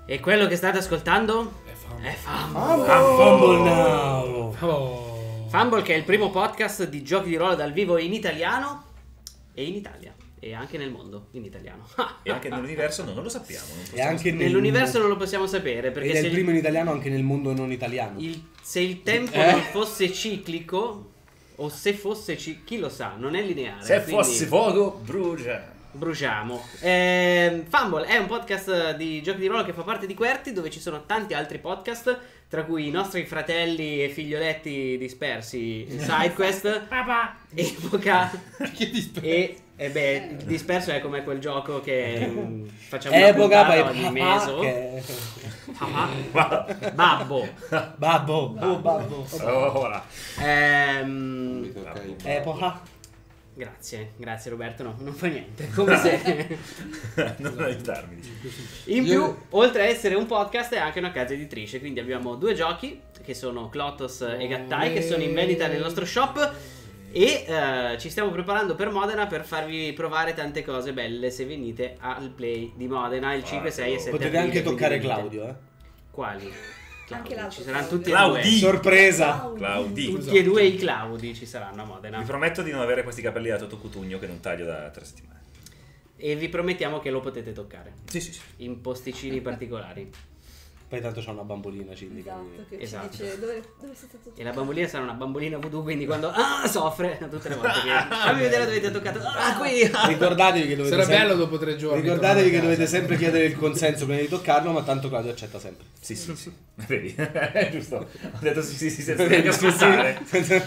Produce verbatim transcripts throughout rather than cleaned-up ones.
E quello che state ascoltando È Fumble. è Fumble. Fumble now. Oh. Fumble, che è il primo podcast di giochi di ruolo dal vivo in italiano e in Italia. E anche nel mondo, in italiano. E anche nell'universo no, non lo sappiamo. Non E possiamo anche nel... Nell'universo non lo possiamo sapere, perché Ed è se il primo in italiano anche nel mondo non italiano. il, se il tempo Eh? non fosse ciclico, o se fosse ci- chi lo sa, non è lineare. Se quindi fosse fuoco, brucia. bruciamo. Eh, Fumble è un podcast di giochi di ruolo che fa parte di Qwerty, dove ci sono tanti altri podcast, tra cui i nostri fratelli e figlioletti dispersi, SideQuest, Papà. Epoca Che disper- e, e beh, il disperso è come quel gioco che mm, facciamo una Epoca, puntata poi ogni papà, mese. che... Papà. Babbo. Babbo, oh babbo. Ora. Ehm, Epoca. grazie, grazie Roberto, no, non fa niente, come se... Non aiutarmi. In Io- più, oltre a essere un podcast, è anche una casa editrice, quindi abbiamo due giochi, che sono Clotos e Gattai, che sono in vendita nel nostro shop, e eh, ci stiamo preparando per Modena per farvi provare tante cose belle se venite al Play di Modena il cinque, sei e sette Potete aprile, anche quindi toccare venite. Claudio, eh. Quali? Anche Claudio. l'altro Ci saranno Claudio. tutti e Claudi. due. Sorpresa. Claudi. Tutti e due i Claudi ci saranno a Modena. Vi prometto di non avere questi capelli da Toto Cutugno che non taglio da tre settimane. E vi promettiamo che lo potete toccare Sì, sì, sì. in posticini particolari. Poi tanto c'è una bambolina cindica. Esatto, che Esatto. ci dice dove, dove sei stato tu? E la bambolina sarà una bambolina voodoo, quindi quando ah, soffre tutte le volte che fammi vedere dove ti ha toccato. Ah, qui. Ricordatevi che dovete Sarà sempre... bello dopo tre giorni. Ricordatevi che tornare a dovete casa. sempre chiedere il consenso prima di toccarlo, ma tanto Claudio accetta sempre. Sì, sì, sì. Vedi? Giusto. Ho detto sì, sì, sì, senza neanche ascoltare.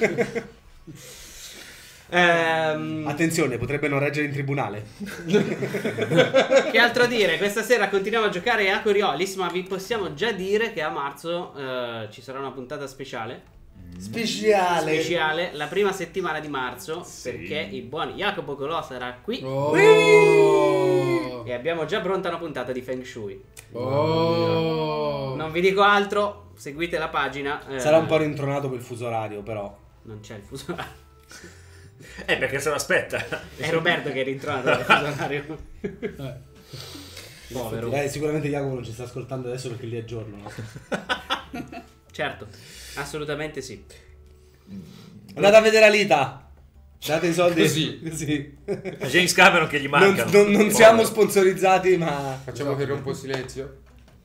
Ehm, Attenzione, potrebbe non reggere in tribunale. che altro dire? Questa sera continuiamo a giocare a Coriolis, ma vi possiamo già dire che a marzo eh, ci sarà una puntata speciale. Speciale. Speciale la prima settimana di marzo, Sì. perché il buon Jacopo Colò sarà qui. Oh. E abbiamo già pronta una puntata di Feng Shui. Oh. Non vi dico altro, seguite la pagina. eh, Sarà un po' rintronato quel fuso orario, però. Non c'è il fuso orario. Eh, perché se lo aspetta. È Roberto che è rintronato dal fuso orario. Povero. Eh, sicuramente Jacopo non ci sta ascoltando adesso perché lì è giorno. No? Certo, assolutamente sì. Andate a vedere Alita. Date i soldi. Così. Così. A James Cameron che gli Non, mancano. non- non siamo sponsorizzati, ma. Facciamo che rompo silenzio.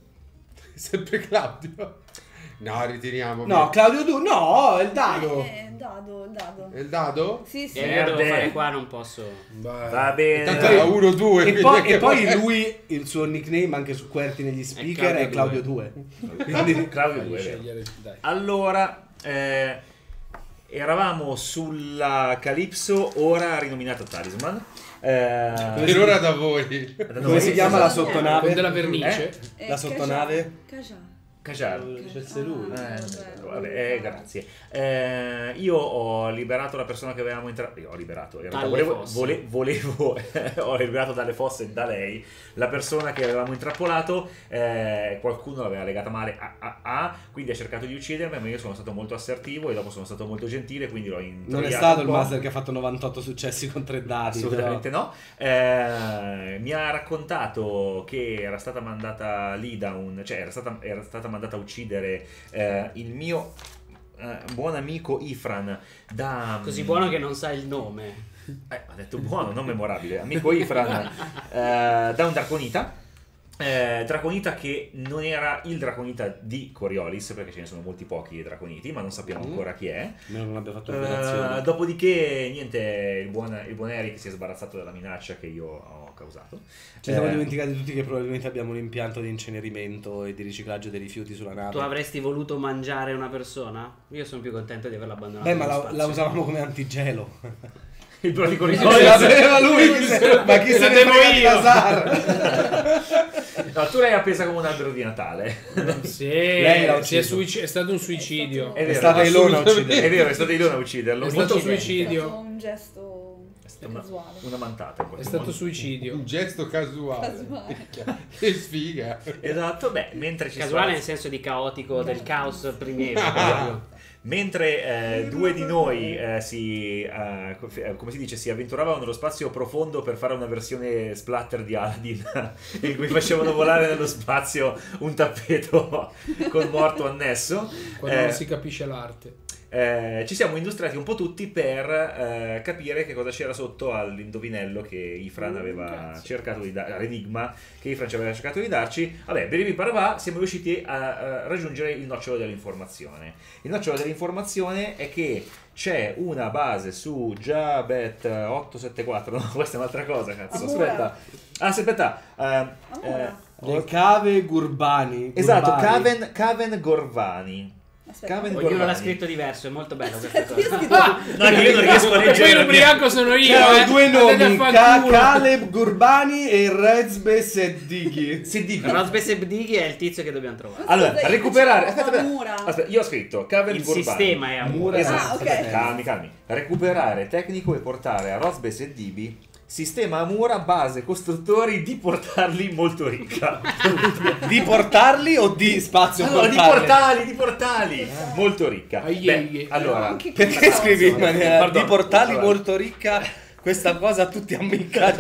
Sempre Claudio. No, ritiriamo. No, Claudio tu. No, è il dado. Eh, dado, il dado. È il dado? Sì, sì. E io devo Merda. fare qua, non posso. Vai. Va bene. Tanto era uno due. E poi, e poi lui, il suo nickname anche su Qwerty negli speaker è Claudio due. Quindi Claudio Fagli due, è vero. scegliere, dai. Allora, eh, eravamo sulla Calypso, ora rinominata Talisman. Eh, Per ora da voi. come si chiama la Con sottonave? della vernice. Eh, La sottonave? Kaja. Cagiaro. Lo dicesse lui. Eh, vabbè, eh, grazie. Eh, io ho liberato la persona che avevamo intrappolato. Io ho liberato. In realtà Dalle volevo, fosse. vole- volevo ho liberato dalle fosse da lei la persona che avevamo intrappolato. Eh, qualcuno l'aveva legata male a, a, a, quindi ha cercato di uccidermi. Ma io sono stato molto assertivo e dopo sono stato molto gentile. Quindi l'ho introiato. Non è stato un il po'. master che ha fatto novantotto successi con tre dadi. Assolutamente no. Eh, mi ha raccontato che era stata mandata lì da un. Cioè, era stata, era stata mandata a uccidere eh, il mio eh, buon amico Ifran da. Così buono che non sa il nome. Eh, ha detto buono, non memorabile. Amico Ifran eh, da un draconita. Eh, draconita che non era il draconita di Coriolis, perché ce ne sono molti pochi draconiti, ma non sappiamo Mm. ancora chi è. Meno non abbia fatto Eh, operazioni. dopodiché, niente, il buon, il buon Eric si è sbarazzato dalla minaccia che io ho causato. Ci siamo Eh, dimenticati tutti che probabilmente abbiamo un impianto di incenerimento e di riciclaggio dei rifiuti sulla nave. Tu avresti voluto mangiare una persona? Io sono più contento di averla abbandonata. Beh, ma nello la, spazio. la usavamo come antigelo. Il pratico di Poi la beveva lui, chi se- ma chi se La ne devo frega di io. Lazar? No, tu l'hai appesa come un albero di Natale. Sì, Lei l'ha si è, ucciso. suici- è stato un suicidio. È È vero, stata Ilona a È uccidere. vero, è stato Ilona a ucciderlo. È Molto stato accidente. È suicidio. stato un gesto È stata una, casuale. una mantata in È qualche stato modo. suicidio. Un gesto casuale. Casuale. Che sfiga. Esatto, beh, mentre ci Casuale nel sbarazz- senso di caotico, del caos primiero. proprio. Mentre eh, due di noi eh, si, eh, come si dice, si avventuravano nello spazio profondo per fare una versione splatter di Aladdin in cui facevano volare nello spazio un tappeto con morto annesso, Quando eh, non si capisce l'arte. eh, ci siamo industriati un po' tutti per eh, capire che cosa c'era sotto all'indovinello che Ifran aveva Grazie. cercato di dare, all'enigma che Ifran ci aveva cercato di darci. Vabbè, beribi parabà, siamo riusciti a, a raggiungere il nocciolo dell'informazione. Il nocciolo dell'informazione è che c'è una base su Jabet ottocentosettantaquattro, no, questa è un'altra cosa, cazzo. Amura. Aspetta. Ah, aspetta. eh, Amura. eh, Le cave Gurbani. esatto, Gurbani. Caven, Caven Gorvani. Aspetta. Caven Ognuno l'ha Gorvani. scritto diverso, è molto bello questa Aspetta, io ho cosa. scritto- No, che io non riesco a Poi leggere. l'ubriaco sono io, C'erano eh. due Andate a nomi, far Ca- culo. Caleb Gurbani e Rezbe Seddighi. Rozbe Sebdighi è il tizio che dobbiamo trovare. Allora, Scusa, io recuperare. dicevo Aspetta, aspetta. Amura. Aspetta, io ho scritto Caven Il Gurbani. sistema è Amura. Esatto. Ah, ok. Calmi, calmi. Recuperare tecnico e portare a Rosbes e Dibi. Sistema Amura, base, costruttori, di portarli molto ricca. Di portarli o di spazio Allora, di portarli? portali, di portali. Molto ricca. Ai, Beh, ai, ai. allora, Anche Perché qui- scrivi in maniera Pardon, di portali allora. molto ricca? Questa cosa a tutti ammicca.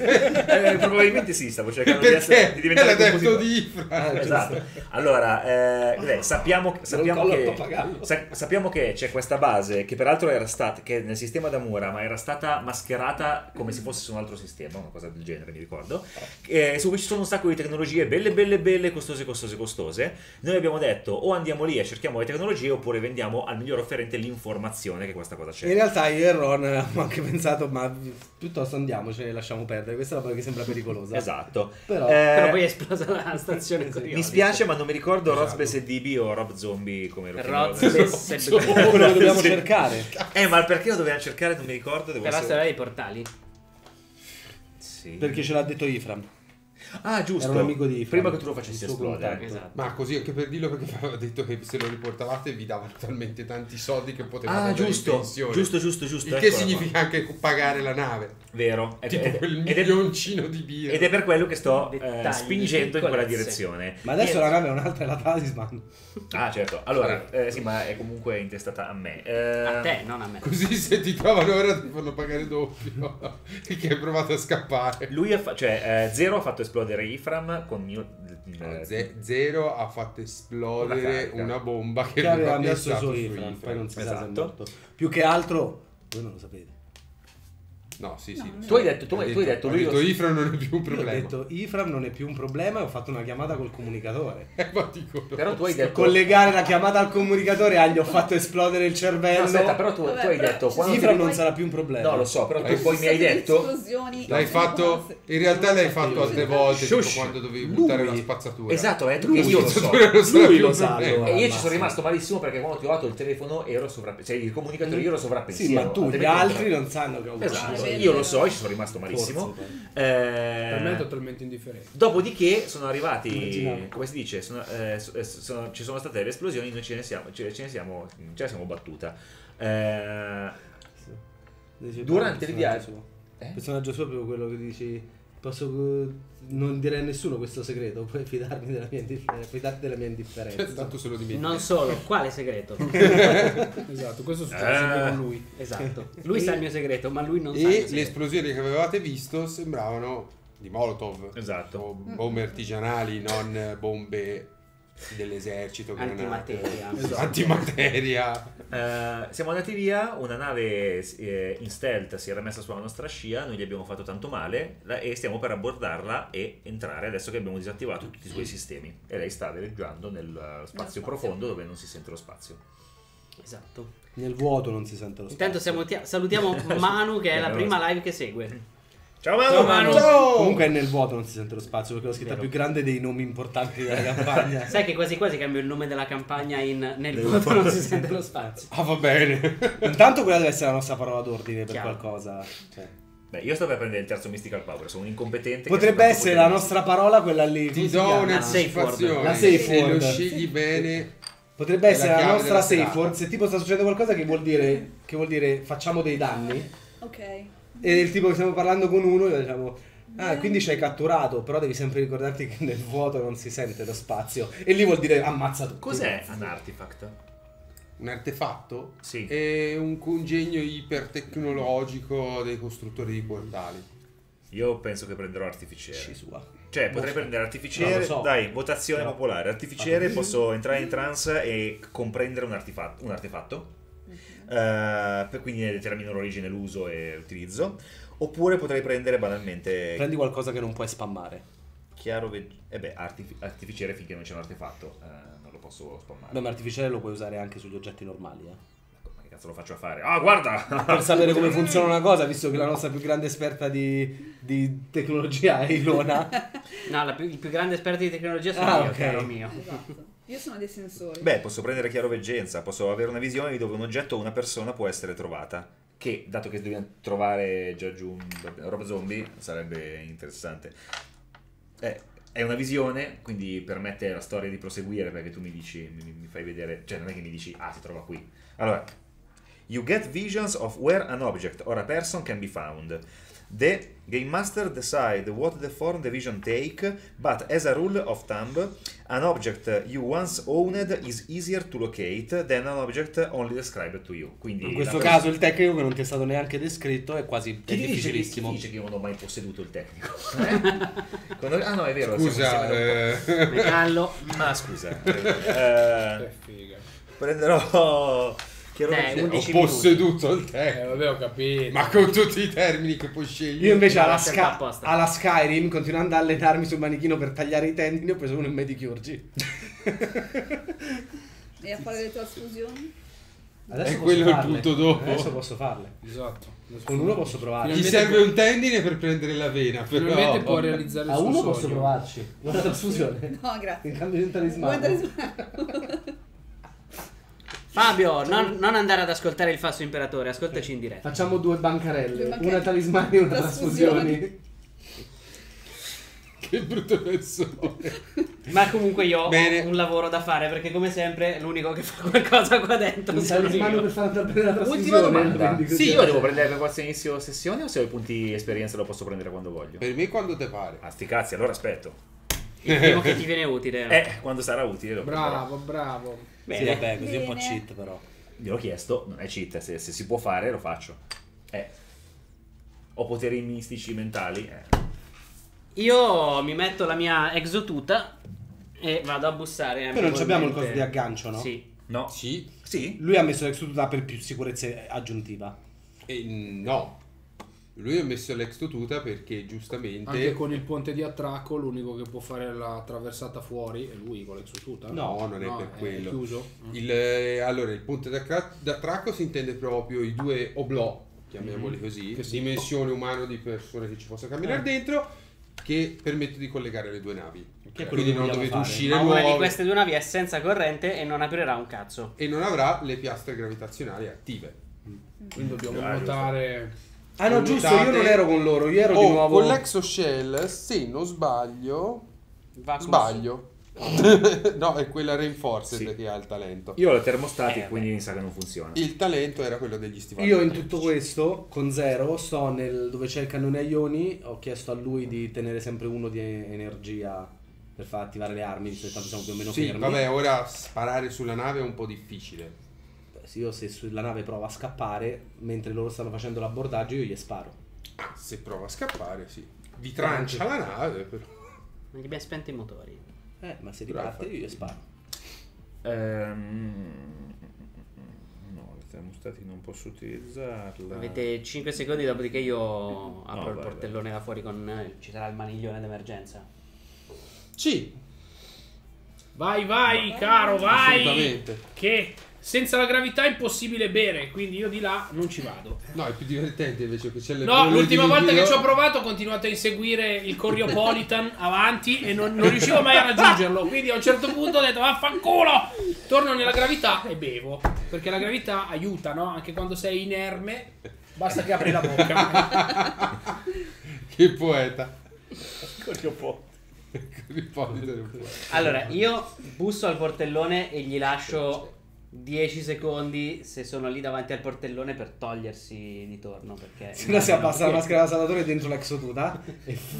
eh, probabilmente sì, stavo cercando di, essere, Perché? di diventare L'ha detto compositore. di Ifran. Esatto. Allora, eh, beh, sappiamo, sappiamo, collo al che, pappagallo. sa- sappiamo che c'è questa base che peraltro era stata che nel sistema d'Amura, ma era stata mascherata come se fosse su un altro sistema, una cosa del genere, mi ricordo. Eh, su cui ci sono un sacco di tecnologie belle, belle, belle, costose, costose, costose. Noi abbiamo detto o andiamo lì e cerchiamo le tecnologie oppure vendiamo al miglior offerente l'informazione che questa cosa c'è. In realtà io e Ron abbiamo anche pensato, ma piuttosto andiamocene e lasciamo perdere. Questa è la cosa che sembra pericolosa. Esatto. Però- Eh, Però poi è esplosa la stazione Sì, Coriolis. mi spiace, ma non mi ricordo Esatto. Rozbes e D B o Rob Zombie come lo Rozbe chiamavano. Sebdighi. È quello che dobbiamo Sì. cercare. Eh, ma perché lo dovevamo cercare? Non mi ricordo. Devo Però essere- sarà i portali. Sì. Perché ce l'ha detto Ifram. Ah, giusto. Era un amico di Ifram, Prima che tu lo facessi il suo esplodere. contatto. Esatto. Ma così anche per dirlo, perché aveva detto che se lo riportavate vi davano talmente tanti soldi che potevate Ah, andare giusto. in pensione. Giusto, giusto, giusto. Il che eccola significa anche pagare la nave. qua. Vero. Ed, Tipo ed- quel ed è, milioncino di birra. ed è per quello che sto eh, Dettagli, spingendo in quella piccolezze. direzione. Ma adesso E- la nave è un'altra, è la Talisman. Ah, certo. Allora, eh, sì, ma è comunque intestata a me. Eh, A te, non a me. Così se ti trovano ora ti fanno pagare doppio. Perché hai provato a scappare. Lui ha fa- cioè, eh, Zero ha fatto esplodere Ifram con mio. eh, Z- Zero ha fatto Una esplodere carica. una bomba che, Che aveva aveva messo piazzato su su Ifram, Ifram. poi non si sa se è Esatto. morto. Più che altro, voi non lo sapete. No, sì, sì. No, Tu hai detto, tu, Ha hai- tu hai detto, ha lui detto lo- Ifram non è più un Io ho problema. detto Ifram non è più un problema e ho fatto una chiamata col comunicatore. Eh, ma dico, Però tu hai detto. Collegare la chiamata al comunicatore ah, gli ho fatto esplodere il cervello. No, aspetta, però tu, Vabbè, tu hai però detto. ci Quando sono ti- Ifram poi- non sarà più un problema. No, lo so, però tu Eh, poi mi Sono hai delle detto. esplosioni. L'hai fatto, in realtà l'hai fatto altre volte, tipo Shush. quando dovevi buttare Lui- la spazzatura. Esatto, hai detto Lui- che io lo so. Spazzatura non sarà Lui più lo un sa, problema. allora. E io ci Massimo. sono rimasto malissimo perché quando ho trovato il telefono ero sovrappensiero. Cioè il comunicatore io ero sovrappensiero. Sì, ma tu, gli altrimenti- altri non sanno che ho ucciso. Esatto, Ah, io lo vero. so, ci sono rimasto malissimo. Forse, poi. Per me è Eh, totalmente indifferente. dopodiché sono arrivati, Immaginavo. come si dice, sono, eh, so- eh, sono- ci sono state le esplosioni, noi ce ne siamo, ce, ce ne siamo, ce ne siamo battuta. Eh, Dici, Durante il il personaggio viaggio- suo. eh? Il personaggio suo è proprio quello che dici posso eh, non dire a nessuno questo segreto, puoi fidarmi della mia indifferenza, fidarti della mia indifferenza. Cioè, tanto se lo dimentichi. Non solo, quale segreto? Esatto, questo succede Eh. sempre con lui. Esatto. Lui sa il mio segreto, ma lui non sa il mio E le segreto. esplosioni che avevate visto sembravano di Molotov. Esatto. O bombe artigianali, non bombe dell'esercito. granate. Antimateria. Esatto. Antimateria. Eh, siamo andati via, una nave eh, in stealth si era messa sulla nostra scia, noi gli abbiamo fatto tanto male la- e stiamo per abbordarla e entrare adesso che abbiamo disattivato tutti i suoi sistemi e lei sta veleggiando nel uh, spazio spazio. profondo dove non si sente lo spazio. Esatto. Nel vuoto non si sente lo spazio. Intanto siamo- salutiamo Manu che è la prima live che segue. Ciao Manu! Ciao, Manu. Ciao! Comunque è nel vuoto non si sente lo spazio perché l'ho scritta Vero. più grande dei nomi importanti della campagna. Sai che quasi quasi cambio il nome della campagna in nel vuoto non si sente lo spazio. Ah, va bene. Intanto quella deve essere la nostra parola d'ordine per Chiaro. qualcosa. Cioè, Beh, io sto per prendere il terzo Mystical Power, sono un incompetente. che potrebbe soltanto essere la potrebbe- nostra parola quella lì. Ti come si do chiama? una La safe word. situazione. La safe Se word. lo scegli bene. Potrebbe È essere la la, chiave nostra della safe serata. word. Se tipo sta succedendo qualcosa che vuol dire che vuol dire facciamo dei danni. Ok. E il tipo che stiamo parlando con uno e diciamo ah, quindi ci hai catturato, però devi sempre ricordarti che nel vuoto non si sente lo spazio. E lì vuol dire ammazza tutti. Cos'è un artifact? un artefatto Sì. è un congegno ipertecnologico dei costruttori di portali. Io penso che prenderò artificiere. Ci sua. Cioè, potrei prendere artificiere. Non lo so. Dai, votazione No. popolare. Artificiere, posso entrare in trance e comprendere un artefatto. Un artefatto. Eh, per quindi ne determino l'origine, l'uso e l'utilizzo. Oppure potrei prendere banalmente. Prendi qualcosa che non puoi spammare. Chiaro. Ve- eh beh, artif- artificiere finché non c'è un artefatto. eh, non lo posso spammare. Beh, ma artificiale lo puoi usare anche sugli oggetti normali, eh. Ma che cazzo lo faccio a fare? Ah, guarda! Per sapere come funziona una cosa, visto che la nostra più grande esperta di, di tecnologia è Ilona. No, la più, il più grande esperto di tecnologia sono Ah, io, ok. caro mio. Esatto. Io sono dei sensori. Beh, posso prendere chiaroveggenza, posso avere una visione di dove un oggetto o una persona può essere trovata. Che, dato che dobbiamo trovare già giù un- roba zombie, sarebbe interessante. Eh, è una visione, quindi permette alla storia di proseguire, perché tu mi dici, mi, mi fai vedere, cioè non è che mi dici, ah, si trova qui. Allora, you get visions of where an object or a person can be found. The game master decide what the form the vision take, but as a rule of thumb, an object you once owned is easier to locate than an object only described to you. Quindi In questo la- caso il tecnico che non ti è stato neanche descritto è quasi è chi dice, chi difficilissimo. dice che io non ho mai posseduto il tecnico? Eh? Quando- ah no, è vero. siamo Scusa, insieme da un eh, Metallo. po'. Ah, scusa. Che Eh, figa. prenderò chiaroveggenza. Eh, ho undici posseduto il Eh, tecnico. vabbè, ho capito. Ma con tutti i termini che puoi scegliere. Io invece No, alla, scelta Sky- apposta. alla Skyrim, continuando ad allenarmi sul manichino per tagliare i tendini, ho preso uno in Medicurgy. E a fare le trasfusioni? Adesso È posso quello il farle. punto dopo. Adesso posso farle. Esatto. Con uno posso provare. Gli Finalmente serve un tendine per prendere la vena, Finalmente però. può realizzare il A suo uno sogno. posso provarci. Una trasfusione. No, grazie. In cambio di un talismano. Buon talismano. Fabio, non, non andare ad ascoltare il falso imperatore, ascoltaci in diretta. Facciamo due bancarelle. Due bancarelle. Una talismani e una Trasfusioni. trasfusioni. Che brutto persone. Ma comunque io Bene. ho un lavoro da fare perché come sempre l'unico che fa qualcosa qua dentro Un sono talismano io. per far andare bene la trasfusione. Ultima domanda. quindi così. Sì, io devo prendere per forza inizio sessione o se ho i punti esperienza lo posso prendere quando voglio? Per me quando te pare. Ah, sti cazzi, allora aspetto. Il primo che ti viene utile. Eh, quando sarà utile lo prenderò. Bravo, bravo. Bene. Sì, vabbè, così è un po' Bene. cheat però. Gliel'ho chiesto, non è cheat, se, se si può fare lo faccio. Eh. Ho poteri mistici mentali. Eh. Io mi metto la mia exotuta e vado a bussare. Poi non ci abbiamo il amichevolmente. coso di aggancio, no? Sì. No? Sì. Sì? Lui ha messo l'ex tuta per più sicurezza aggiuntiva. E no. Lui ha messo l'ex tuta perché giustamente. Anche con il ponte di attracco l'unico che può fare la traversata fuori è lui con l'ex tuta. No, non è per quello. chiuso. Il, eh, allora, il ponte d'attra- d'attracco si intende proprio i due oblò, chiamiamoli così, Che sì. dimensione umana di persone che ci possa camminare dentro, che permette di collegare le due navi. Che è quello Quindi che non vogliamo dovete fare. uscire Ma una di nuove queste due navi è senza corrente e non aprirà un cazzo. e non avrà le piastre gravitazionali attive. Quindi dobbiamo Ah, giusto. notare. Ah no, giusto, io Notate- non ero con loro, io ero di Oh, nuovo... con l'exoshell, se non sbaglio, Va con- sbaglio. No, è quella reinforced Sì. che ha il talento. Io ho le termostati, Eh, quindi mi sa che non funziona. Il talento era quello degli stivali. Io in elettrici. tutto questo, con zero, sto nel dove c'è il cannone a ioni, ho chiesto a lui di tenere sempre uno di energia per far attivare le armi, visto che tanto siamo più o meno Sì, fermi. vabbè, ora sparare sulla nave è un po' difficile. Se io se sulla nave prova a scappare, mentre loro stanno facendo l'abbordaggio, io gli sparo. Ah, se prova a scappare, sì. Vi trancia la nave, però. Non gli abbiamo spento i motori. Eh, ma se Bravo. riparte io gli sparo. Ehm, no, le termostati non posso utilizzarla. Avete cinque secondi, dopodiché io apro No, il vai, portellone da fuori con... eh, ci sarà il maniglione d'emergenza. Sì, Vai, vai, caro, vai! assolutamente. Che senza la gravità è impossibile bere, quindi io di là non ci vado. No, è più divertente invece che c'è le No, bolle l'ultima di volta che liquido. ci ho provato ho continuato a inseguire il Coriopolitan avanti e non, non riuscivo mai a raggiungerlo. Quindi a un certo punto ho detto vaffanculo, torno nella gravità e bevo. Perché la gravità aiuta, no? Anche quando sei inerme, basta che apri la bocca. Che poeta. Coriopolitan. Allora, io busso al portellone e gli lascio dieci secondi se sono lì davanti al portellone per togliersi di torno. Perché Se no si abbassa la maschera da salvatore dentro l'exotuta e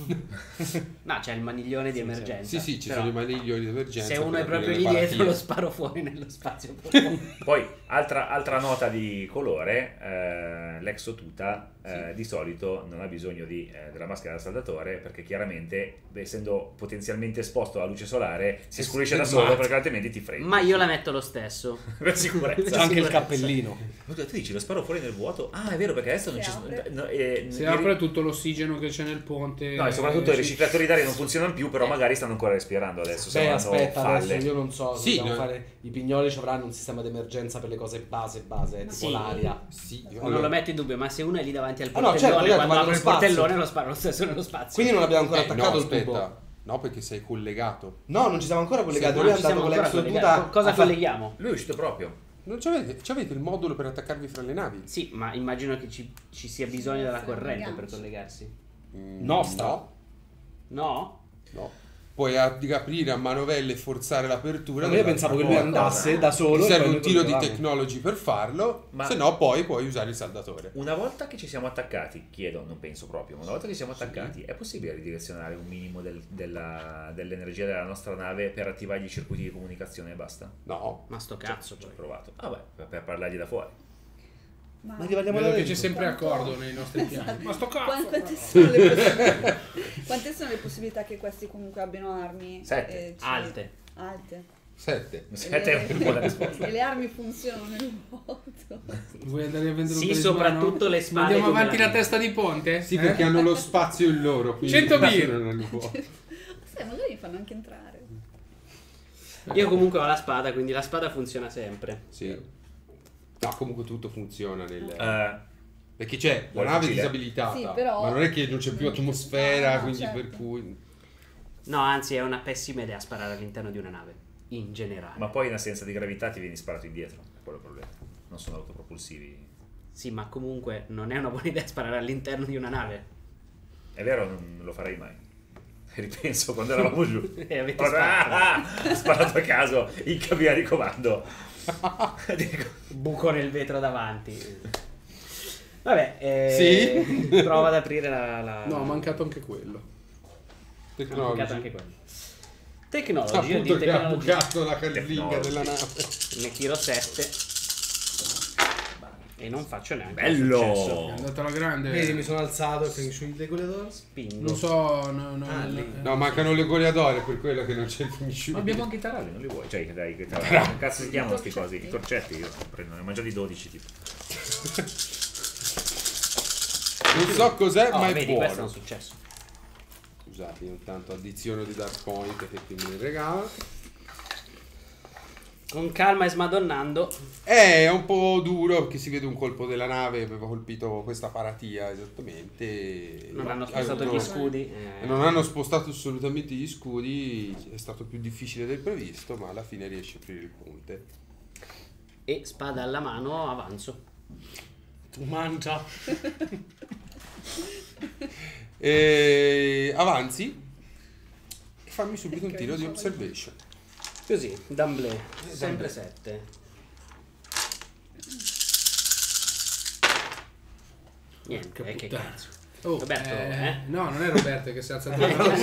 No, c'è il maniglione di Sì, emergenza. Sì, sì, ci però sono i maniglioni di emergenza. se uno per è proprio aprire lì le dietro paratie. lo sparo fuori nello spazio profondo. Poi, altra, altra nota di colore, eh, l'exotuta eh, di solito non ha bisogno di, eh, della maschera da saldatore, perché chiaramente, essendo potenzialmente esposto alla luce solare, si Eh, scurisce da esatto. solo, perché altrimenti ti freddi. Ma io la metto lo stesso. Per sicurezza. C'è anche il sicurezza. cappellino. Oddio, tu dici lo sparo fuori nel vuoto? Ah, è vero, perché adesso non Si ci sono. apre. No, eh, Si ieri- apre tutto l'ossigeno che c'è nel ponte. No, e soprattutto eh, i riciclatori d'aria non funzionano più, però magari stanno ancora respirando adesso. Se Beh, non hanno aspetta, falle. adesso io non so. Sì, dobbiamo no. fare... I pignoli ci avranno un sistema di emergenza per le cose base, base, tipo Sì. l'aria. Sì, Non allora- lo metto in dubbio, ma se uno è lì davanti al Ah, no, portellone, certo, certo, quando ma apro nello il spazio. portellone lo sparo lo stesso nello spazio. Quindi non abbiamo ancora Eh, attaccato no, il tubo. aspetta. No, perché sei collegato. No, non ci siamo ancora collegati. Sì, Lui ma è ci andato siamo con ancora l'exotuta. collegati. Cosa a far- colleghiamo? Lui è uscito proprio. Non c'avete, c'avete il modulo per attaccarvi fra le navi? Sì, ma immagino che ci, ci sia bisogno della Sì, corrente un per gancio. collegarsi. Mm, Nostra? No, No? no. Puoi a- aprire a manovelle e forzare l'apertura. Ma io pensavo che lui cosa. andasse da Ti solo. e serve poi un noi tiro di collegavamo. technology per farlo, Ma- se no poi puoi usare il saldatore. Una volta che ci siamo attaccati, chiedo, non penso proprio, ma una volta che siamo attaccati, è possibile ridirezionare un minimo del- della- dell'energia della nostra nave per attivare i circuiti di comunicazione e basta? No. Ma sto cazzo, Ci ho poi. provato. Vabbè, per, per parlargli da fuori. Ma, Ma rimaniamo Vedo da che dentro. c'è sempre Quanto- accordo nei nostri piani. Ma sto Quan- cazzo! Quante sono, le possibilità, quante sono le possibilità che questi comunque abbiano armi? Sette. e ci- Alte. Alte. Sette. Sette è una buona risposta. E le armi funzionano nel vuoto. Vuoi andare a vendere un Sì, talismano? soprattutto le spade Andiamo come avanti la- la testa di ponte? Sì, Eh? perché hanno lo spazio in loro. quindi cento non birre. hanno vuoto. Sai, magari mi fanno anche entrare. Io comunque ho la spada, quindi la spada funziona sempre. Sì. No, comunque tutto funziona nel... Eh, Perché c'è la Vuoi nave fucile? disabilitata, Sì, però- ma non è che non c'è più atmosfera, Ah, no, quindi certo. per cui... No, anzi, è una pessima idea sparare all'interno di una nave. In generale. ma poi in assenza di gravità ti vieni sparato indietro. È quello il problema. Non sono autopropulsivi. Sì, ma comunque non è una buona idea sparare all'interno di una nave. È vero, non lo farei mai. Ripenso quando eravamo giù. E avete Oh, sparato. ah, ah, ho sparato a caso in cabina di comando. Dico, Buco nel vetro davanti. Vabbè, eh, Sì? prova ad aprire la... la... No, ha mancato anche quello. È mancato Tecnology. anche quello. Tecnology, io Appunto di che ha tecnology bucato la carlinga Tecnology. della nave. ne tiro sette e non faccio neanche Bello! un È successo. andato alla grande. Vedi, mi sono alzato e finisco il decolatore. Spingo. Non so, no, no, Ah, no, lì. eh. No, mancano le goleadore per quello che non c'è il Ma finisciuto. abbiamo anche i taralli, non li vuoi? Cioè, dai, che taralli. Che cazzo si chiamano sti cosi? I torcetti, io prendo, ne ho mangiati dodici tipo. Non so cos'è, Oh, ma è vedi, questo è buono. un successo. Scusate, intanto addizione di Dark Point che qui mi regala. Con calma e smadonnando. Eh, è un po' duro perché si vede un colpo della nave, aveva colpito questa paratia esattamente. Non hanno Ah, spostato no. gli scudi. eh. Non hanno spostato assolutamente gli scudi, è stato più difficile del previsto, ma alla fine riesce a aprire il ponte. E spada alla mano, avanzo. Tu mangia. E avanzi e fammi subito un Perché tiro di non so observation. Così, d'amblè. Sempre sette. Niente, Porca eh, che puttana. cazzo. Oh, Roberto, eh? No, non è Roberto che si è alzato.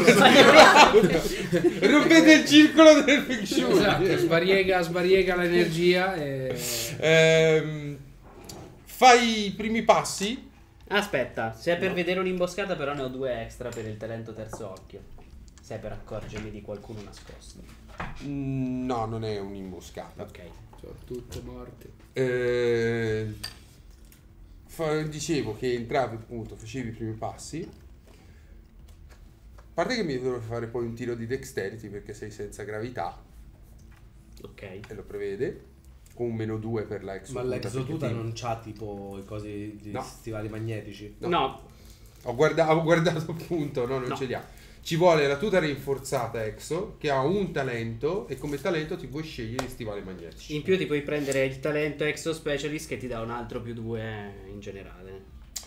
Rompete il circolo del Feng Shui. Esatto, sbariega, sbariega l'energia e... Ehm, fai i primi passi. Aspetta, se è per vedere un'imboscata però ne ho due extra per il talento terzo occhio. Se è per accorgermi di qualcuno nascosto. Mm, No, non è un'imboscata. Ok. Sono tutte morte. Eh, fa- dicevo che entravi appunto, facevi i primi passi. A parte che mi dovrò fare poi un tiro di dexterity perché sei senza gravità Ok. e lo prevede. Con un meno due per la Ma exotuta. l'exotuta perché ti- non c'ha tipo i cosi di No. stivali magnetici. No. No. Ho, guarda- ho guardato appunto, no, non No. ce li ha. Ci vuole la tuta rinforzata exo che ha un talento e come talento ti puoi scegliere gli stivali magnetici. In più ti puoi prendere il talento Exo Specialist che ti dà un altro più due in generale.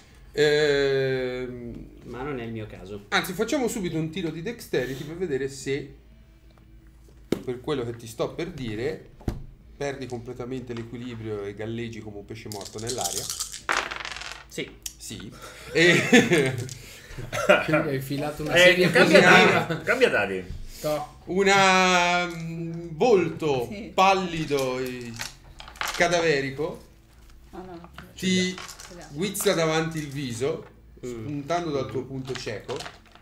Ehm, Ma non è il mio caso. Anzi, facciamo subito un tiro di dexterity per vedere se, per quello che ti sto per dire, perdi completamente l'equilibrio e galleggi come un pesce morto nell'aria. Sì. Sì. E Quindi hai infilato una Eh, serie cambia positiva. dadi. Cambia dadi. No. Una mm, volto Sì. pallido e cadaverico Ah no. ti ce l'ha. guizza davanti il viso, spuntando dal tuo punto cieco,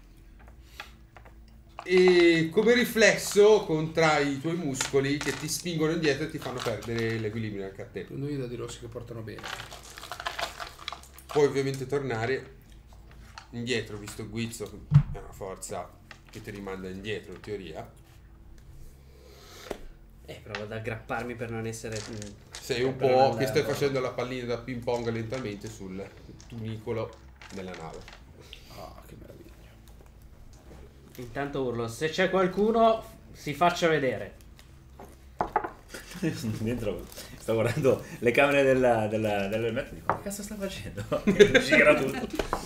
e come riflesso contrai i tuoi muscoli che ti spingono indietro e ti fanno perdere l'equilibrio anche a te. Prendo i dadi rossi che portano bene. Puoi ovviamente tornare indietro, visto il guizzo è una forza che ti rimanda indietro in teoria. Eh, provo ad aggrapparmi per non essere... mm, Sei un per non po' andare- che stai facendo la pallina da ping pong lentamente sul tunicolo della nave. Ah, che meraviglia. Intanto urlo, se c'è qualcuno si faccia vedere. Dentro sto guardando le camere della, della, del metro e dico, che cazzo sta facendo? Gira tutto.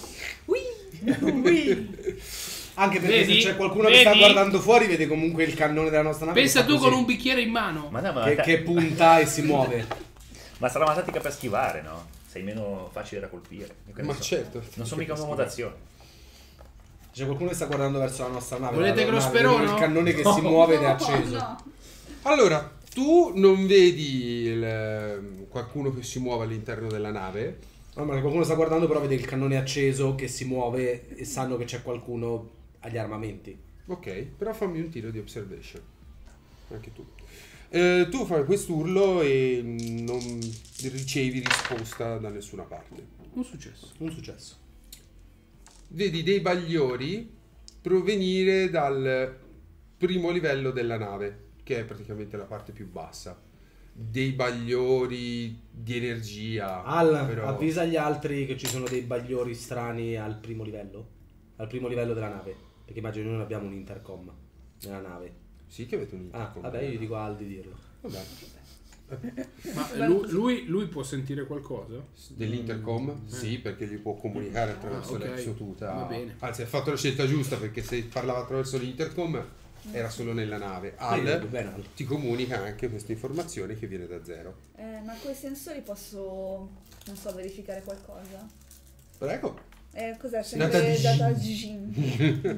Anche perché Vedi? se c'è qualcuno Vedi? che sta guardando fuori, vede comunque il cannone della nostra nave. Pensa che fa tu così, con un bicchiere in mano. Ma no, ma, che, che punta e si muove. ma sarà una tattica per schivare, no? Sei meno facile da colpire. Io che ne Ma so. certo. Non sono mica un uomo d'azione. C'è qualcuno che sta guardando verso la nostra nave. Volete la che lo nave, sperono? vede il cannone che No. si muove ed è No, acceso. no. Allora, tu non vedi il- qualcuno che si muove all'interno della nave. No, ma qualcuno sta guardando, però vede il cannone acceso che si muove e sanno che c'è qualcuno agli armamenti. Ok, però fammi un tiro di observation. Anche tu. Eh, tu fai quest'urlo e non ricevi risposta da nessuna parte. Un successo. Un successo. Vedi dei bagliori provenire dal primo livello della nave, che è praticamente la parte più bassa. Dei bagliori di energia. Al, però- avvisa gli altri che ci sono dei bagliori strani al primo livello. Al primo livello della nave. Perché immagino noi non abbiamo un intercom nella nave. Sì, che avete un Ah, intercom. vabbè, io dico a Al di dirlo. Vabbè. Ma lui, lui, lui può sentire qualcosa? Dell'intercom? Sì, perché gli può comunicare attraverso Ah, ok. l'exo tuta. Va bene. Anzi, ha fatto la scelta giusta, perché se parlava attraverso l'intercom era solo nella nave. Quindi, Al bene, Al. ti comunica anche questa informazione che viene da zero. Eh, ma con i sensori posso, non so, verificare qualcosa? Prego. Eh, cos'è? Data Sempre di- data Jin.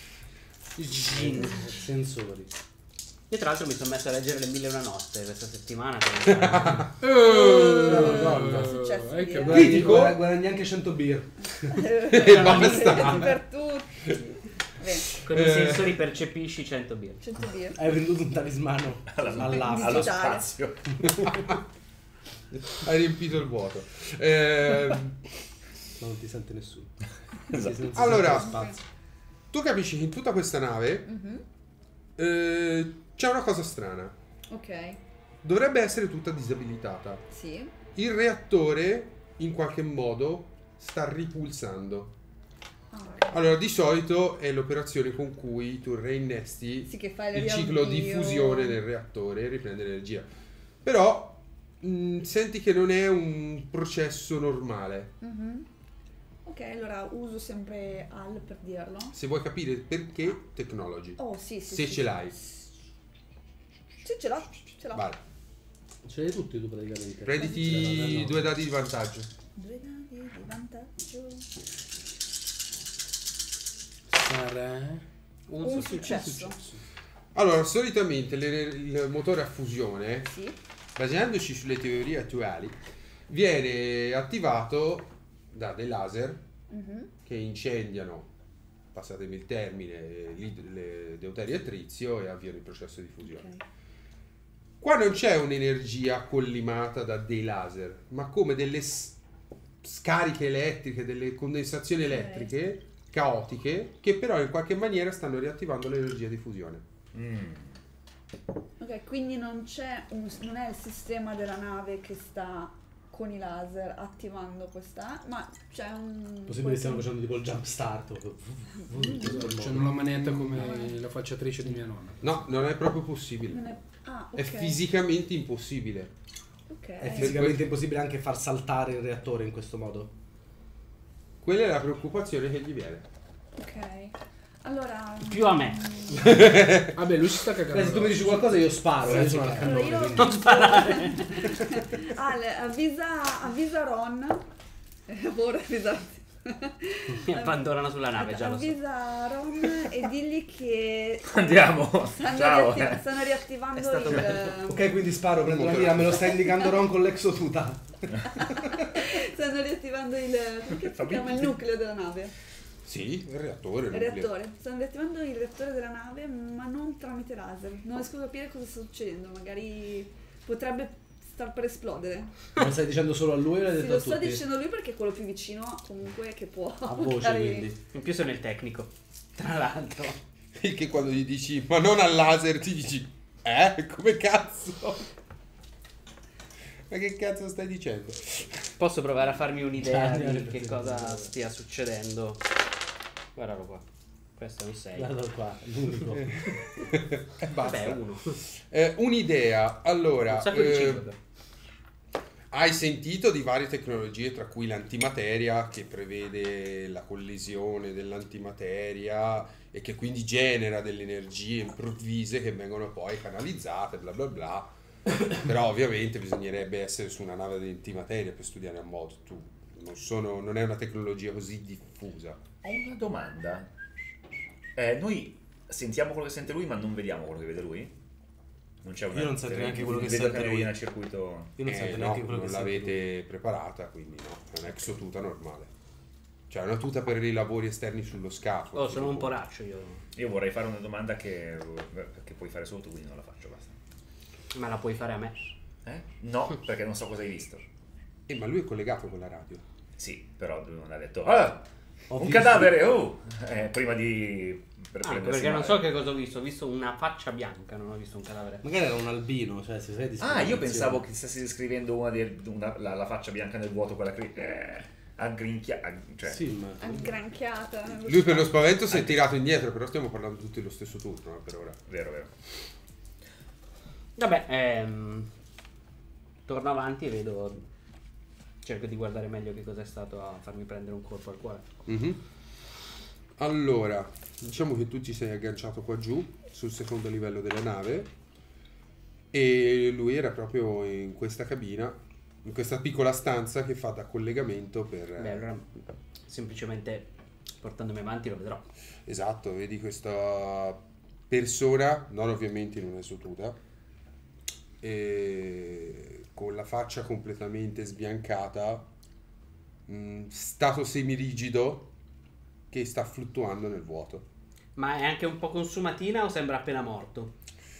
Sensori. Io tra l'altro mi sono messo a leggere le mille e una notte questa settimana. per- Madonna. Cosa è successo? Eh, che ieri? Guadagni, Critico? guadagni- guadagni anche cento beer. basta. per tutti. Bene, Con i Eh. sensori percepisci cento birre. cento birre. Hai venduto un talismano all'asso. Allo Digitale. spazio. Hai riempito il vuoto. Eh, Ma non ti sente nessuno. Esatto. Non si Allora. sente lo spazio. tu capisci che in tutta questa nave Mhm. eh, c'è una cosa strana. Ok, Dovrebbe essere tutta disabilitata. sì. Il reattore in qualche modo sta ripulsando. Ah, ok. Allora, di solito è l'operazione con cui tu reinnesti Sì, che fai il ciclo di riavvio. fusione del reattore e riprende l'energia. Però mh, senti che non è un processo normale. Mhm. Ok, allora uso sempre Al per dirlo. Se vuoi capire perché, technology. Oh, sì, sì. Se sì. ce l'hai. Sì, ce l'ho, ce l'ho. Vai, Ce l'hai tutti tu praticamente. prenditi No. due dadi di vantaggio. Due dadi di vantaggio. Sarà Un, Un successo. successo. Allora, solitamente le- il motore a fusione, Sì. basandoci sulle teorie attuali, viene attivato da dei laser Mhm. che incendiano, passatemi il termine, l'id- le deuterio e trizio e avviano il processo di fusione. Ok. Qua non c'è un'energia collimata da dei laser, ma come delle s- scariche elettriche, delle condensazioni elettriche caotiche che però in qualche maniera stanno riattivando l'energia di fusione. Mm. Ok, quindi non c'è un, non è il sistema della nave che sta con i laser attivando questa, ma c'è un... Possibile che stiamo facendo tipo il jump start. C'è una manetta come la falciatrice di mia nonna. No, non è proprio possibile. Non è... Ah, ok. È fisicamente impossibile. Ok. È fisicamente impossibile anche far saltare il reattore in questo modo. Quella è la preoccupazione che gli viene. Ok. Allora... Più a me. Vabbè, lui si sta cagando. Eh, se tu mi dici qualcosa io sparo, io sono al Allora cannone. io... quindi- Non sparare. Ale, avvisa, avvisa Ron. Eh, ora avvisa... Mi abbandonano sulla nave, già lo so. Avvisa Ron e digli che Andiamo. stanno, Ciao. riattiv- stanno riattivando È stato il bello. Ok, quindi sparo, prendo la mira, me lo sta indicando Ron con l'exotuta. stanno riattivando il perché si Fammi- chiama il nucleo della nave. Sì, il reattore. Il nucleo. reattore. Stanno riattivando il reattore della nave, ma non tramite laser. Non riesco a capire cosa sta succedendo. Magari potrebbe star per esplodere. Lo stai dicendo solo a lui o l'hai Sì, detto lo a sto tutti? dicendo lui perché è quello più vicino comunque che può. A voce, magari- quindi. In più sono il tecnico. Tra l'altro. Il che quando gli dici ma non al laser ti dici eh? Come cazzo? Ma che cazzo stai dicendo? Posso provare a farmi un'idea Ciao, di che sì, cosa sì, sì. stia succedendo. Guardalo qua. Questo è un sei. Guarda qua, l'unico. E basta. Vabbè, uno. Eh, un'idea, allora, Un sacco di eh, cibo. però. hai sentito di varie tecnologie, tra cui l'antimateria, che prevede la collisione dell'antimateria e che quindi genera delle energie improvvise che vengono poi canalizzate, bla bla bla. Però ovviamente bisognerebbe essere su una nave di antimateria per studiare a modo. Tu non, sono, non è una tecnologia così diffusa. Ho una domanda. Eh, noi sentiamo quello che sente lui, ma non vediamo quello che vede lui? Non c'è una Io non sento neanche quello che vedo sente che lui. viene a circuito. Io non Eh, sento no, neanche quello non che sente l'avete preparata, quindi no, è un'exotuta normale. Cioè è una tuta per i lavori esterni sullo scafo. Oh, sono un poraccio io. Io vorrei fare una domanda che, che puoi fare solo tu, quindi non la faccio, basta. Ma la puoi fare a me? Eh? No, perché non so cosa hai visto. Eh, ma lui è collegato con la radio. Sì, però lui non ha detto ah, Ho un visto- cadavere, oh! Eh, prima di... Per Ah, prendersi perché non male. so che cosa ho visto. Ho visto una faccia bianca, non ho visto un cadavere. Magari era un albino, cioè se sei di Ah, io discriminazione. pensavo che stessi descrivendo una del- una- la, la faccia bianca nel vuoto, quella che... Eh, aggrinchia... ag- cioè, Sì, ma... Aggranchiata. nello Lui per lo spazio. spavento si è tirato indietro, però stiamo parlando tutti lo stesso turno, eh, per ora. Vero, vero. Vabbè, ehm, torno avanti e vedo. Cerco di guardare meglio che cosa è stato a farmi prendere un colpo al cuore. Mhm. Allora, diciamo che tu ci sei agganciato qua giù, sul secondo livello della nave, e lui era proprio in questa cabina, in questa piccola stanza che fa da collegamento per... Beh, allora semplicemente portandomi avanti lo vedrò. Esatto, vedi questa persona, non ovviamente in un'esotuta, e con la faccia completamente sbiancata, mh, stato semirigido, che sta fluttuando nel vuoto. Ma è anche un po' consumatina o sembra appena morto?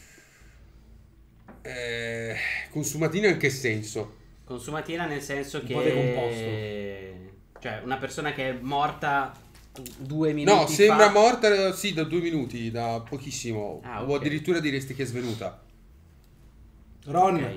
Eh, consumatina in che senso? Consumatina nel senso Un che... po' decomposto. Cioè, una persona che è morta due minuti No, sembra fa... morta, sì, da due minuti, da pochissimo, Ah, o ok. addirittura diresti che è svenuta. Ron, Ok.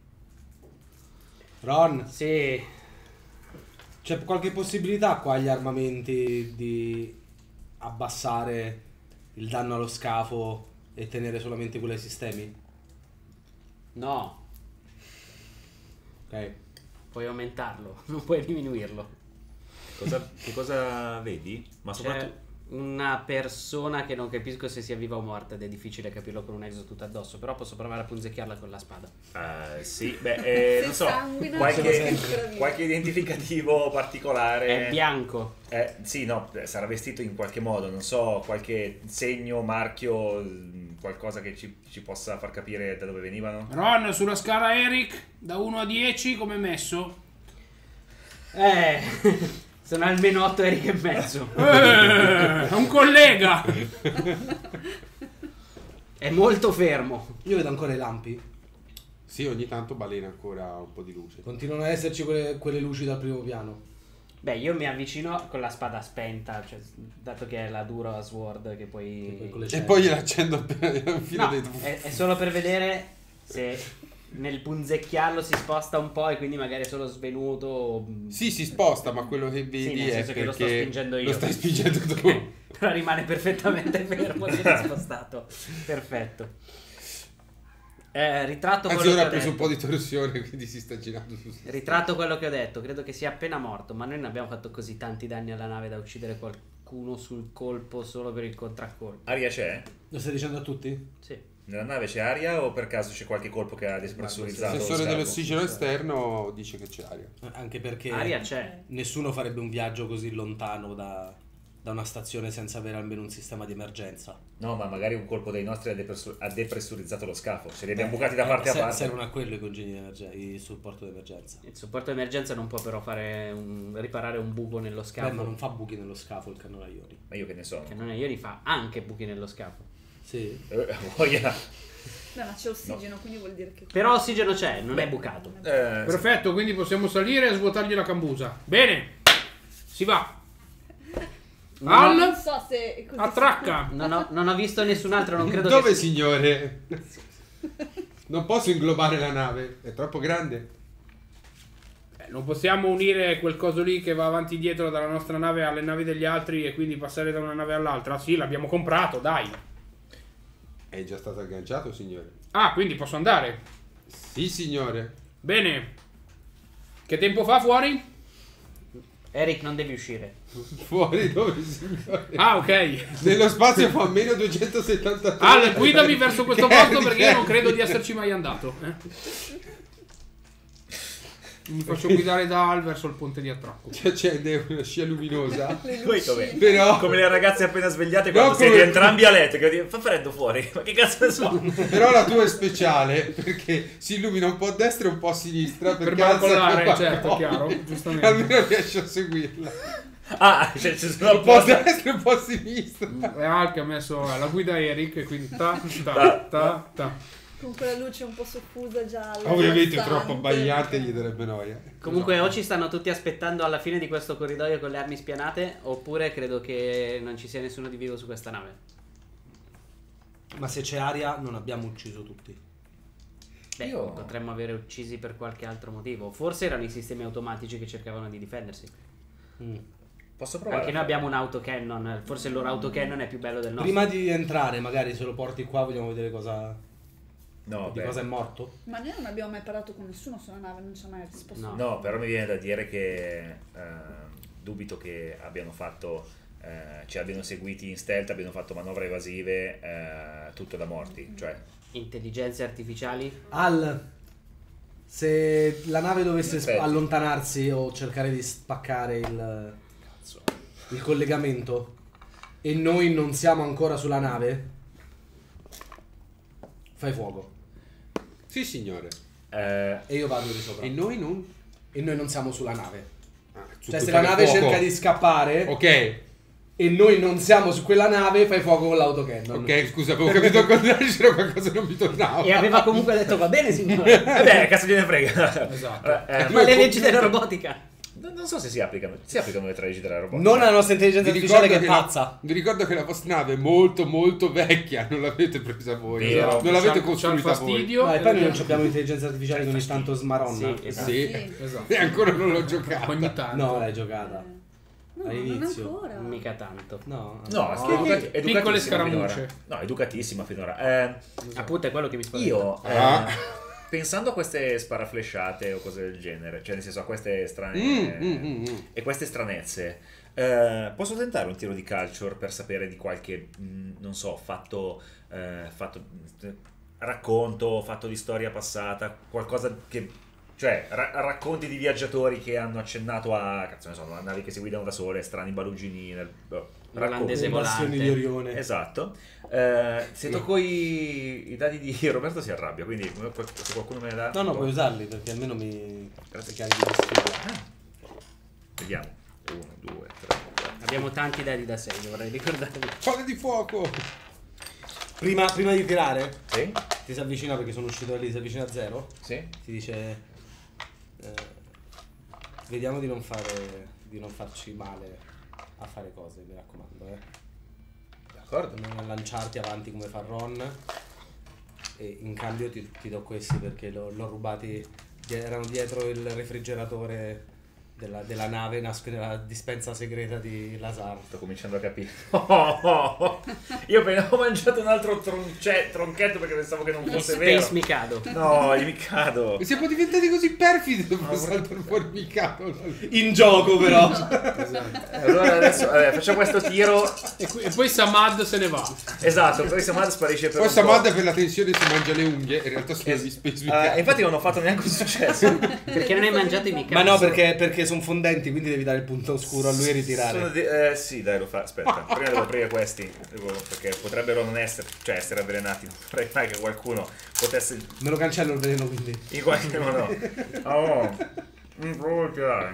Ron, Sì. c'è qualche possibilità qua agli armamenti di abbassare il danno allo scafo e tenere solamente quello ai sistemi? No. Ok. Puoi aumentarlo, non puoi diminuirlo. Cosa, che cosa vedi? Ma C'è soprattutto... una persona che non capisco se sia viva o morta ed è difficile capirlo con un exotuta addosso, però posso provare a punzecchiarla con la spada. Eh, sì, beh, eh, Se non so, sanguina, qualche, sono sempre vivo. qualche identificativo particolare. È bianco. Eh, sì, no, eh, sarà vestito in qualche modo, non so, qualche segno, marchio, mh, qualcosa che ci, ci possa far capire da dove venivano. Ron, sulla scala Eric, da uno a dieci, come è messo? Eh, sono almeno otto eri e mezzo. Eh, è un collega! È molto fermo. Io vedo ancora i lampi. Sì, ogni tanto balena ancora un po' di luce. Continuano ad esserci quelle, quelle luci dal primo piano. Beh, io mi avvicino con la spada spenta, cioè, dato che è la dura sword che poi... Che poi con le E poi gliela accendo appena un filo No, dei è, è solo per vedere se nel punzecchiarlo si sposta un po' e quindi magari è solo svenuto. o- Sì, si sposta, ma quello che vedi nel è senso che lo sto perché spingendo io. Lo stai spingendo tu. Ok, però rimane perfettamente fermo se l'è spostato. Perfetto. Eh, ritratto Anzi, quello ora che ha ho preso un detto. po' di torsione, quindi si sta girando su. Ritratto quello che ho detto, credo che sia appena morto, ma noi non abbiamo fatto così tanti danni alla nave da uccidere qualcuno sul colpo solo per il contraccolpo. Aria c'è? Lo stai dicendo a tutti? Sì. Nella nave c'è aria o per caso c'è qualche colpo che ha Il despressurizzato? lo sensore scafo? dell'ossigeno esterno dice che c'è aria. Anche perché Aria c'è. nessuno farebbe un viaggio così lontano da, da una stazione senza avere almeno un sistema di emergenza. No, ma magari un colpo dei nostri ha, depressu- ha depressurizzato lo scafo. Se li abbiamo Eh, bucati da eh, parte a se- parte. Servono a quello i congegni di emergenza, il supporto di emergenza. Il supporto d'emergenza non può però fare un, riparare un buco nello scafo. Beh, ma non fa buchi nello scafo il cannone a ioni. Ma io che ne so. Che non è ieri fa anche buchi nello scafo. Sì. Eh, voglia. Beh, ma c'è ossigeno, quindi vuol dire che... Però ossigeno c'è, non è bucato. Eh, Perfetto, quindi possiamo salire e svuotargli la cambusa. Bene, si va. Non Al so se è così attracca. Non ho, non ho visto nessun altro, non credo Dove che... signore? Non posso inglobare la nave, è troppo grande. Eh, non possiamo unire quel coso lì che va avanti e dietro dalla nostra nave alle navi degli altri e quindi passare da una nave all'altra. Sì, l'abbiamo comprato, dai. È già stato agganciato, signore. Ah, quindi posso andare. Sì, signore. Bene. Che tempo fa fuori? Eric, non devi uscire. Fuori dove, signore? Ah, ok. Nello spazio fa meno duecentosettantatré. Al, guidami verso questo Che posto di perché io che? non credo di esserci mai andato. eh. Mi faccio guidare da Al verso il ponte di attracco. C'è, c'è una scia luminosa. poi come? Però, Come le ragazze appena svegliate quando No, siete come- entrambi a letto che dicono, fa freddo fuori. Ma che cazzo ne so? però la tua è speciale perché si illumina un po' a destra e un po' a sinistra Per perché alza barcollare, il certo, balcone. chiaro, giustamente. Almeno riesci a seguirla. Ah, cioè, ci sono Un po' a apposta. destra e un po' a sinistra. E Al che ha messo la guida Eric e quindi ta ta ta ta. Con quella luce un po' soffusa gialla. Ovviamente rilassante. troppo bagliate gli darebbe noia. Comunque o ci stanno tutti aspettando alla fine di questo corridoio con le armi spianate, oppure credo che non ci sia nessuno di vivo su questa nave. Ma se c'è aria non abbiamo ucciso tutti. Beh, Io- potremmo avere uccisi per qualche altro motivo. Forse erano i sistemi automatici che cercavano di difendersi. Mm. Posso provare? Anche noi abbiamo un autocannon. Forse il loro autocannon è più bello del nostro. Prima di entrare, magari se lo porti qua, vogliamo vedere cosa, No, di beh. cosa è morto. Ma noi non abbiamo mai parlato con nessuno sulla nave, non ci ha mai risposto. No. No, però mi viene da dire che eh, dubito che abbiano fatto, eh, ci abbiano seguiti in stealth, abbiano fatto manovre evasive, eh, tutto da morti. Cioè, Intelligenze artificiali. Al, se la nave dovesse In effetti. allontanarsi o cercare di spaccare il, il collegamento e noi non siamo ancora sulla nave, fai fuoco. Sì, signore. eh, E io vado di sopra. E noi non? E noi non siamo sulla nave. Ah, su Cioè cui se la fare nave fuoco. cerca di scappare Ok, e noi non siamo su quella nave, fai fuoco con l'autocannon. ok, scusa, avevo capito al contrario, c'era qualcosa che non mi tornava. E aveva comunque detto va bene signore. vabbè, cazzo gliene frega. Esatto. Eh, Ma le leggi della robotica. non non so se si applicano, si applicano le tre leggi della robotica. Non alla nostra intelligenza Vi artificiale ricordo, che è che pazza. la, vi ricordo che la vostra nave è molto molto vecchia, non l'avete presa voi, Vero. non l'avete C'ha- c'ha il costruita voi. fastidio. No, e poi noi non abbiamo intelligenza artificiale che ogni tanto smaronna. Sì, esatto. Sì, Sì. Esatto. e ancora non l'ho giocata. Ogni tanto. No, l'hai giocata. No, All'inizio. non ancora. Mica tanto. No. No, No, è educati- piccole educatissima scaramucce. finora. No, educatissima finora. Eh, Appunto è quello che mi spaventa. io, eh, Ah. pensando a queste sparaflesciate o cose del genere, cioè nel senso a queste strane Mm, mm, mm, mm. e queste stranezze, eh, posso tentare un tiro di culture per sapere di qualche, mh, non so, fatto, eh, fatto eh, racconto, fatto di storia passata, qualcosa che... Cioè, ra- racconti di viaggiatori che hanno accennato a, cazzo ne so, a navi che si guidano da sole, strani baluggini nel... boh, L'olandese Le passioni volante. di Orione. Esatto. Eh, se tocco i, i dadi di Roberto si arrabbia, quindi se qualcuno me ne dà... No, no, puoi usarli perché almeno mi Grazie. carichi di sfida. Vediamo. uno, due, tre, quattro. Abbiamo tanti dadi da sei, vorrei ricordarvi. Palle di fuoco! Prima, prima di tirare, Sì? ti si avvicina perché sono uscito da lì, si avvicina a zero. Sì? Ti dice eh, vediamo di non fare di non farci male a fare cose, mi raccomando, eh. D'accordo. Non lanciarti avanti come fa Ron. E in cambio ti, ti do questi perché l'ho, l'ho rubati, die- erano dietro il refrigeratore della, della nave nasce nella dispensa segreta di Lazar. Sto cominciando a capire. Oh, oh, oh. Io appena ho mangiato un altro tronce- tronchetto perché pensavo che non fosse vero. Space Mikado. No, il Mikado. E siamo diventati così perfidi dopo saltare fuori il Mikado. In gioco però. Allora adesso vabbè, facciamo questo tiro. E, qui- e poi Samad se ne va. Esatto, poi Samad sparisce per Poi un po'. Samad per la tensione si mangia le unghie, in realtà sono gli Space Eh, Mikado. infatti non ho fatto neanche un successo. Perché non hai mangiato i Mikado? Ma no, perché, perché sono fondenti, quindi devi dare il punto oscuro a lui e ritirare. Sono di- eh, sì, dai, lo fa. Aspetta, prima devo aprire questi. Devo- perché potrebbero non essere, cioè essere avvelenati. Non vorrei mai che qualcuno potesse Me lo cancello il veleno, quindi. in qualche modo. Oh, mm, provo a tirare.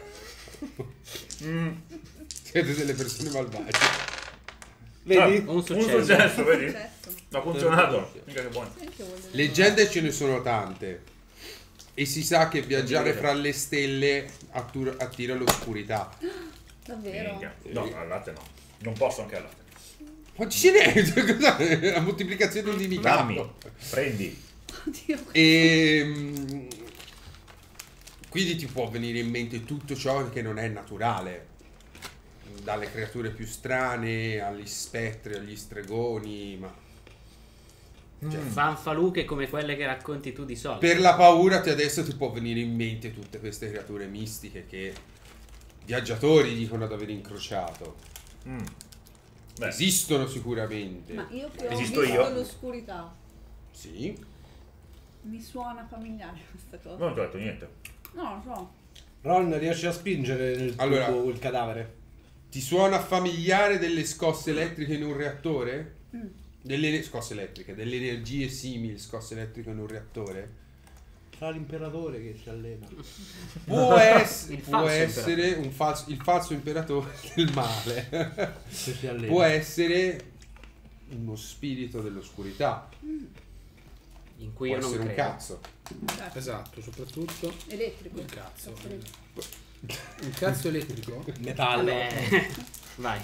Mm. Siete delle persone malvagie. Vedi? Ah, Un successo. Un successo, vedi? Successo. Ha funzionato. Mica che buono. Anche io voglio- Leggende ce ne sono tante. E si sa che viaggiare fra le stelle attura- attira l'oscurità. Davvero? Minchia. No, al latte no. Non posso anche al latte. Quanti ce n'è? Cos'è? La moltiplicazione di Dammi, Mikado. prendi. Oddio. E mm, quindi ti può venire in mente tutto ciò che non è naturale, dalle creature più strane agli spettri, agli stregoni, ma Cioè, fanfaluche come quelle che racconti tu di solito. per la paura ti adesso ti può venire in mente tutte queste creature mistiche che viaggiatori dicono di aver incrociato. Mm. Beh, Esistono sicuramente. Ma io che ho Esisto visto io? l'oscurità, Sì. mi suona familiare questa cosa. non ti ho detto niente. No, non so. Ron, riesci a spingere nel Allora. tubo il cadavere? Ti suona familiare delle scosse elettriche in un reattore? Mm. Delle scosse elettriche, delle energie simili scosse elettriche in un reattore? Sarà l'imperatore che si allena. Può, ess- Il può falso essere un falso, il falso imperatore del male. Che si allena. Può essere uno spirito dell'oscurità. In cui Può io non essere un credo. cazzo. Certo. Esatto, soprattutto Elettrico. il cazzo. Elettrico. Un cazzo elettrico? Metallo. Vabbè. Vai.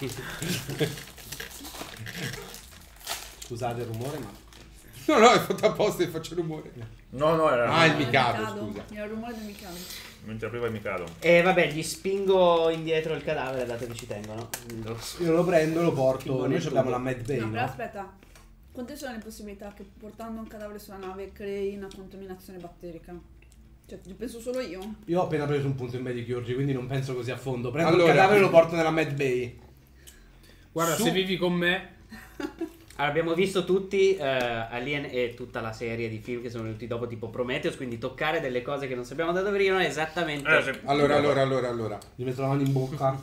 Scusate il rumore, ma. No, no, è fatto apposta e faccio rumore. No, no, era Ah, il Ah, Mikado, scusa. Era il rumore del Mikado. mentre apriva il Mikado. E vabbè, gli spingo indietro il cadavere, dato che ci tengono. Io lo prendo, lo porto. Tipo Noi nel abbiamo tubo. la Mad Bay, No, no? però aspetta. Quante sono le possibilità che portando un cadavere sulla nave crei una contaminazione batterica? Cioè, ci penso solo io. Io ho appena preso un punto in Medichirurgy, quindi non penso così a fondo. Prendo Allora- il cadavere e lo porto nella Mad Bay. Guarda, Su- se vivi con me, Allora, abbiamo visto tutti eh, Alien e tutta la serie di film che sono venuti dopo, tipo Prometheus, quindi toccare delle cose che non sappiamo da dove venivano è esattamente. Eh, se- Allora, allora, allora, allora. Gli metto la mano in bocca.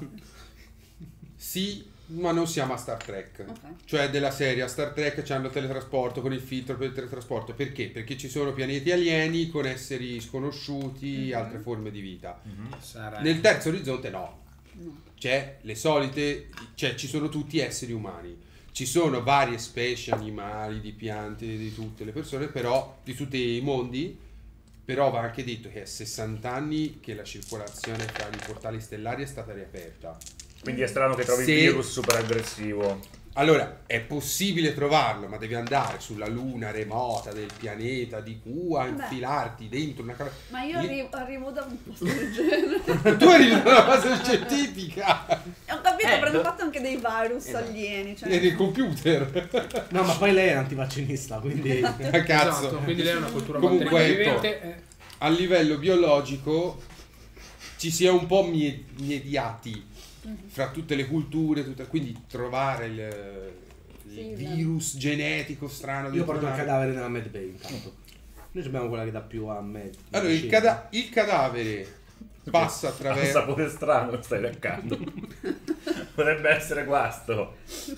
Sì, ma non siamo a Star Trek. Ok. Cioè della serie a Star Trek c'hanno il teletrasporto con il filtro per il teletrasporto. Perché? Perché ci sono pianeti alieni con esseri sconosciuti, Mhm. altre forme di vita. sarà. Nel terzo orizzonte no. No. C'è le solite, cioè ci sono tutti esseri umani. Ci sono varie specie animali, di piante, di tutte le persone, però di tutti i mondi. Però va anche detto che è sessanta anni che la circolazione tra i portali stellari è stata riaperta. Quindi è strano che trovi Se- il virus super aggressivo. Allora, è possibile trovarlo, ma devi andare sulla luna remota del pianeta di Q a Vabbè. infilarti dentro una cosa. Ma io Lì- arrivo, arrivo da un posto del genere. Tu arrivi da una base scientifica E ho capito, Eh, avranno do- fatto anche dei virus Esatto. alieni. Cioè... e del computer. No, ma poi lei è antivaccinista, quindi. A cazzo. Esatto, quindi lei è una cultura Comunque, batterica ecco. vivente. eh. A livello biologico ci si è un po' mie- mediati fra tutte le culture, tutte- quindi trovare il, il Sì, virus genetico strano. Io dentro porto il una- cadavere nella Mad Bay intanto. Noi abbiamo quella che dà più a me. Allora, il, cada- il cadavere passa Ha un attraverso. sapore strano, lo stai leccando. Potrebbe essere guasto.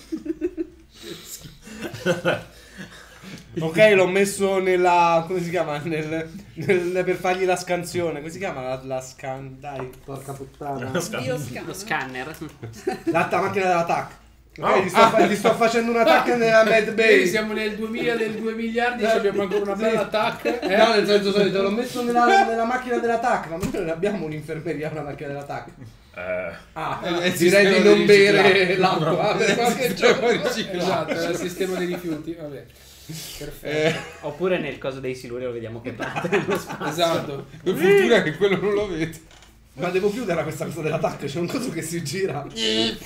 Ok, l'ho messo nella. Come si chiama? Nel, nel- per fargli la scansione. Come si chiama? La, la scan. Dai, porca puttana. Bioscan. Lo scanner. L'altra macchina dell'attack. Ok, Oh. gli, sto fa- gli sto facendo un attack nella Mad Vedi, Bay. siamo nel duemila del due miliardi, abbiamo ancora una bella attack. eh? No, nel senso solito, l'ho messo nella, nella macchina dell'attack, ma noi non abbiamo un'infermeria, una macchina dell'attack. Eh, Ah, È il direi sistema di non di bere riciclaggio. l'acqua per qualche Il sistema giorno. di riciclaggio. Esatto, era il sistema dei rifiuti. Vabbè. Perfetto. Eh, Oppure nel coso dei siluri lo vediamo che parte nello spazio. Esatto. per fortuna che quello non lo vedo. Ma devo chiudere questa cosa dell'attacco, c'è un coso che si gira. Eh,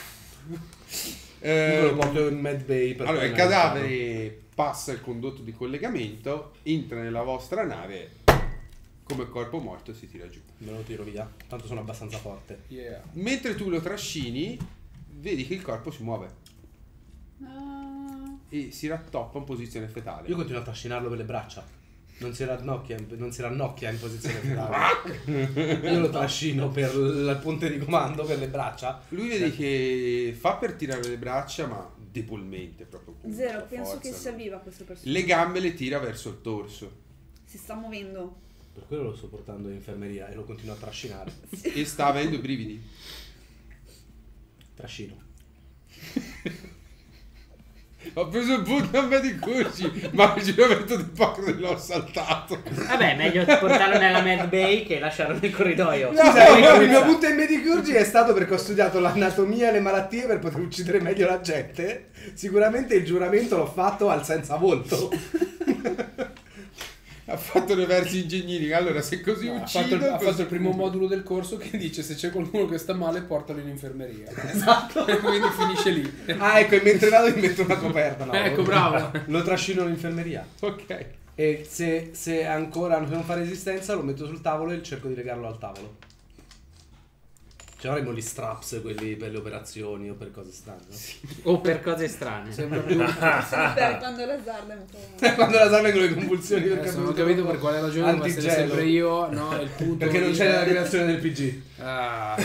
Io lo porto in Mad Bay per allora, il tornare in cadavere passa il condotto di collegamento, entra nella vostra nave, come corpo morto si tira giù. carro. Me lo tiro via, tanto sono abbastanza forte. Yeah. Mentre tu lo trascini, vedi che il corpo si muove Ah, e si rattoppa in posizione fetale. Io continuo a trascinarlo per le braccia. Non si rannocchia, non si rannocchia in posizione fetale. Io lo trascino per il ponte di comando, per le braccia. Lui vedi che fa per tirare le braccia, ma debolmente proprio. con Zero, poca penso che forza, sia no? viva questa persona. Le gambe le tira verso il torso Si sta muovendo. Per quello lo sto portando in infermeria e lo continuo a trascinare. e sta avendo i brividi. Trascino. Ho preso il punto a me di Gucci, ma il giramento di poco l'ho saltato. Vabbè, meglio portarlo nella Mad Bay che lasciarlo nel corridoio. Scusa, il mio punto in Medicurgi è stato perché ho studiato l'anatomia e le malattie per poter uccidere meglio la gente. Sicuramente il giuramento l'ho fatto al senza volto. Ha fatto le versi ingegneri. Allora, se così Ha uccido, fatto, il, ha così- fatto il primo modulo del corso che dice se c'è qualcuno che sta male portalo in infermeria. Esatto. Quindi finisce lì. Ah, ecco, e mentre vado mi metto una coperta. No, Ecco, lo- bravo. Lo trascino in infermeria. Ok. E se, se ancora non fa resistenza, lo metto sul tavolo e cerco di legarlo al tavolo. Cioè avremo gli straps, quelli per le operazioni o per cose strane, no? O per cose strane. Sembra più... Sì, per quando la zarda è un po'... Quando la salve con le convulsioni perché Adesso non ho capito per quale ragione devo essere Antigelo. sempre io. No, il punto Perché non di- c'è la creazione del P G. Ah,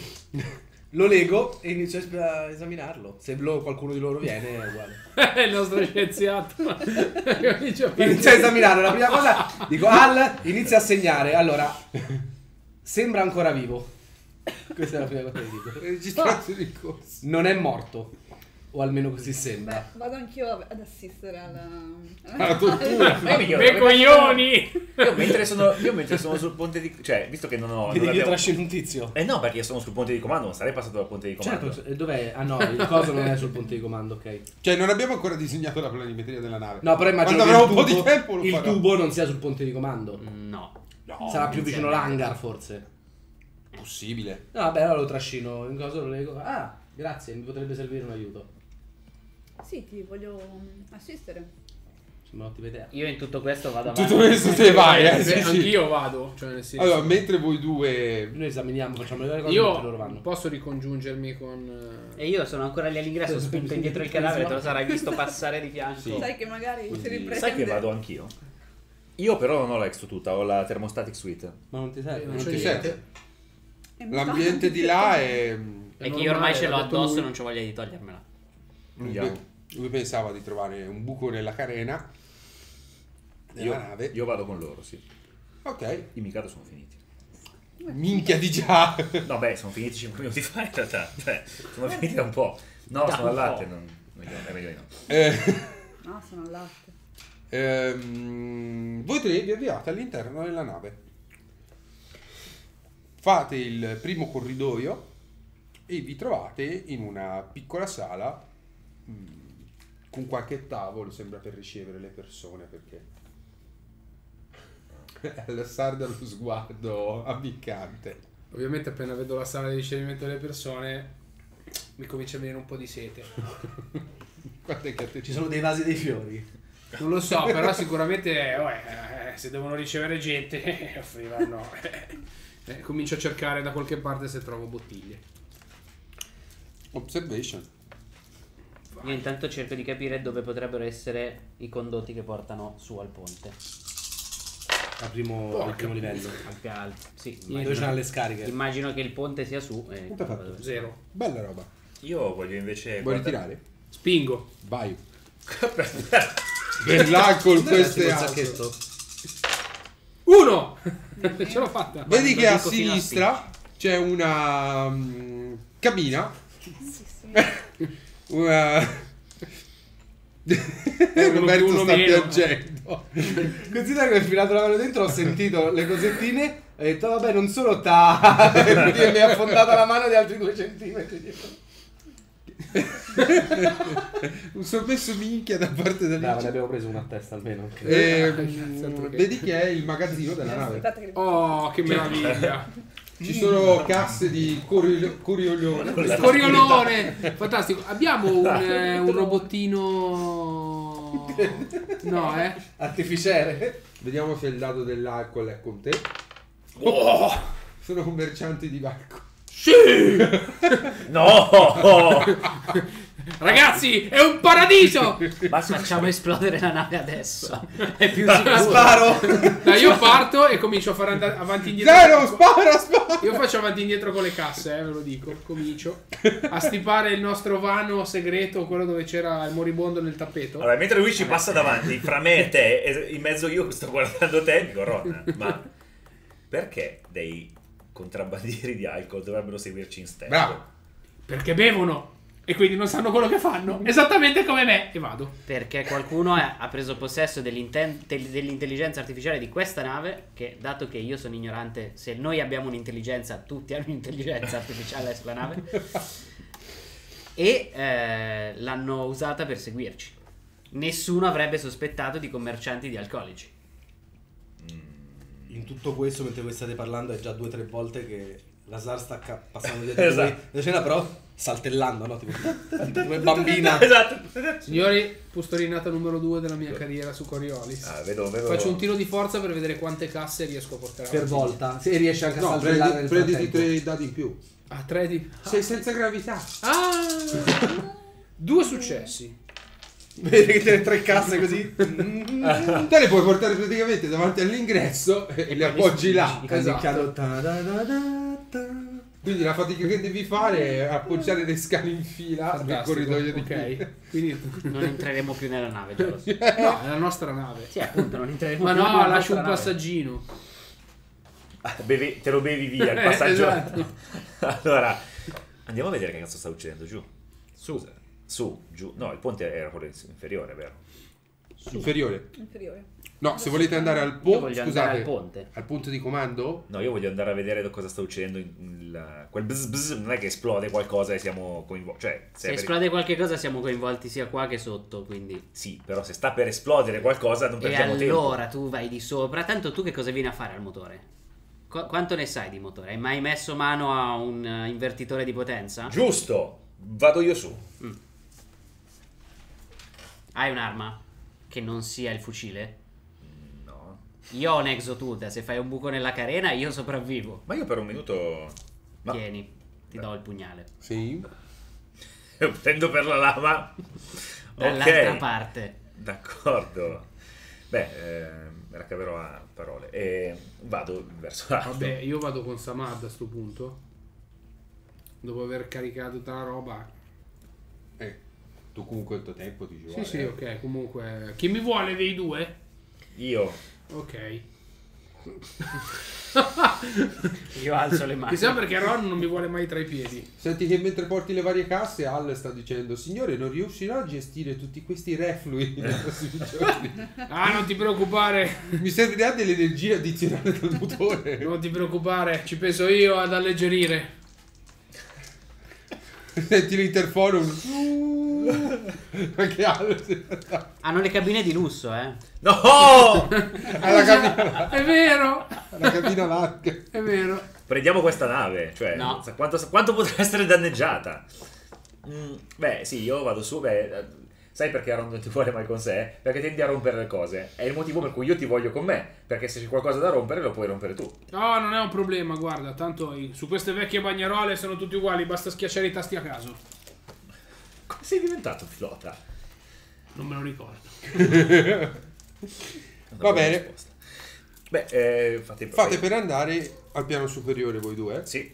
Lo lego e inizio a es- a esaminarlo. Se lo- qualcuno di loro viene è uguale. è il nostro scienziato. Comincia a Inizio a esaminare. La prima cosa dico Al, inizia a segnare. Allora, sembra ancora vivo. Questa è la prima cosa che dico. Registrazione in corso. Non è morto. O almeno così Beh, sembra. vado anch'io ad assistere alla... Alla tortura. Ma io- Bei coglioni! Io mentre sono, io mentre sono sul ponte di... Cioè, visto che non ho... Vedi non che io abbiamo- trascino un tizio. Eh no, perché io sono sul ponte di comando, non sarei passato dal ponte di comando. Certo, e dov'è? Ah no, il coso non è sul ponte di comando, ok. Cioè, non abbiamo ancora disegnato la planimetria della nave. No, però immagino Quando che avrò un po' il di tubo, tempo lo il farò. tubo non sia sul ponte di comando. No. No, Sarà più non vicino sembra. all'hangar, forse. possibile. No, vabbè, allora lo trascino in cosa lo leggo. Ah, grazie, mi potrebbe servire un aiuto. Sì, ti voglio mm, assistere. Sembra un'ottima idea. Io in tutto questo vado avanti. Tutto questo te vai, eh. Beh, Sì, sì. anch'io vado. Cioè, nel senso... Allora, mentre voi due... Noi esaminiamo, facciamo le cose mentre loro Io vanno. posso ricongiungermi con... E io sono ancora lì all'ingresso, spinto indietro il cadavere, te lo sarai visto passare di fianco. Sì. Sai che magari Così. si riprende. Sai che vado anch'io? Io però non ho la Exo tutta, ho la Thermostatic Suite. Ma non ti serve? Non Non c'è ti niente. serve. È mutato L'ambiente di là è... E che io ormai ce l'ho l'ha detto addosso lui. e non c'ho voglia di togliermela. Andiamo. Lui pensava di trovare un buco nella carena della Io, nave. io vado con loro, sì. Ok. I Mikado sono finiti. Minchia di già. No, beh, sono finiti cinque minuti fa in realtà. Cioè, sono finiti da un po'. No, Da sono al un latte, po'. non, meglio- è meglio di no. Eh, Ah, sono al latte. ehm, voi tre vi avviate all'interno della nave. Fate il primo corridoio e vi trovate in una piccola sala mh, con qualche tavolo, sembra per ricevere le persone, perché alla sarda lo sguardo ammiccante. Ovviamente appena vedo la sala di ricevimento delle persone mi comincia a venire un po' di sete. Guarda che a te Ci sono dei vasi dei fiori. Non lo so, però sicuramente eh, vabbè, eh, se devono ricevere gente eh, offriranno. Eh, comincio a cercare da qualche parte se trovo bottiglie. Observation. Io intanto cerco di capire dove potrebbero essere i condotti che portano su al ponte. Al primo, al primo livello. Al più alto. Sì, Dove immagino, c'hanno le scariche. immagino che il ponte sia su. E Quanto hai fatto? dove- Zero. Bella roba. Io voglio invece... Vuoi guarda- ritirare? Spingo. Vai. Per là con queste Tipo il auto. sacchetto. Uno! Ce l'ho fatta. Vedi Quando che a dico fino a sinistra c'è una mm, cabina. Sì, sì. Una... Uno Roberto più, uno sta meno. piangendo. Considera che ho infilato la mano dentro, ho sentito le cosettine e ho detto vabbè non solo ta e mi è affondata la mano di altri due centimetri dietro. Un sormesso minchia da parte da Brava, ne lì. abbiamo preso una a testa almeno. E, Cazzo, altro che- vedi che è il magazzino della nave. Aspetta che Oh, che meraviglia. Ci sono casse di cori- coriolone. Coriolone! Fantastico. Abbiamo un, eh, un robottino... No, eh? Artificiere. Vediamo se il dado dell'alcol è con te. Oh! Sono commercianti di barco. Sì! No! Ragazzi, è un paradiso! Ma Facciamo esplodere la nave adesso. È più Ah, sicuro. sparo. Dai, io parto e comincio a fare andare avanti e indietro. Zero, spara, spara! Io faccio avanti e indietro con le casse, eh, ve lo dico. Comincio a stipare il nostro vano segreto, quello dove c'era il moribondo nel tappeto. Allora, mentre lui ci passa davanti, fra me e te, e in mezzo io sto guardando te, dico Ron, ma perché dei contrabbandieri di alcol dovrebbero seguirci in step? Bravo. Perché bevono e quindi non sanno quello che fanno. Esattamente come me. E vado. Perché qualcuno è- ha preso possesso dell'inten- del- dell'intelligenza artificiale di questa nave, che dato che io sono ignorante, se noi abbiamo un'intelligenza, tutti hanno un'intelligenza artificiale sulla nave, e eh, l'hanno usata per seguirci. Nessuno avrebbe sospettato di commercianti di alcolici. In tutto questo, mentre voi state parlando, è già due o tre volte che Lazar sta ca- passando dietro Esatto. di voi. La scena però saltellando, no? Tipo come bambina. Esatto. Signori, pustolinata numero due della mia carriera su Coriolis. Ah, vedo, vedo. Faccio un tiro di forza per vedere quante casse riesco a portare Per avanti. volta. Se riesce anche a No, saltellare prendi, nel prenditi frattempo. tre dadi in più. Ah, tre di... Sei senza gravità. Ah! Due successi. Vedi che tiene tre casse così. Te le puoi portare praticamente davanti all'ingresso e le appoggi là. Canticchiando. Ta-da-da-da-da. Quindi la fatica che devi fare è appoggiare le scale in fila nel Fantastico. corridoio di Ok. Quindi... Non entreremo più nella nave, già lo so. No, è la nostra nave. Sì, appunto, non entreremo Ma più no, nella lascio nostra un nave. passaggino. Ah, bevi- te lo bevi via il passaggio. Esatto. Allora, andiamo a vedere che cazzo sta succedendo giù. Su. Su, giù. No, il ponte era quello inferiore, vero? Inferiore. Inferiore. No, se volete andare al Io ponte, voglio scusate, andare al ponte. al punto di comando, No, io voglio andare a vedere cosa sta succedendo. in- il- quel bzz bzz non è che esplode qualcosa e siamo coinvolti. Cioè, Se per- esplode qualche cosa siamo coinvolti sia qua che sotto, quindi... Sì, però se sta per esplodere qualcosa non E perdiamo tempo. allora tu vai di sopra. Tanto tu che cosa vieni a fare al motore? Qu- quanto ne sai di motore? Hai mai messo mano a un eh, invertitore di potenza? Giusto, vado io su. Hai un'arma che non sia il fucile? No. Io ho un exotuta, se fai un buco nella carena io sopravvivo. Ma io per un minuto... Ma Tieni, ti do il pugnale. sì. prendo per la lama. Dall'altra Ok, parte. d'accordo. Beh, eh, me la caverò a parole. E vado verso l'alto. Vabbè, io vado con Samad a sto punto. Dopo aver caricato tutta la roba. Eh, tu comunque il tuo tempo ti ci Sì, vuole. sì, eh. ok. Comunque, chi mi vuole dei due? Io... Ok. Io alzo le mani. Chissà perché Ron non mi vuole mai tra i piedi. Senti che mentre porti le varie casse, Al sta dicendo: signore, non riuscirò a gestire tutti questi reflui nei prossimi giorni. Ah, non ti preoccupare. Mi servirà dell'energia addizionale dal motore. Non ti preoccupare, ci penso io ad alleggerire. Senti l'interfono. Anche Al. Hanno le cabine di lusso, eh. No! Alla cabina, È vero, alla cabina larga. è vero. Prendiamo questa nave, cioè No. sa- quanto, quanto potrà essere danneggiata? Mm, beh, sì, io vado su, beh, eh, sai perché Aaron non ti vuole mai con sé? Perché tendi a rompere le cose. È il motivo per cui io ti voglio con me, perché se c'è qualcosa da rompere lo puoi rompere tu. No, non è un problema, guarda, tanto i- su queste vecchie bagnerole sono tutti uguali, basta schiacciare i tasti a caso. Come sei diventato pilota? Non me lo ricordo. Una Va buona bene. risposta. Beh, eh, fate, Fate per andare al piano superiore voi due. Sì,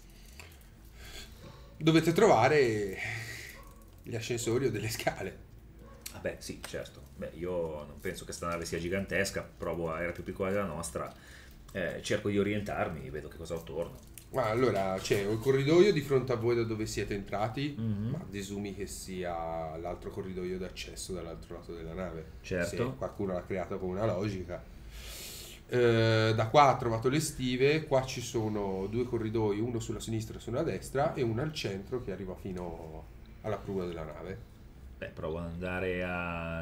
Dovete trovare gli ascensori o delle scale. vabbè, sì, certo. Beh, io non penso che sta nave sia gigantesca, provo a era più piccola della nostra. Eh, cerco di orientarmi, vedo che cosa ho attorno. Ma allora c'è un corridoio di fronte a voi da dove siete entrati, Mhm. ma desumi che sia l'altro corridoio d'accesso dall'altro lato della nave. Certo. Se qualcuno l'ha creato con una logica. Eh, da qua ha trovato le stive, qua ci sono due corridoi, uno sulla sinistra e sulla destra e uno al centro che arriva fino alla prua della nave. Beh, provo ad andare a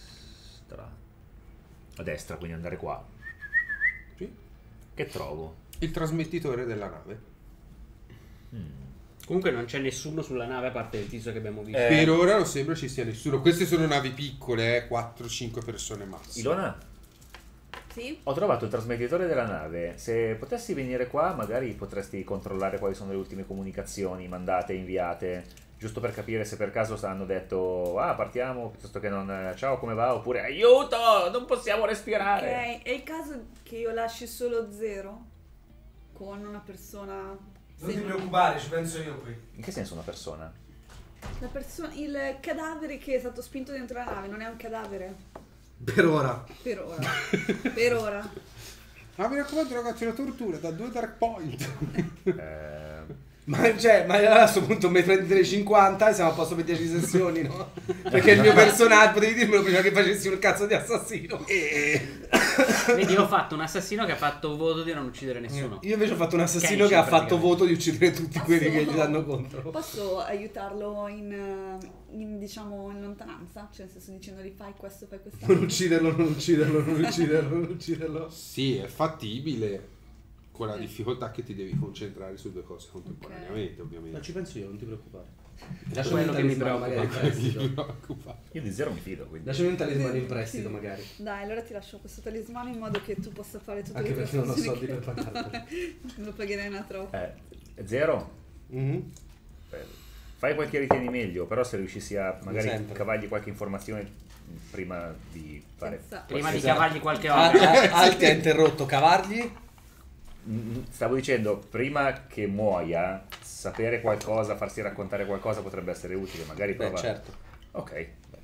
destra. A destra, quindi andare qua. Sì. Che trovo? Il trasmettitore della nave. Comunque non c'è nessuno sulla nave a parte il tizio che abbiamo visto. Eh. Per ora non sembra ci sia nessuno. Queste sono navi piccole, eh, quattro cinque persone massimo. Ilona, Sì? ho trovato il trasmettitore della nave. Se potessi venire qua, magari potresti controllare quali sono le ultime comunicazioni mandate, inviate, giusto per capire se per caso hanno detto ah partiamo, piuttosto che non ciao come va, oppure aiuto, non possiamo respirare. Ok, è il caso che io lasci solo zero con una persona... Non ti se- preoccupare, ci penso io qui. In che senso una persona? La persona, il cadavere che è stato spinto dentro la nave non è un cadavere. Per ora. Per ora. Per ora. Ah, mi raccomando ragazzi, una tortura da due dark point. Eh, Ma, cioè, ma a questo punto mi prendi tre cinquanta e siamo a posto per dieci sessioni, no? Perché il mio personaggio, potevi dirmelo prima che facessi un cazzo di assassino. Vedi, io ho fatto un assassino che ha fatto voto di non uccidere nessuno. Io invece ho fatto un assassino Kenshi, che ha fatto praticamente. voto di uccidere tutti Posso- quelli che gli danno contro. Posso aiutarlo in, eh, in, diciamo, in lontananza? Cioè, nel senso dicendogli fai questo, fai Non quest'altro. ucciderlo, non ucciderlo, non ucciderlo, non ucciderlo. Sì, è fattibile. Con la difficoltà che ti devi concentrare su due cose contemporaneamente, Ma ovviamente. ci penso io, non ti preoccupare. Lasciami quello che mi preoccupa. magari in prestito. Non ti preoccupare. io di zero mi fido, quindi. Lasciami un talismano in prestito, Sì. magari. Dai, allora ti lascio questo talismano in modo che tu possa fare tutte Anche le tue perché non ho funzioni soldi che- per pagarlo. Non lo pagherai una troppo. Eh, zero? Mhm. Eh, Fai quel che ritieni meglio, però se riuscissi a magari sempre. cavargli qualche informazione prima di fare... Senza- Prima di Esatto. cavargli qualche Ah, ora. ah, Alti ha interrotto, cavargli? Mm, Stavo dicendo, prima che muoia, sapere qualcosa, farsi raccontare qualcosa potrebbe essere utile, magari Beh, prova... certo. Ok.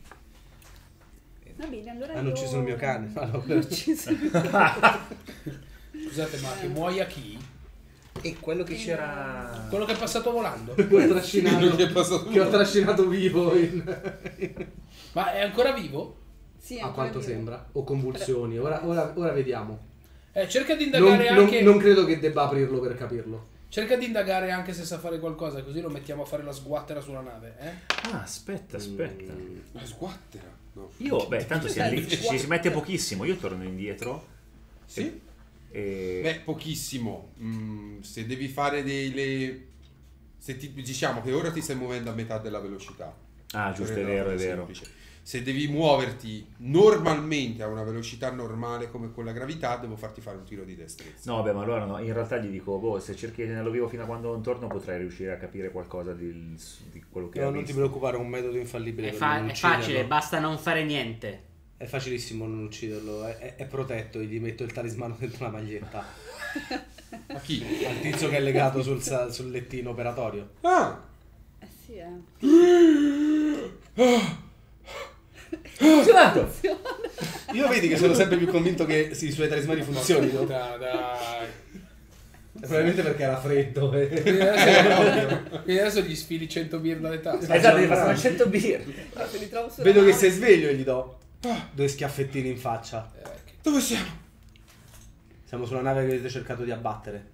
Va bene, allora Hanno io- ucciso il mio cane. Hanno ucciso il mio cane. Scusate, ma che muoia chi? E quello che c'era... Quello che è passato volando. Che ho trascinato, Che è passato che ho trascinato vivo in... Ma è ancora vivo? Sì, A ancora quanto vivo. sembra. O convulsioni. Ora, ora, ora vediamo. Eh, cerca di Non, indagare non- anche. non credo che debba aprirlo per capirlo. Cerca di indagare anche se sa fare qualcosa, così lo mettiamo a fare la sguattera sulla nave, eh? Ah, aspetta, aspetta. Mm. La sguattera? No. Io, beh, tanto siamo lì, ci, Guarda. ci si mette pochissimo, io torno indietro Sì? e... Beh, pochissimo. Mm, se devi fare delle... Se ti, diciamo che ora ti stai muovendo a metà della velocità. Ah, giusto, è Per vero, è rendere vero. semplice. Se devi muoverti normalmente a una velocità normale come con la gravità, devo farti fare un tiro di destrezza. No, beh, ma allora no, in realtà gli dico, boh, se cerchi di tenerlo vivo fino a quando non torno potrai riuscire a capire qualcosa di, di quello che No, ha non ti visto. preoccupare, è un metodo infallibile È, per fa- non è ucciderlo. facile, basta non fare niente. È facilissimo non ucciderlo, è, è- è protetto, gli metto il talismano dentro la maglietta. A chi? Al tizio che è legato sul, sa- sul lettino operatorio. Ah! Eh sì, eh. Funzionato! Io vedi che sono sempre più convinto che sì, i suoi talismani funzionino. Dai, dai. Probabilmente perché era freddo. eh. Quindi adesso, quindi adesso gli sfili cento birre dalle tasche. Esatto, devi fare cento birre. Ma se li trovo sulla Vedo che nave- sei sveglio e gli do due schiaffettini in faccia. Eh, che- Dove siamo? Siamo sulla nave che avete cercato di abbattere.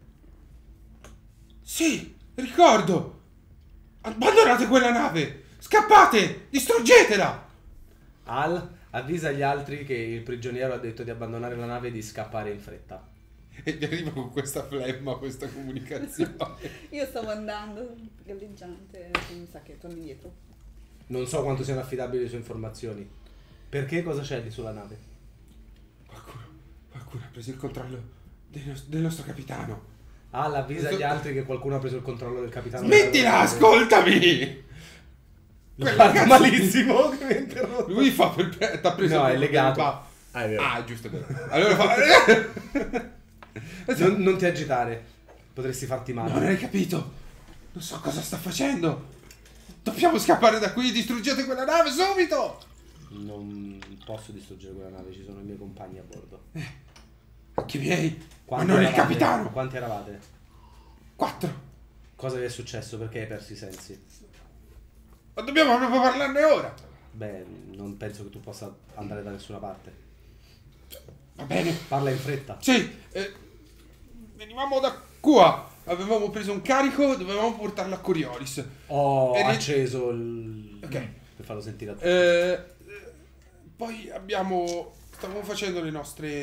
Sì, ricordo! Abbandonate quella nave! Scappate! Distruggetela! Al avvisa gli altri che il prigioniero ha detto di abbandonare la nave e di scappare in fretta. E mi arriva con questa flemma, questa comunicazione. Io stavo andando galleggiante, quindi mi sa che torno indietro. Non so quanto siano affidabili le sue informazioni. Perché cosa c'è lì sulla nave? Qualcuno, qualcuno ha preso il controllo del, nos- del nostro capitano. Al avvisa gli altri che qualcuno ha preso il controllo del capitano. Smettila, ascoltami! Lo guarda malissimo che mi ha interrotto. Lui fa per... pre- t'ha preso No, per- è legato. per- Ah, è vero. Ah, giusto, è vero. Allora fa... Non, non ti agitare. Potresti farti male. Non hai capito? Non so cosa sta facendo. Dobbiamo scappare da qui, distruggete quella nave subito! Non posso distruggere quella nave, ci sono i miei compagni a bordo. Anche i miei, Quanti ma non il eravate? capitano! Quanti eravate? Quattro! Cosa vi è successo? Perché hai perso i sensi? Ma dobbiamo proprio parlarne ora! Beh, non penso che tu possa andare da nessuna parte. Va bene? Parla in fretta. Sì, eh, venivamo da qua. Avevamo preso un carico, dovevamo portarlo a Coriolis. Ho E ri- acceso il... Ok. Per farlo sentire a tutti. Eh, eh, poi abbiamo... Stavamo facendo le nostre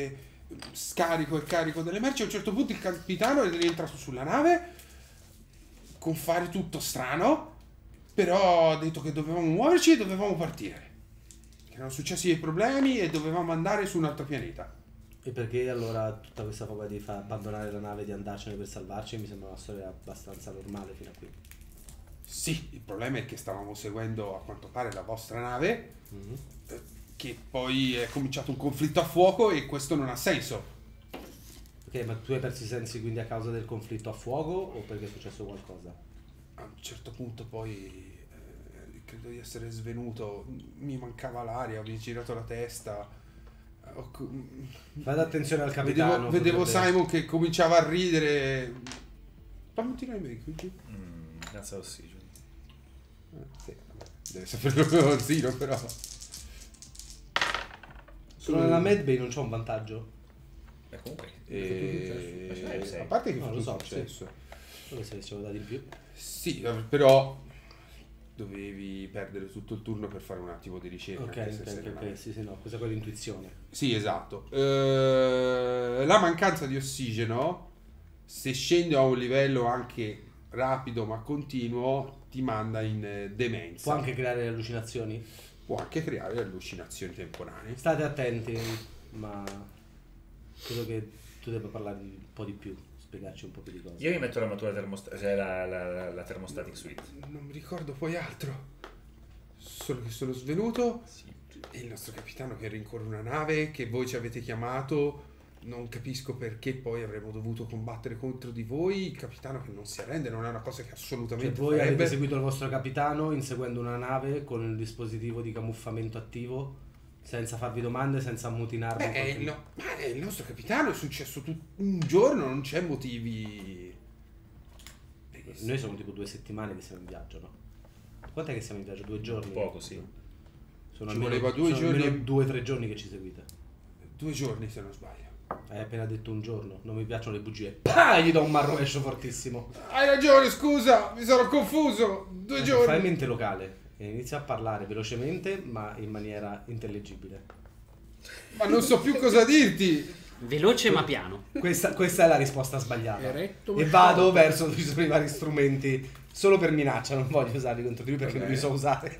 scarico e carico delle merci. A un certo punto il capitano è rientrato sulla nave con fare tutto strano, però ha detto che dovevamo muoverci e dovevamo partire, che erano successi dei problemi e dovevamo andare su un altro pianeta. E perché allora tutta questa paura di far abbandonare la nave e di andarcene per salvarci mi sembra una storia abbastanza normale fino a qui. Sì, il problema è che stavamo seguendo a quanto pare la vostra nave, Mhm. eh, che poi è cominciato un conflitto a fuoco e questo non ha senso. Ok, ma tu hai perso i sensi quindi a causa del conflitto a fuoco o perché è successo qualcosa? A un certo punto poi eh, credo di essere svenuto, mi mancava l'aria, mi ho girato la testa. Ho co- Fate attenzione al capitano. Vedevo, vedevo potrebbe- Simon che cominciava a ridere. Fammi un tiro ai miei Luigi. Mm, grazie all'ossigeno. Eh, sì, vabbè, deve sapere lo zero però. Sono nella medbay, non c'ho un vantaggio. E comunque. E... Eh, sei. A parte che No, fa lo tutto so, successo. Solo se ci avevo dato in più. Sì, però dovevi perdere tutto il turno per fare un attimo di ricerca. Ok, anche se ok, sei ok, nella ok, nave. sì, sì, no, questa è quella intuizione. Sì, esatto. Eh, la mancanza di ossigeno, se scendi a un livello anche rapido ma continuo, ti manda in eh, demenza. Può anche creare allucinazioni? Può anche creare allucinazioni temporanee. State attenti, ma credo che tu debba parlare un po' di più, spiegarci un po' più di cose. Io mi metto l'armatura termostatica, cioè la, la, la, la thermostatic suite. Non mi ricordo poi altro. Solo che sono svenuto Sì. e il nostro capitano che rincorre una nave che voi ci avete chiamato. Non capisco perché poi avremmo dovuto combattere contro di voi. Il capitano che non si arrende non è una cosa che Cioè, assolutamente voi farebbe. avete seguito il vostro capitano inseguendo una nave con il dispositivo di camuffamento attivo, senza farvi domande, senza ammutinarvi. in Beh, è qualche il, modo. no- ma è il nostro capitano, è successo tut- un giorno, non c'è motivi. Noi sono tipo due settimane che siamo in viaggio, no? Quant'è che siamo in viaggio? Due giorni? Poco, sì. Sono Ci almeno, voleva due sono almeno giorni. due o tre giorni che ci seguite. Due giorni se non sbaglio. Hai appena detto un giorno, non mi piacciono le bugie. Pah, gli do un marrovescio fortissimo. Hai ragione, scusa, mi sono confuso. Due Fai giorni. mente locale e inizia a parlare velocemente ma in maniera intelligibile. Ma non so più cosa dirti. Veloce ma piano. Questa, questa è la risposta sbagliata. Eretto, E ma vado sciolto. verso i suoi vari strumenti solo per minaccia, non voglio usarli contro di lui perché Va non li bene. so usare.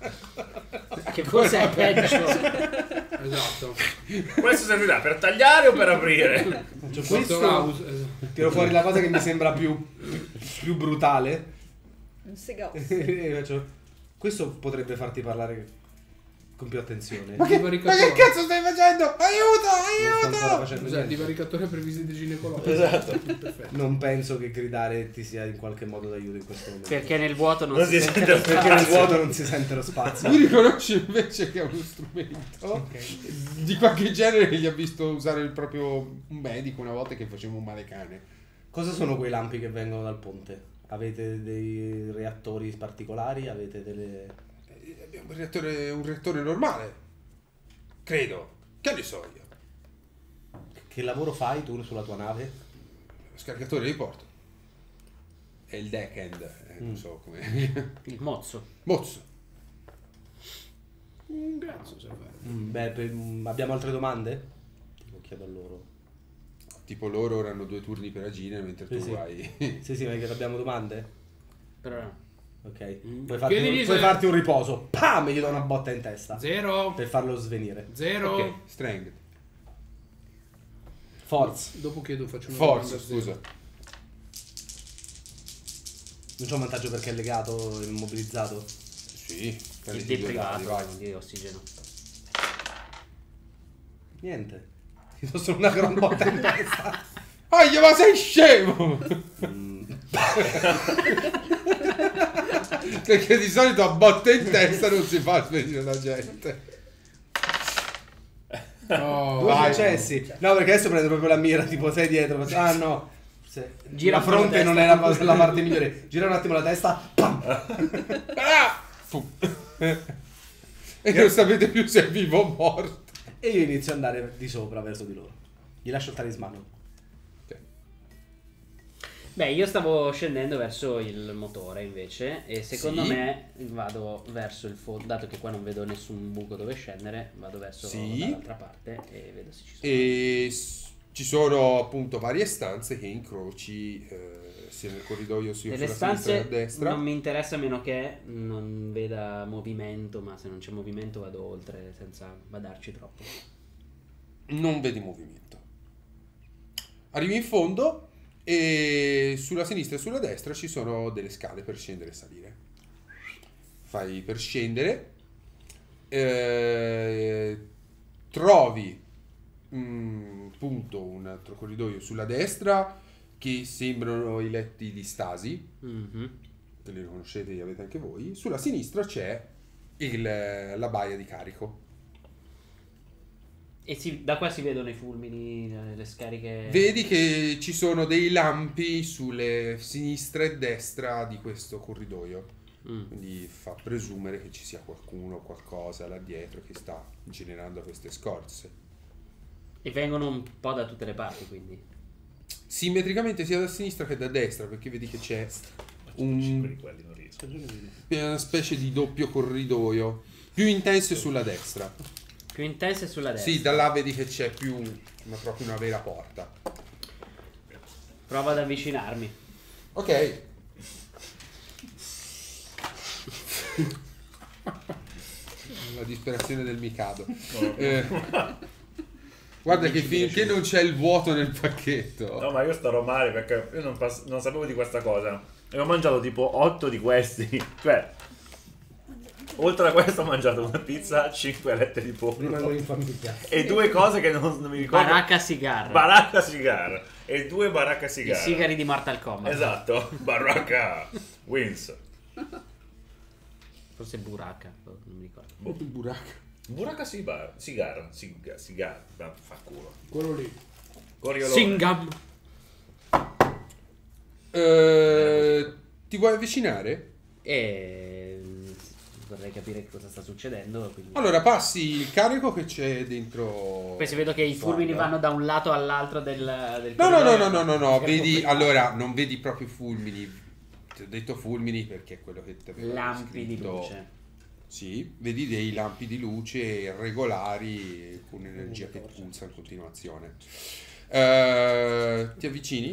Che forse è peggio. Esatto. Questo servirà per tagliare o per aprire? Faccio Questo questo, Laus, esatto. tiro fuori la cosa che mi sembra più, più brutale. Un segao. E faccio, questo potrebbe farti parlare con più attenzione. Ma che, ma che cazzo stai facendo? Aiuto, Non sto ancora aiuto! facendo Cos'è, niente. divaricatore per visite ginecologiche? Esatto. Perfetto. Non penso che gridare ti sia in qualche modo d'aiuto in questo momento. Perché nel vuoto non, Non si si sente sente lo lo Perché nel spazio. vuoto non si sente lo spazio. Tu riconosci invece che è uno strumento di qualche genere che gli ha visto usare il proprio un medico una volta che faceva un male cane. Cosa sono quei lampi che vengono dal ponte? Avete dei reattori particolari? Avete delle... Eh, Abbiamo un reattore, un reattore normale. Credo. Che ne so io. Che lavoro fai tu sulla tua nave? Scaricatore di porto. È il deckhand, eh, non Mm. so come. Il mozzo. Mozzo. Un cazzo serve. Mm, beh, per- mm, abbiamo altre domande? Lo chiedo a loro. Tipo loro ora hanno due turni per agire mentre Sì, tu sì. hai. Sì, sì, ma che abbiamo domande? Però Ok. Mm. Puoi farti, Chiedigli un, puoi se- farti un riposo. Pam! Gli do una botta in testa. Zero. Per farlo svenire. Zero. Ok, strength. Force. Dopo chiedo, faccio una Forza, domanda a zero. scusa. Non c'è un vantaggio perché è legato e immobilizzato. Sì, il prendi due dadi, vai. deprivato di ossigeno. Niente. Ti do solo una gran botta in testa. Aia, ma sei scemo! Mm. Perché di solito a botte in testa non si fa svenire la gente. Oh, Due vai. successi. No, perché adesso prendo proprio la mira, tipo sei dietro. faccio- Ah no. Se- Gira la un po' la fronte non testa. è la, cosa- la parte migliore. Gira un attimo la testa. Pam! Ah! Fu. E non sapete più se è vivo o morto. E io inizio ad andare di sopra verso di loro. Gli lascio il talismano. Ok. Beh, io stavo scendendo verso il motore invece e secondo Sì. me vado verso il fondo, dato che qua non vedo nessun buco dove scendere, vado verso Sì. dall'altra parte e vedo se ci sono. E s- ci sono appunto varie stanze che incroci eh, sia nel corridoio sia Nelle sulla sinistra che a stanze destra. non mi interessa a meno che non veda movimento, ma se non c'è movimento vado oltre senza badarci troppo. Non vedi movimento. Arrivi in fondo e sulla sinistra e sulla destra ci sono delle scale per scendere e salire. Fai per scendere, eh, trovi mm, appunto un altro corridoio sulla destra che sembrano i letti di stasi, Mhm. che li riconoscete, li avete anche voi. Sulla sinistra c'è il- la baia di carico. E si- da qua si vedono i fulmini, eh, le scariche. Vedi che ci sono dei lampi sulle sinistra e destra di questo corridoio, Mm. quindi fa presumere che ci sia qualcuno o qualcosa là dietro che sta generando queste scorze. E vengono un po' da tutte le parti, quindi. Simmetricamente sia da sinistra che da destra, perché vedi che c'è un, Cinque di quelli non riesco. una specie di doppio corridoio, più intenso sulla destra. Più intense sulla destra. Sì, da là vedi che c'è più una, proprio una vera porta. Provo ad avvicinarmi. Ok. La disperazione del Mikado. Eh, guarda che finché non c'è il vuoto nel pacchetto. No, ma io starò male perché io non, pass- non sapevo di questa cosa. E ho mangiato tipo otto di questi. Cioè, oltre a questo ho mangiato una pizza, cinque alette di Rimango pollo in famiglia. e due cose che non, non mi ricordo. Baracca Cigar. Baracca Cigar. E due Baracca I Cigar. sigari di Mortal Kombat. Esatto. Baracca wins. Forse Buraka, non mi ricordo. Buracca. Baracca Cigar. Cigar. Cigar. Cigar. Ma fa culo. Quello lì. Coriolone. Singam. Eh, ti vuoi avvicinare? E vorrei capire che cosa sta succedendo. Quindi. Allora passi il carico che c'è dentro. Poi si vedo che i fulmini Guarda. vanno da un lato all'altro del, del No, no, no, corridoio. no, no, no, no. Che Vedi, problema. allora non vedi proprio fulmini. Ti ho detto fulmini perché è quello che ti avevo Lampi di scritto. luce. Sì, vedi dei lampi di luce irregolari con energia che pulsa in continuazione. Eh, ti avvicini?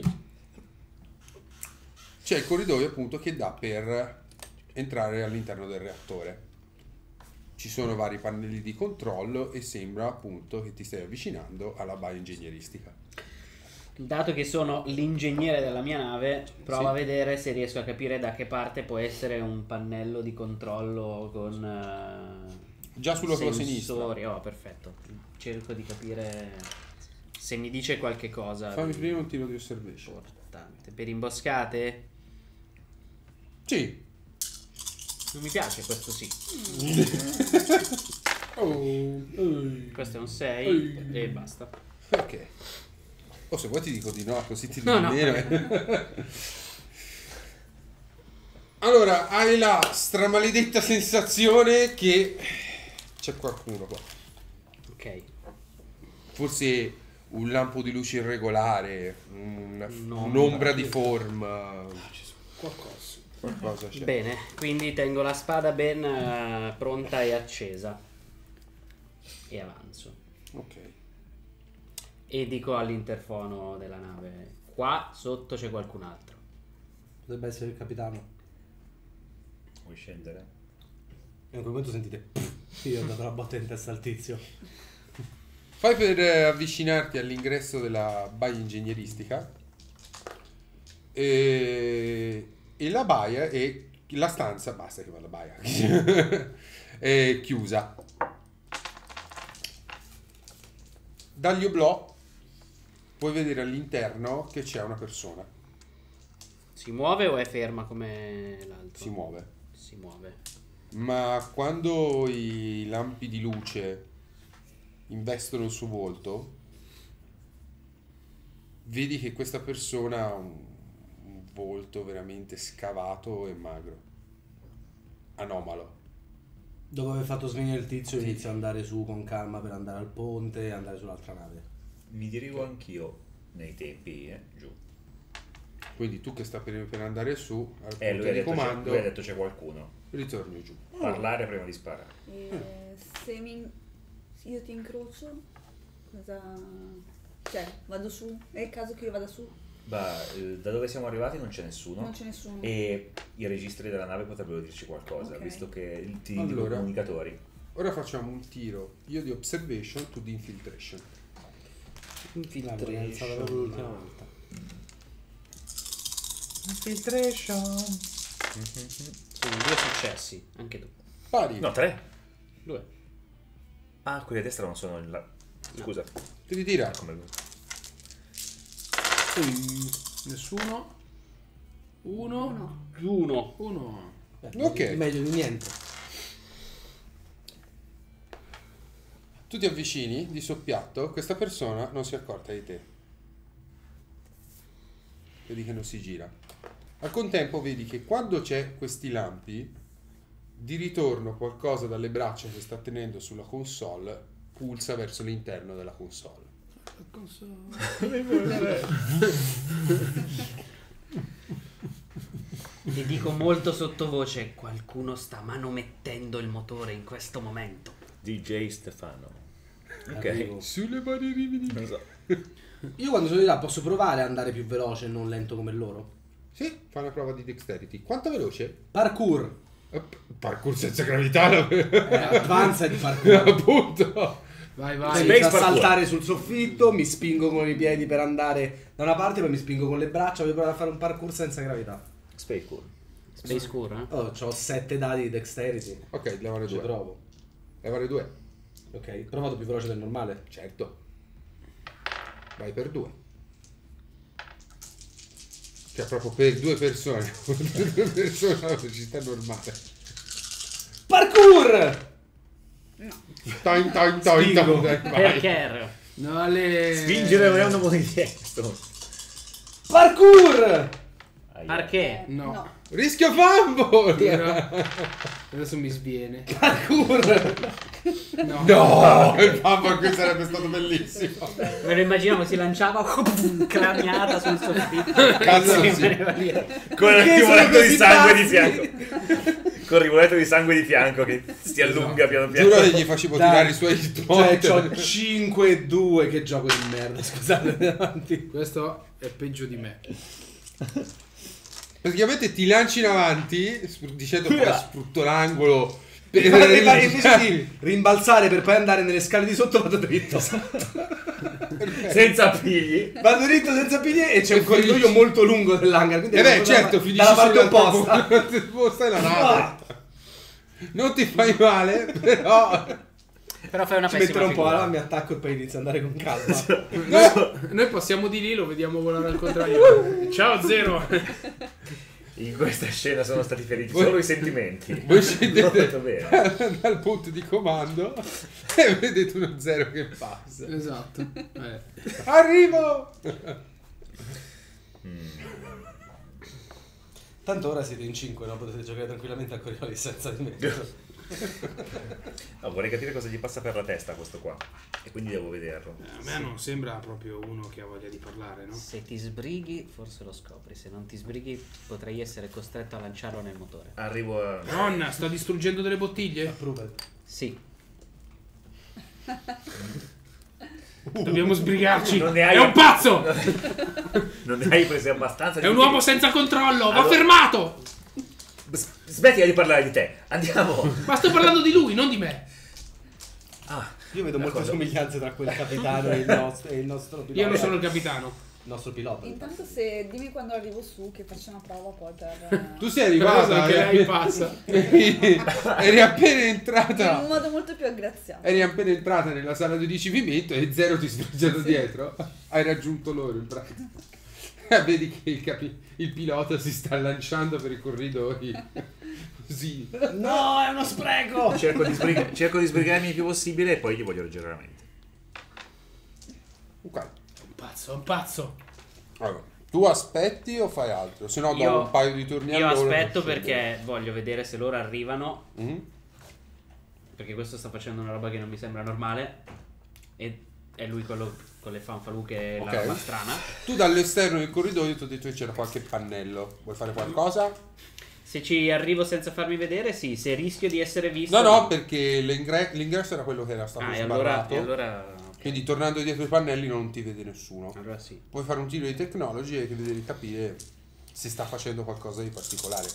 C'è il corridoio appunto che dà per entrare all'interno del reattore. Ci sono vari pannelli di controllo e sembra appunto che ti stai avvicinando alla baia ingegneristica. Dato che sono l'ingegnere della mia nave, provo Sì. a vedere se riesco a capire da che parte può essere un pannello di controllo con eh, Già sulla tua sensori. sinistra. Oh, perfetto. Cerco di capire se mi dice qualche cosa. Fammi di prima un tiro di osservation. importante. Per imboscate? Sì. Non mi piace questo sì. Oh, ehi. Questo è un sei Ehi. e basta. Perché? O se vuoi ti dico di no, così ti dico No, no. meno. Allora, hai la stramaledetta sensazione che c'è qualcuno qua. Ok. Forse un lampo di luce irregolare, un- Un'ombra. un'ombra di forma, Qualcosa. qualcosa c'è. Bene, quindi tengo la spada ben eh, pronta e accesa. E avanzo. Ok. E dico all'interfono della nave: qua sotto c'è qualcun altro. Potrebbe essere il capitano. Vuoi scendere? E in quel momento sentite "Pff", io ho dato la botta in testa al tizio. Fai per eh, avvicinarti all'ingresso della baia ingegneristica e, e la baia è la stanza, basta che va la baia, è chiusa. Dagli oblò puoi vedere all'interno che c'è una persona, Si muove o è ferma come l'altro? si muove. Si muove. Ma quando i lampi di luce investono il suo volto, vedi che questa persona ha un, un volto veramente scavato e magro, anomalo. Dopo aver fatto svegliare il tizio Sì. inizio ad andare su con calma per andare al ponte e andare sull'altra nave. Mi dirigo anch'io nei tempi, eh, giù. Quindi tu che sta per, per andare su al Eh, punto lui ha, di detto c'è, comando, lui ha detto c'è qualcuno. ritorni giù. Parlare prima di sparare. E se mi... se io ti incrocio, cosa... cioè, vado su? È il caso che io vada su? Bah, eh, da dove siamo arrivati non c'è nessuno. Non c'è nessuno. E i registri della nave potrebbero dirci qualcosa, Ok. visto che ti Allora. dicono comunicatori. Ora facciamo un tiro, io di observation, tu di infiltration. L'avevo alzata proprio l'ultima volta. Infiltration. Sono due successi, anche tu. Pari, No, tre. Due. Ah, quelli a destra non sono in là. Scusa. ti ritira. Come... Nessuno. Uno. Uno. Uno. Uno. Eh, Ok. Meglio di niente. Tu ti avvicini di soppiatto, questa persona non si è accorta di te. Vedi che non si gira. Al contempo vedi che quando c'è questi lampi, di ritorno qualcosa dalle braccia che sta tenendo sulla console pulsa verso l'interno della console. Ti dico molto sottovoce, qualcuno sta manomettendo il motore in questo momento. D J Stefano. Ok. Arrivo. Sulle mani rividi. Non so. Io quando sono di là posso provare ad andare più veloce e non lento come loro. Sì, fa una prova di dexterity. Quanto veloce? Parkour. Eh, Parkour senza gravità. no? Eh, Advanced parkour. Appunto. Vai, Cioè, vai. Space inizio a parkour. saltare sul soffitto, mi spingo con i piedi per andare da una parte, poi mi spingo con le braccia, voglio provare a fare un parkour senza gravità. Space Cool. Space Cool, eh? Oh, ho sette dadi di dexterity. Ok, levare Ci due. provo. Levare due. Ok, però vado più veloce del normale. Certo. Vai per due. Cioè proprio per due persone. Per due persone a velocità normale. Parkour! Toin, toin, toin, Spingo. toin, vai. Perché? No, le... Spingere non è un movimento. Parkour! Perché? No. Rischio fumble! Era- Adesso mi sviene. Parkour! No. No, il fumble qui sarebbe stato bellissimo. Me lo immaginavo, si lanciava craniata sul soffitto. Cazzo, Si sì. rimaneva lì. Con il Perché rivoletto sono di così sangue bassi? di fianco. Con il rivoletto di sangue di fianco che si allunga piano piano. Giuro che gli facevo Dai. tirare i suoi hit Cioè, point. c'ho cinque e due, che gioco di merda, scusate, davanti. Questo è peggio di me. Praticamente ti lanci in avanti spr- dicendo che sfrutto l'angolo per E poi arriva- invece di rimbalzare per poi andare nelle scale di sotto, vado dritto. Senza appigli. Vado dritto senza piedi e c'è un corridoio molto lungo dell'hangar. Quindi Eh beh, devo certo, andare finisci dalla parte sull'altra opposta. posta è la nave. Non ti fai male, però Però fai una Ci pessima metterò un po', figura. allora mi attacco e poi inizio ad andare con calma. no! Noi passiamo di lì, lo vediamo volare al contrario. Ciao Zero. In questa scena sono stati feriti Voi- solo i sentimenti. Voi scendete Molto bene. dal punto di comando e vedete uno zero che passa. Esatto. Eh. Arrivo! Tanto ora siete in cinque, no? Potete giocare tranquillamente a Coriolis senza di me. No, vorrei capire cosa gli passa per la testa a questo qua. E quindi devo vederlo. A me non sembra proprio uno che ha voglia di parlare, no? Se ti sbrighi, forse lo scopri. Se non ti sbrighi, potrei essere costretto a lanciarlo nel motore. Arrivo a... Nonna, sta distruggendo delle bottiglie? Approved. Sì. Dobbiamo sbrigarci. Non ne hai- È un pazzo! Non ne hai prese abbastanza. È un uomo senza controllo, va Allora- fermato! S- Smettila di parlare di te. Andiamo. Ma sto parlando di lui, non di me. Ah, Io vedo molte d'accordo. somiglianze tra quel capitano e il nostro, e il nostro pilota. Io non sono il capitano. Il nostro pilota. Intanto se dimmi quando arrivo su che faccio una prova poi per... Tu sei Cosa arrivata, che lei eri, passa. eri appena in un entrata. modo molto più aggraziato. Eri appena entrata nella sala di ricevimento e zero ti spingeto dietro. Hai raggiunto loro in pratica. Vedi che il, capi- il pilota si sta lanciando per i corridoi. Così. No, è uno spreco! cerco di, sbrig- cerco di sbrigarmi il più possibile e poi gli voglio leggere la mente. Ok. Un pazzo, un pazzo. Allora, tu aspetti o fai altro? Se no do Io- un paio di turni a Io loro aspetto per perché voglio vedere se loro arrivano. Mm? Perché questo sta facendo una roba che non mi sembra normale. E è lui quello con le fanfaluche e Ok. l'arma strana. Tu dall'esterno del corridoio ti ho detto che c'era qualche pannello. Vuoi fare qualcosa? Se ci arrivo senza farmi vedere, sì. Se rischio di essere visto... No, no, perché l'ingre- l'ingresso era quello che era stato Ah, e allora... sbarrato. E allora... ok. Quindi tornando dietro i pannelli non ti vede nessuno. Allora sì. Puoi fare un tiro di technology e devi capire se sta facendo qualcosa di particolare.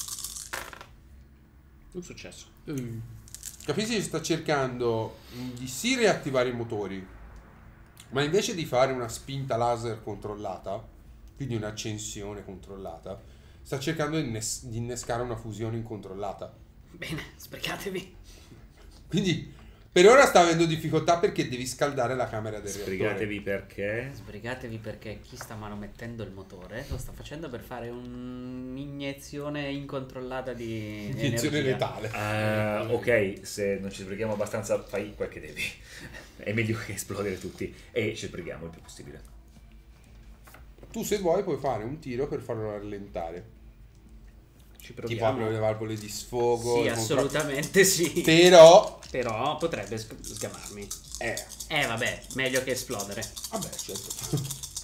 Un successo. Capisci che sta cercando di sì riattivare i motori, ma invece di fare una spinta laser controllata, quindi un'accensione controllata, sta cercando di, innes- di innescare una fusione incontrollata. Bene, sbrigatevi. Quindi per ora sta avendo difficoltà perché devi scaldare la camera del Sbrigatevi perché... Sbrigatevi perché chi sta manomettendo il motore lo sta facendo per fare un'iniezione incontrollata di reattore. Iniezione energia. letale. Ah, ok, se non ci sbrighiamo abbastanza fai quel che devi. È meglio che esplodere tutti. E ci sbrighiamo il più possibile. Tu se vuoi puoi fare un tiro per farlo rallentare. Ci Tipo proviamo. apro le valvole di sfogo. Sì, il controllo- assolutamente sì. Però... Però potrebbe sg- sgamarmi. Eh, Eh vabbè, meglio che esplodere. vabbè, certo.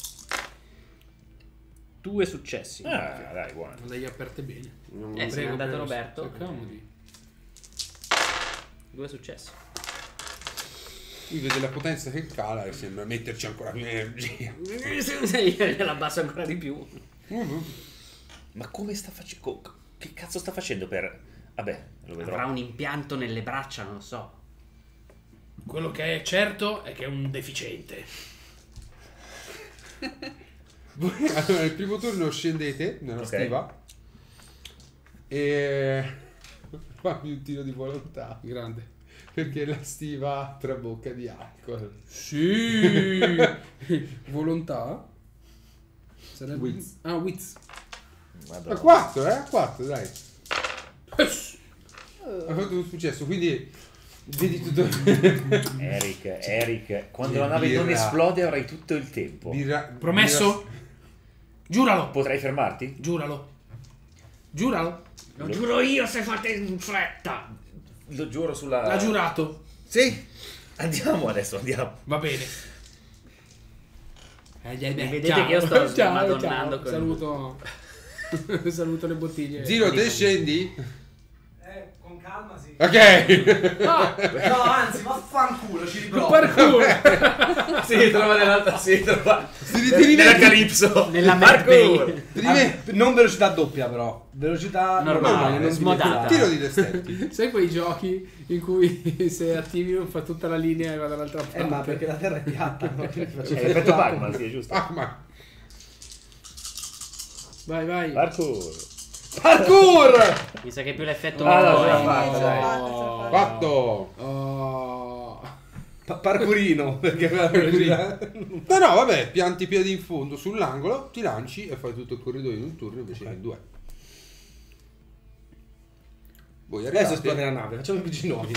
Due successi. Ah, dai, buono. Non l'hai aperte bene. Eh, se n'è andato prego, Roberto. cerchiamo di- Due successi. Lui vede la potenza che cala e sembra metterci ancora più energia. Io l'abbasso ancora di più. Ma come sta facendo? Che cazzo sta facendo per... Vabbè, lo vedrò. Avrà un impianto nelle braccia, non lo so. Quello che è certo è che è un deficiente. Voi, allora, il primo turno scendete nella Ok. stiva e fammi un tiro di volontà Grande. perché la stiva trabocca di alcol. Sì. Volontà. Sarebbe... Wits. Ah, Wits. A Madonna. quattro, eh? A quattro, dai. Yes. Ha fatto un successo, quindi vedi tutto. Eric, Eric, quando Che la nave non birra. esplode avrai tutto il tempo. Birra- Promesso? Giuralo. Potrai fermarti? Giuralo. Giuralo. Lo giuro io se fate in fretta. Lo giuro sulla... L'ha giurato. Sì. Andiamo adesso, andiamo. Va bene. Eh, dai, dai, vedete ciao. che io sto Ciao, smadonnando ciao. con- Saluto. Saluto le bottiglie. Ziro, te scendi? Eh, con calma sì. Ok. Ah, No, anzi, vaffanculo, ci riprovo. parkour. Si trova nell'altra... Si trova... Ti ritiri Nella vedi? Calypso. Nella Parkour. Mad Ti rive- Ah, non velocità doppia però, velocità Normale, normale, non smodata. Tiro di dexterity. Sai quei giochi in cui se attivi fa tutta la linea e va dall'altra parte? Eh, ma perché la terra è piatta, no? Quindi È faccio l'effetto Pac-Man, sì, è giusto. Ah, ma Vai, vai. Parkour. parkour! Mi sa che è più l'effetto Ah, no, poi- ce l'ha fatta, dai. Oh. Fatto. Oh. Pa- parkourino, perché la velocità... No, no, vabbè, pianti i piedi in fondo sull'angolo, ti lanci e fai tutto il corridoio in un turno invece che in due. Voi Adesso arrivate. esplode la nave, facciamo i piginoni.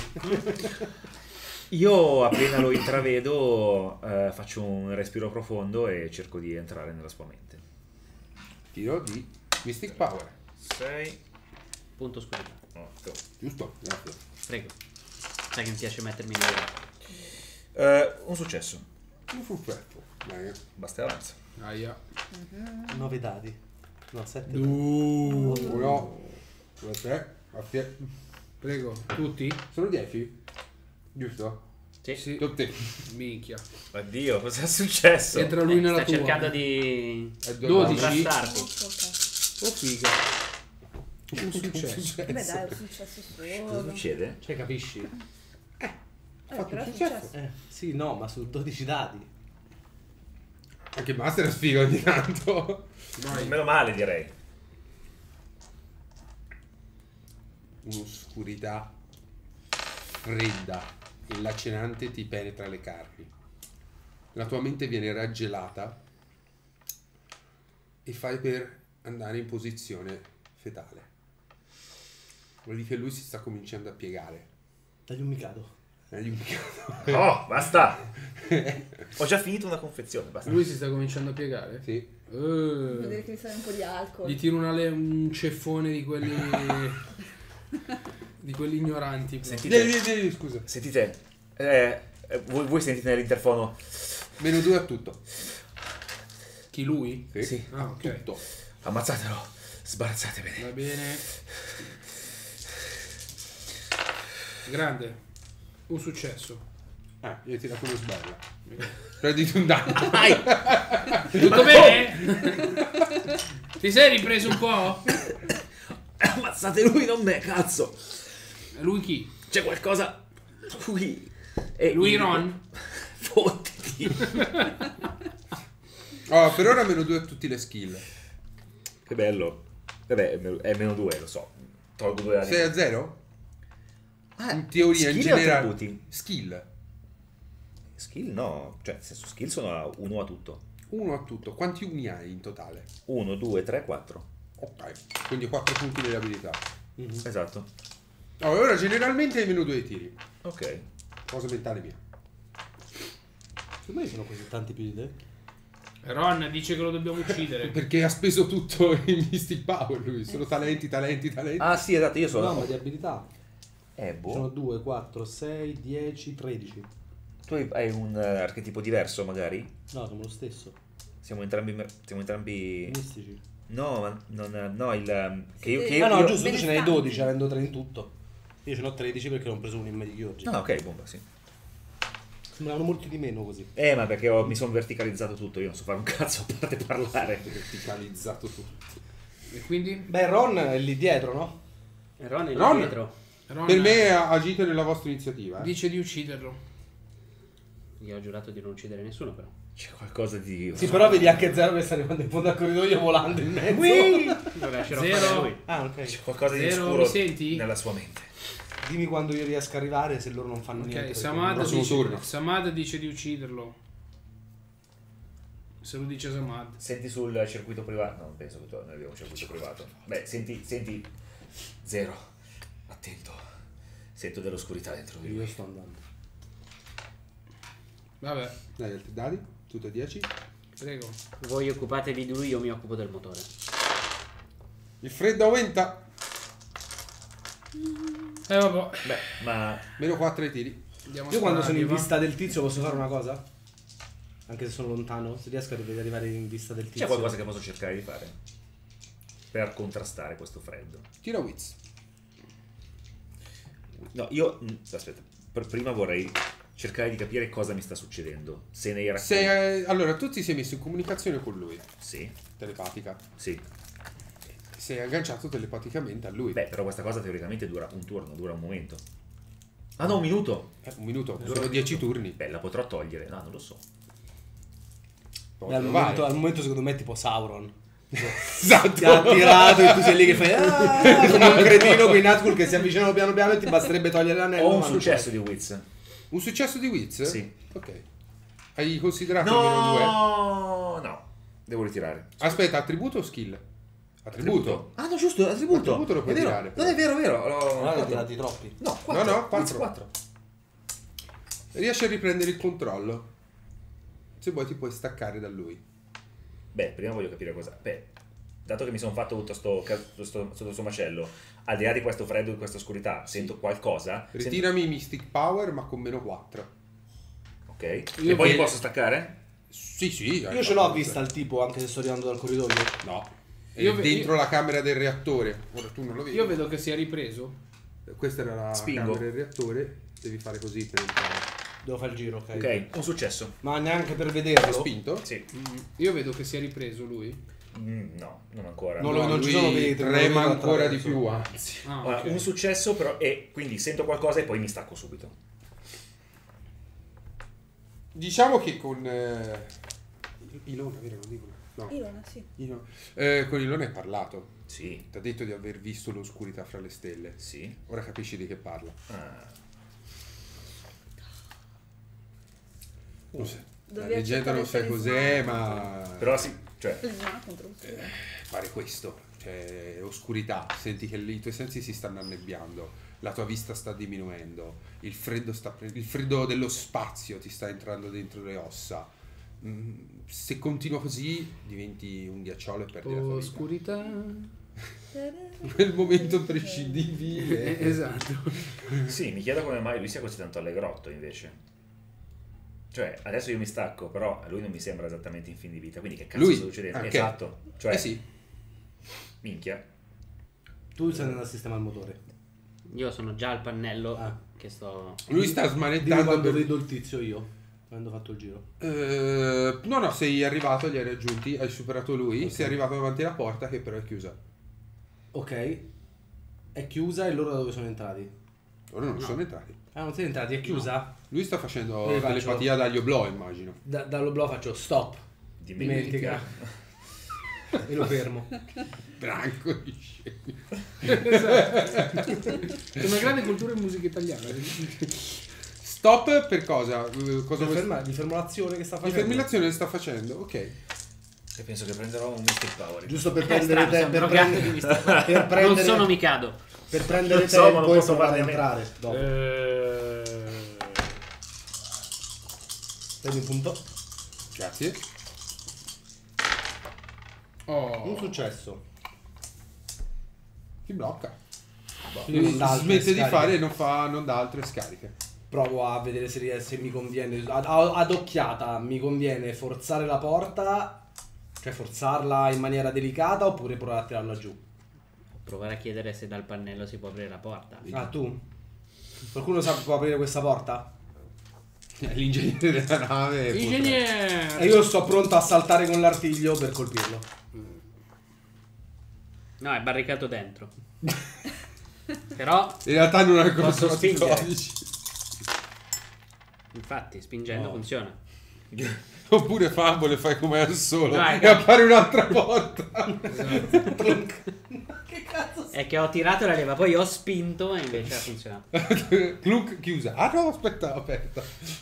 Io appena lo intravedo eh, faccio un respiro profondo e cerco di entrare nella sua mente. Tiro di Mystic Power. sei, Punto oscurità. otto. Giusto? Grazie. Prego. Sai che mi piace mettermi nel... Eh, un successo. Un fuffetto. Dai. Basta e avanza. Aia. nove dadi. No, sette. Uh. Uno, due, tre, grazie. Prego, tutti? Sono dieci? Giusto? Sì. Sì. Tutti. Minchia. Oddio, cosa è successo? Entra lui Eh, nella sta tua. cercando di... E due dodici. dadi. contrastarti. Oh figa. Un successo. Beh dai, è successo Cosa solo. succede? Cioè, capisci? Eh, fatto però è un successo. successo. Eh, sì, no, ma su dodici dadi. Anche Master sfiga ogni tanto. Vai. Meno male, direi. Un'oscurità fredda e lacerante ti penetra le carni. La tua mente viene raggelata e fai per andare in posizione fetale. Vuol dire che lui si sta cominciando a piegare. Dagli un micado. Dagli un piccato. Oh, basta. Ho già finito una confezione, basta. Lui si sta cominciando a piegare? Sì. Vuol Eh. dire che mi serve un po' di alcol. Gli tiro una le- un ceffone di quelli... di quelli ignoranti. Sentite, Devi, devi, scusa. sentite eh, Eh, voi, voi sentite nell'interfono. Meno due a tutto. Chi lui? Sì. Sì. Ah, ok. Tutto. Ammazzatelo. Sbarazzatevene. Va bene. Grande. Un successo. Ah, io ho tirato uno sbella. Prenditi un danno. Tutto bene? Ti sei ripreso un po'? Ammazzate lui, non me, cazzo. Lui chi? C'è qualcosa. Lui. E Lui io- Ron? Fottiti. Oh, per ora meno due a tutte le skill. Che bello. Vabbè, è meno- è meno due, lo so. Tolgo due anni. sei a zero? Ah, In teoria, in skill o generale. attributi? Skill. Skill no, cioè nel senso skill sono a uno a tutto. Uno a tutto. Quanti uni hai in totale? uno, due, tre, quattro. Ok. Quindi quattro punti delle abilità. Esatto. Oh, ora generalmente hai meno due ai tiri. Ok. Cosa mentale mia. Secondo me sono così tanti più di te. Ron dice che lo dobbiamo uccidere. Perché ha speso tutto in Mystic Power lui. Sono talenti, talenti, talenti. Ah sì, esatto, io sono... No, ma di abilità. Eh, boh. Sono due, quattro, sei, dieci, tredici. Tu hai- hai un eh, archetipo diverso magari? No, sono lo stesso. Siamo entrambi... Siamo entrambi... Mistici. No, ma non... No, il... ehm, Che io... Che Sì. io Ah no, io- giusto, tu ce n'hai benestanti. dodici, avendo tre in tutto. Io ce n'ho tredici perché non ho preso uno in meglio oggi. Ah, ok, bomba, sì. Sembravano molti di meno così. Eh, ma perché ho- mi sono verticalizzato tutto, io non so fare un cazzo a parte parlare. Verticalizzato tutto. E quindi? Beh, Ron è lì dietro, no? E Ron è lì Ron? dietro. Ron Per me agite nella vostra iniziativa. Eh? dice di ucciderlo. Io ho giurato di non uccidere nessuno, però. C'è qualcosa di... Sì, però vedi anche Zero che sta arrivando in fondo al corridoio volando in mezzo. Non riuscirò a Zero. fare lui. Ah, ok. C'è qualcosa di Zero, oscuro mi senti? nella sua mente. Dimmi quando io riesco a arrivare se loro non fanno niente. Ok, perché Samad prossimo dice, turno. Samad dice di ucciderlo. Se lo dice Samad. Senti sul circuito privato. No, non penso che tu non abbiamo un circuito privato. Beh, senti, senti. Zero. Attento. Sento dell'oscurità dentro di Io lui. sto andando. Vabbè, Dai, altri dadi. Tutto a dieci. prego. Voi occupatevi di lui, io mi occupo del motore. Il freddo aumenta. Eh vabbè. Beh, ma. Meno quattro ai tiri. Andiamo a Io quando sono in sparargli, va. vista del tizio posso fare una cosa? Anche se sono lontano? Se riesco ad arrivare in vista del tizio. C'è qualcosa che posso cercare di fare per contrastare questo freddo? Tira Wits. No, io. mm, Aspetta, per prima vorrei cercare di capire cosa mi sta succedendo. Se nei racconti. Se, eh, allora, tu ti sei messo in comunicazione con lui. Sì, Telepatica. sì. Sei agganciato telepaticamente a lui. Beh, però questa cosa teoricamente dura un turno, dura un momento. Ah no, un minuto. Eh, un minuto. Dura Sono un dieci minuto. turni. Beh, la potrò togliere. No, non lo so. Poi Beh, al, vai. momento, al momento secondo me è tipo Sauron. Esatto. Ti ha tirato e tu sei lì che fai "Ah", come un cretino con i Nazgûl che si avvicinano piano piano e ti basterebbe togliere l'anello. Ho un ma non successo di Wiz. Un successo di Wits? Sì. Ok. Hai considerato il meno due? No, no. Devo ritirare. Aspetta, attributo o skill? Attributo. Ah, no, giusto, attributo. Attributo lo puoi È vero. tirare, però. Non è vero, è vero. L'ho- puoi. No, ne l'ho hai tirati troppi. No, quattro. No, no, Wiz quattro. quattro. Riesci a riprendere il controllo. Se vuoi ti puoi staccare da lui. Beh, prima voglio capire cosa. Beh, dato che mi sono fatto tutto sto, ca- sto, sto, sto macello, al di là di questo freddo e di questa oscurità, sento qualcosa. Sento- Ritirami Mystic Power ma con meno quattro. Ok. Io e poi ve- mi posso staccare? Sì, sì. hai Io ce l'ho fatto- vista al tipo anche se sto arrivando dal corridoio. No. È Io ve- dentro la camera del reattore. Ora tu non lo vedi. Io vedo che si è ripreso. Questa era la Spingo. camera del reattore. Devi fare così per entrare. Devo fare il giro, ok? Ok, un successo. Ma neanche per Hai vederlo. spinto? Sì. Io vedo che si è ripreso lui. Mm, no, non ancora. Non No, lo- non ci lui sono vetri, non lo trema vedo ancora di attraverso. più, anzi. Ah, Ora, ok. un successo però e quindi sento qualcosa e poi mi stacco subito. Diciamo che con eh, Ilona, vero? Non dicono. No. Ilona, sì. Ilona. Eh, con Ilona hai parlato. Sì, Ti ha detto di aver visto l'oscurità fra le stelle. sì. Ora capisci di che parla. Ah. Non sai. La Dovevi leggenda non sai accettare cos'è, il ma Però sì, cioè, talismano contro l'oscurità. pare questo. Cioè, oscurità. Senti che i tuoi sensi si stanno annebbiando. La tua vista sta diminuendo. Il freddo, sta pre- il freddo dello spazio ti sta entrando dentro le ossa. Mm, se continua così, diventi un ghiacciolo e perdi la tua vita. Oscurità. Quel momento imprescindibile. Eh, esatto. sì, mi chiedo come mai lui sia così tanto allegrotto invece. Cioè, adesso io mi stacco, però a lui non mi sembra esattamente in fin di vita, quindi che cazzo Lui? sta succedendo? Ah, ok. Esatto. Cioè, Eh sì. minchia. Tu stai andando a sistemare il motore. Io sono già al pannello Ah. che sto... Lui sta Dimmi smanettando quando per... vedo il tizio io, quando ho fatto il giro. Eh, no, no, sei arrivato, li hai raggiunti, hai superato lui, Ok. sei arrivato davanti alla porta che però è chiusa. Ok. È chiusa e loro da dove sono entrati? Ora non No. sono entrati. Ah, non siete entrati? È chiusa? Lui sta facendo Quindi faccio- telepatia dagli oblò, immagino. Da, dall'oblò faccio stop. Dimentica. E lo fermo. Branco di scemi. C'è una grande cultura in musica italiana. Stop per cosa? Eh, cosa Di vuoi- ferma- di fermo l'azione che sta Di facendo. fermilazione sta facendo, ok. E penso che prenderò un Mystic Power. Giusto per È prendere strano, te, sono per drogato prendere, di vista. per prendere, Non sono Mikado. per prendere Non so, ma tempo non e posso provare ad farne entrare. Dopo. Eh... Prendi un punto. Grazie. Oh. Un successo. Ti blocca. Quindi non dà altre Smette di scariche. fare e non fa non dà altre scariche. Provo a vedere se, se mi conviene. Ad, ad occhiata mi conviene forzare la porta, cioè forzarla in maniera delicata, oppure provare a tirarla giù. Provare a chiedere se dal pannello si può aprire la porta. Ah, tu? Qualcuno sa può aprire questa porta? L'ingegnere della nave. E Ingegnere! io sto pronto a saltare con l'artiglio per colpirlo. No, è barricato dentro. Però, In realtà non ha ancora Posso trovato i spingere? codici. infatti, spingendo No. funziona. Oppure Fumble e fai come al solo Dai, e dai. appare un'altra porta. Che cazzo È che ho tirato la leva, poi ho spinto e invece ha funzionato. Clunk chiusa. Ah no, aspetta, aperta.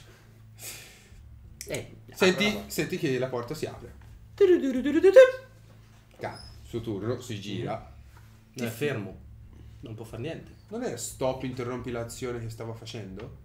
Eh, Senti, apro la senti che la porta si apre. porta. Cazzo, suo turno, si gira. Non è fermo. Non può fare niente. Non è stop, interrompi l'azione che stava facendo?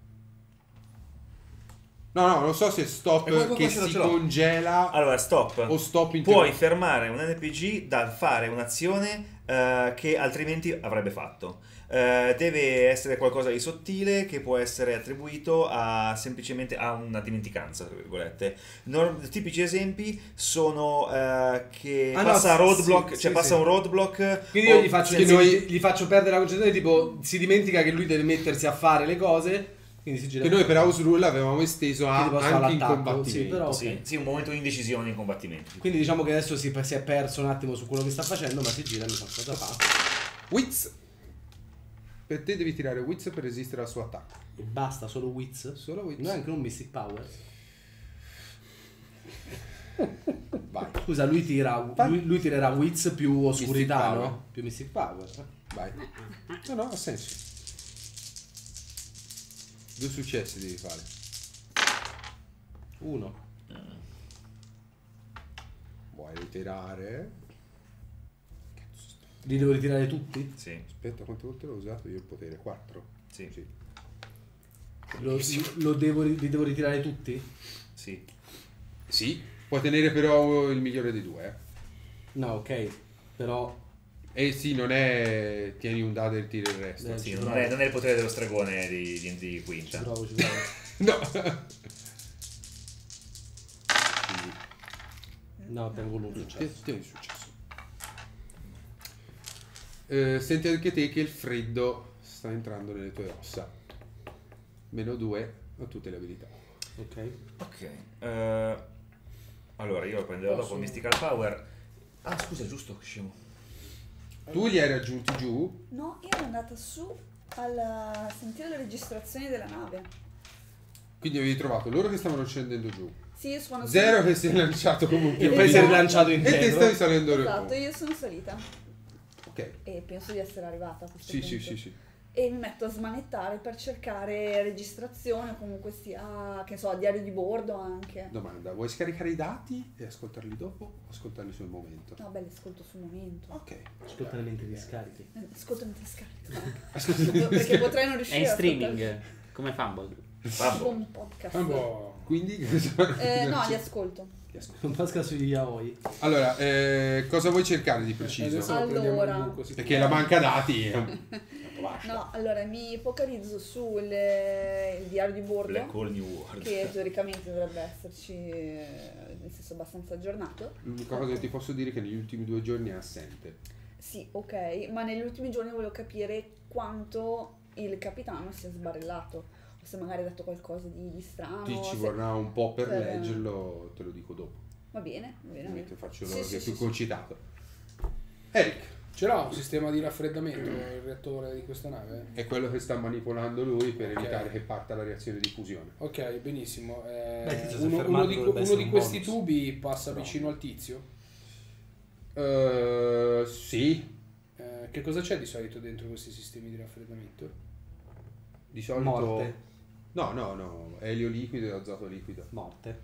No, no, non so se stop Eh, qua- qua che ce l'ho, si ce l'ho. congela Allora, stop. o stop Puoi interrompi. fermare un N P G dal fare un'azione eh, che altrimenti avrebbe fatto. Eh, deve essere qualcosa di sottile che può essere attribuito a semplicemente a una dimenticanza, tra virgolette. Nor- tipici esempi sono eh, che Ah, no, passa a sì, roadblock, sì, cioè sì, passa sì. un roadblock. Quindi io o- gli faccio, che gli- noi- gli faccio perdere la concentrazione, tipo si dimentica che lui deve mettersi a fare le cose, quindi si gira. Che noi per House Rule avevamo esteso a, Quindi posso fare anche in l'attacco, combattimento. sì, però- Sì, ok. sì, un momento di indecisione in combattimento. Quindi diciamo che adesso si, si è perso un attimo su quello che sta facendo, ma si gira e mi fa cosa fa. Wiz. Per te devi tirare Wiz per resistere al suo attacco. E basta, solo Wiz? Solo Wiz. Non è anche un Mystic Power. Vai, Scusa, lui tira lui, lui tirerà Wiz più oscurità, Mystic Power. no? Più Mystic Power. vai. No, no, ha senso. Due successi devi fare. Uno. Vuoi ritirare? Li devo ritirare tutti? Sì, Aspetta, quante volte l'ho usato io il potere? Quattro. sì, Sì. Lo, lo devo, li devo ritirare tutti? sì. Sì. Puoi tenere però il migliore dei due, eh. No, ok. Però E sì, non è tieni un dado e tiri il resto. Eh, Sì, ci non, provo. è, non è il potere dello stregone di, di, di ci Quinta. provo, ci provo. No. No, tengo l'uno Tieni successo. tieni il successo. Eh, senti anche te che il freddo sta entrando nelle tue ossa. Meno due a tutte le abilità. Ok. Ok. eh, allora, io lo prenderò Posso? dopo Mystical Power. Ah, scusa, giusto, che scemo. Tu li hai raggiunti giù. No, io ero andata su al sentire le registrazioni della nave. Quindi avevi trovato loro che stavano scendendo giù. Sì, io sono Zero che si è lanciato comunque. E poi si è rilanciato E te indietro. stavi salendo Esatto, io sono salita Ok. e penso di essere arrivata a questo Sì, punto. sì, sì, sì. E mi metto a smanettare per cercare registrazione o comunque sia, che so, diario di bordo anche. Domanda, vuoi scaricare i dati e ascoltarli dopo o ascoltarli sul momento? No, beh, li ascolto sul momento. Ok. Ascolta le mente di scarichi. Eh, Ascolto mentre scarico anche. Perché potrei non È riuscire in a streaming, come Fumble. ascoltare tipo un podcast. Un po'. Quindi Eh, no, li ascolto. Un pasca sui yaoi. Allora, eh, cosa vuoi cercare di Adesso preciso? lo prendiamo Allora. il buco, sì. Perché la manca dati è un... fascia. No, allora mi focalizzo sul il diario di bordo, Black Hole New World. che teoricamente dovrebbe esserci, eh, nel senso abbastanza aggiornato. L'unica cosa che ti posso dire è che negli ultimi due giorni è assente. Sì, ok, ma negli ultimi giorni volevo capire quanto il capitano si è sbarellato, o se magari ha detto qualcosa di, di strano. Ti ci se- vorrà un po' per per- leggerlo, te lo dico dopo. Va bene, va bene. Ovviamente faccio Sì, l'oro sì, che è sì, più sì. concitato. Eric, Ce l'ha un sistema di raffreddamento il reattore di questa nave? è quello che sta manipolando lui per Ok. evitare che parta la reazione di fusione. Ok, benissimo. Eh, Beh, il tizio si è uno, fermato, uno di, dovrebbe uno essere di un questi bonus. tubi passa Però- vicino al tizio. Uh, sì, Eh, che cosa c'è di solito dentro questi sistemi di raffreddamento? di solito... Morte. No, no, no, elio liquido e azoto liquido. Morte.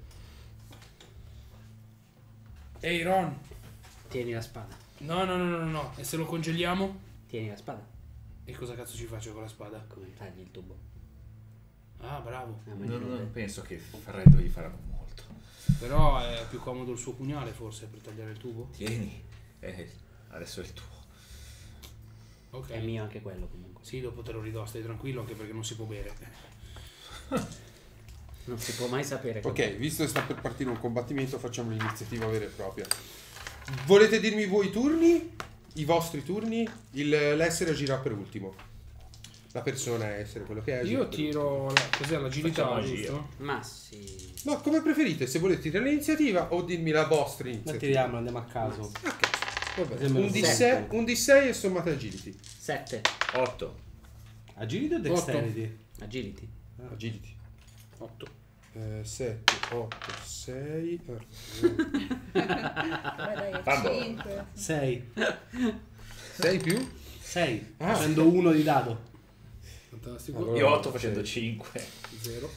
Ehi Ron! Tieni la spada. No, no, no, no, no, no. E se lo congeliamo? Tieni la spada. E cosa cazzo ci faccio con la spada? Come tagli il tubo? Ah, bravo. Ah, ma Non, non- non penso che freddo gli farà molto. Però è più comodo il suo pugnale forse per tagliare il tubo? Tieni, eh, adesso è il tuo. Ok. È mio anche quello comunque. Sì, dopo te lo ridò, stai tranquillo anche perché non si può bere. Non si può mai sapere. Ok, visto che sta per partire un combattimento, facciamo l'iniziativa vera e propria. Volete dirmi voi i turni? I vostri turni? Il- l'essere agirà per ultimo. La persona è essere quello che è. agirà Io per tiro la, cos'è l'agilità, Facciamo giusto? Ma sì. ultimo. No, come preferite, se volete tirare l'iniziativa o dirmi la vostra Ma iniziativa. tiriamo, andiamo a caso. Vabbè, Sembra un un D sette. sei, un D sei e sommate agility. sette. otto. Agility o dexterity? Agility. Agility. otto. sette, otto, sei. Vabbè, dai, Fanno. cinque. sei. sei più? sei. Ah. Facendo uno di dado. Fantastico. Allora- Io otto facendo cinque. Zero.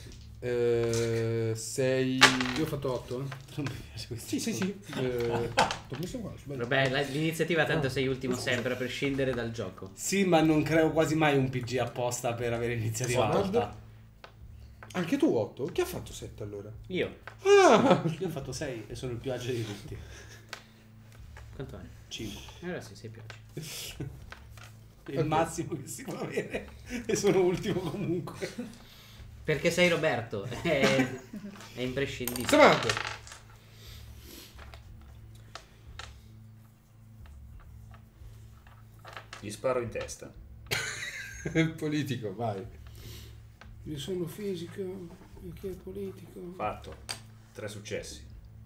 sei. Io ho fatto otto. Eh. Non mi piace questo. Sì, sì, sì. Eh, t'ho messo qua, bello. Vabbè, la- l'iniziativa tanto sei ultimo sempre a prescindere dal gioco. Sì, ma non creo quasi mai un P G apposta per avere iniziativa Guarda. alta. Anche tu otto? Chi ha fatto sette allora? Io. Ah! Io ho fatto sei e sono il più agile di tutti. Quanto è? cinque. Allora sì, sei più agile. È il massimo che si può avere. E sono ultimo comunque. Perché sei Roberto. È, è imprescindibile. Samantha! Gli sparo in testa. Il politico, vai. Io sono fisico, e che è politico. Fatto. Tre successi.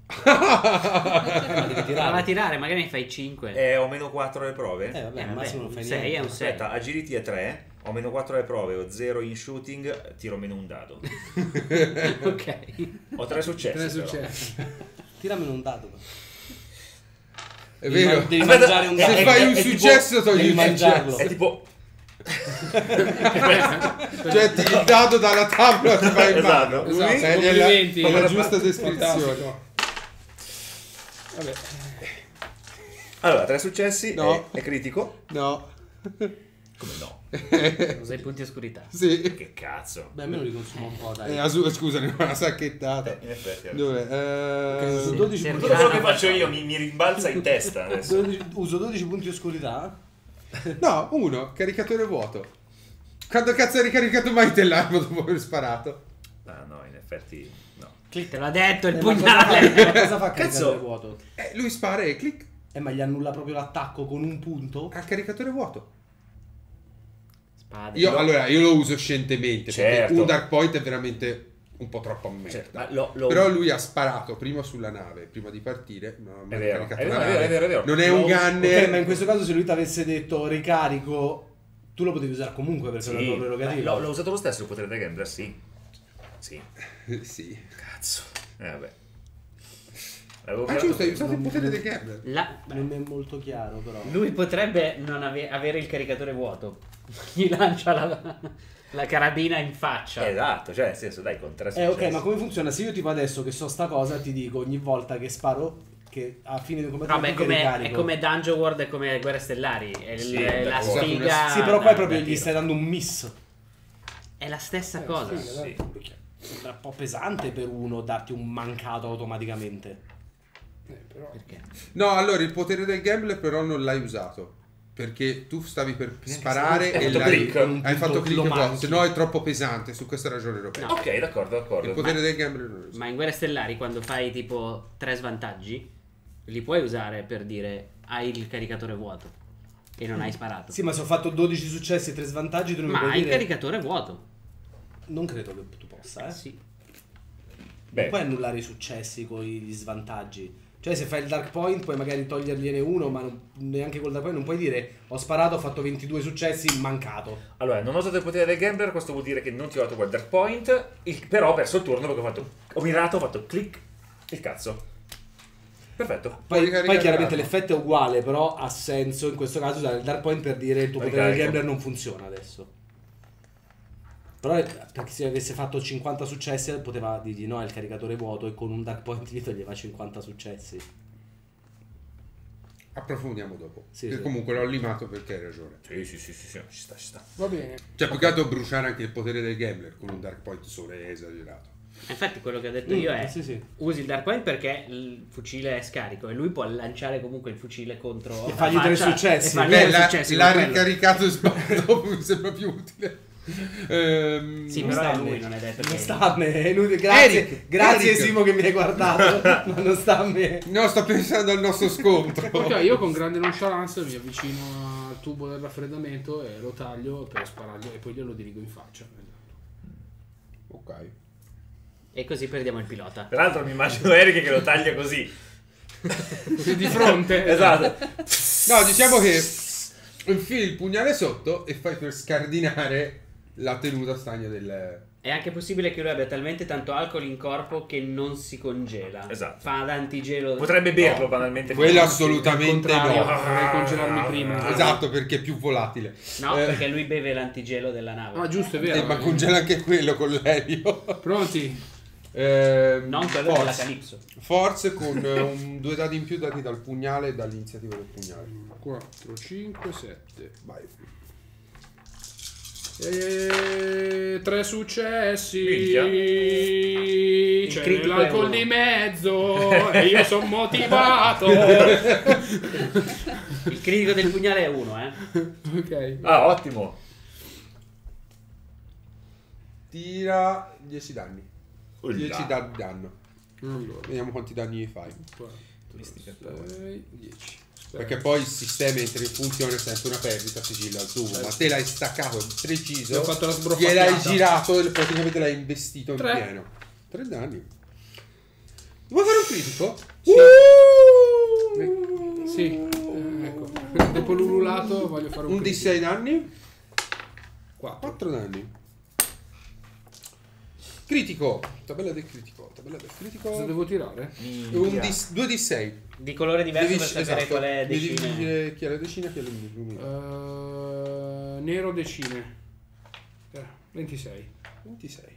Ma devi Prova a tirare. tirare, magari ne fai cinque. E ho meno quattro alle prove. Eh vabbè, Eh, al vabbè, massimo non fai un sei niente. è un sei. Aspetta, agility è tre. Ho meno quattro alle prove, ho zero in shooting, tiro meno un dado. Ok. Ho tre successi. Tre però. successi. Tiramene un dado. però. È Devi vero. man- Devi Aspetta, mangiare un se dado. Se fai un è tipo- successo togli devi il mangiarlo. successo. È tipo. Cioè ti il dado dalla tavola ti vai in Esatto. mano. Esatto, È nella- complimenti. è la Guarda, giusta fantastico. descrizione. Vabbè. Allora, tre successi. No. È, è critico. No. Come no? Usa i punti oscurità. Sì. Che cazzo. Beh, almeno li consumo un po', dai. Eh, asu- scusami, una sacchettata. Eh, in effetti. eh. Dove? Eh, uso dodici Sì, punti. Tutto quello che faccio io mi, mi rimbalza in testa adesso. dodici Uso dodici punti oscurità. No, uno, caricatore vuoto. Quando cazzo hai ricaricato mai te l'arma dopo aver sparato? Ah no, in effetti no. Te l'ha detto il Eh, ma cosa pugnale. fa- ma cosa fa Cazzo. caricatore vuoto? Eh, lui spara e clic. Eh, ma gli annulla proprio l'attacco con un punto? Ha caricatore vuoto. Spade. Io, No. allora, io lo uso scientemente. Certo. Perché un Dark Point è veramente un po' troppo a merda. Cioè, ma lo- lo- Però lui ha sparato prima sulla nave, prima di partire. Non ha mai È vero, caricato è la vero, è nave. vero, è vero, è vero. Non è Lo- un Ok, gunner. ma in questo caso se lui ti avesse detto ricarico, tu lo potevi usare comunque perché Sì, è una tua ma prerogativa. l'ho, l'ho usato lo stesso il potere del gambler, sì. Sì. Sì. Cazzo. Eh vabbè. L'avevo Ah, creato giusto, hai prima. usato il potere del gambler. La- Non è molto chiaro, però. Lui potrebbe non ave- avere il caricatore vuoto. Gli lancia la, la carabina in faccia. Esatto, cioè nel senso, dai, con tre Eh, ok, successi. ma come funziona? Se io tipo adesso che so sta cosa, ti dico ogni volta che sparo che a fine di un No, combattimento beh, è che come, è ricarico. come Dungeon World e come Guerre Stellari. È il- Sì, la d'accordo. sfiga. Sì, però qua è da- proprio da gli tiro. stai dando un miss. È la stessa Eh, cosa. sì, Sì. Sembra un po' pesante per uno darti un mancato automaticamente. Eh, però. Perché? No, allora il potere del gambler però non l'hai usato. perché tu stavi per sparare Hai e fatto l'hai, click. hai fatto click lo e manchi. bot, se no è troppo pesante, su questa ragione lo penso. Ok, d'accordo, d'accordo. Il potere del gambler non lo so. Ma in Guerre Stellari, quando fai tipo tre svantaggi, li puoi usare per dire hai il caricatore vuoto e non hai sparato. Sì, ma se ho fatto dodici successi e tre svantaggi, tu non mi Ma puoi hai il dire... caricatore vuoto. Non credo che tu possa, eh. Sì. Beh, Non puoi annullare i successi con gli svantaggi. Cioè, se fai il Dark Point, puoi magari togliergliene uno, ma non- neanche col Dark Point non puoi dire ho sparato, ho fatto ventidue successi, mancato. allora, non ho usato il potere del gambler, questo vuol dire che non ti ho dato quel dark point, il- però ho perso il turno perché ho fatto, ho mirato, ho fatto click, il cazzo. Perfetto. Poi, Puoi ricaricare poi chiaramente l'arma. l'effetto è uguale, però ha senso in questo caso usare il Dark Point per dire il tuo Lo potere del ricarico. gambler non funziona adesso. Però eh, perché se avesse fatto cinquanta successi poteva dirgli no, è il caricatore vuoto e con un Dark Point gli toglieva cinquanta successi. Approfondiamo dopo. Sì, Che sì. comunque l'ho limato perché hai ragione. Sì, sì, sì, sì, sì, ci sta, ci sta. Va bene. Cioè, più che altro bruciare anche il potere del gambler con un Dark Point solo è esagerato. Infatti quello che ho detto io è Mm, sì, sì. usi il Dark Point perché il fucile è scarico e lui può lanciare comunque il fucile contro E la fargli tre faccia successi. e fargli Beh, tre l'ha, successi l'ha con quello. ricaricato e sbagliato, mi sembra più utile. Ehm, Sì, Non però sta è a lui, me. non è detto Non che sta a me, è inutile. Grazie, Eric, grazie Eric. Simo che mi hai guardato, ma non sta a me. No, sto pensando al nostro scontro. Ok, io con grande nonchalance mi avvicino al tubo del raffreddamento e lo taglio per sparargli e poi glielo dirigo in faccia. Ok. e così perdiamo il pilota. Peraltro mi immagino Eric che lo taglia così. Di fronte. Esatto. No, diciamo che infili il pugnale sotto e fai per scardinare la tenuta stagna del... È anche possibile che lui abbia talmente tanto alcol in corpo che non si congela. Esatto. Fa ad antigelo. Potrebbe berlo banalmente. Quello come- assolutamente Contrario, no. vorrei congelarmi prima. Esatto, perché è più volatile. No, Eh, perché lui beve l'antigelo della nave. Ah, giusto, è eh, vero. ma congela anche quello con l'elio. Pronti? Eh, Non quello della force. Calypso. Forze con eh, un, due dadi in più dati dal pugnale e dall'iniziativa del pugnale. quattro, cinque, sette. Vai. E tre successi. Minchia. C'è critico è l'alcol uno. di mezzo e io sono motivato. Il critico del pugnale è uno, eh. Ok. Ah, ottimo. Tira dieci danni. Ulla. dieci danni di danno. Allora, Vediamo quanti danni gli fai. quattro, Mystic Power. sei, dieci. Aspetta. Perché poi il sistema entra in funzione senza una perdita sigillo al tubo. Ma te l'hai staccato preciso. Gli ho fatto la sbroffattiata. Gliel'hai girato e praticamente l'hai investito in Tre. pieno. Tre danni. Vuoi fare un critico? Sì, eh, ecco. Dopo l'ululato voglio fare un Un D critico. sei danni. quattro. quattro danni. Critico. Tabella del critico. Tabella del critico. Cosa devo tirare? Un D, due D sei. Di colore diverso Devi- per sapere esatto. qual è Devi decine. dire chi è la decina e chi è l'umino. Eh, nero decine. Eh, ventisei. ventisei.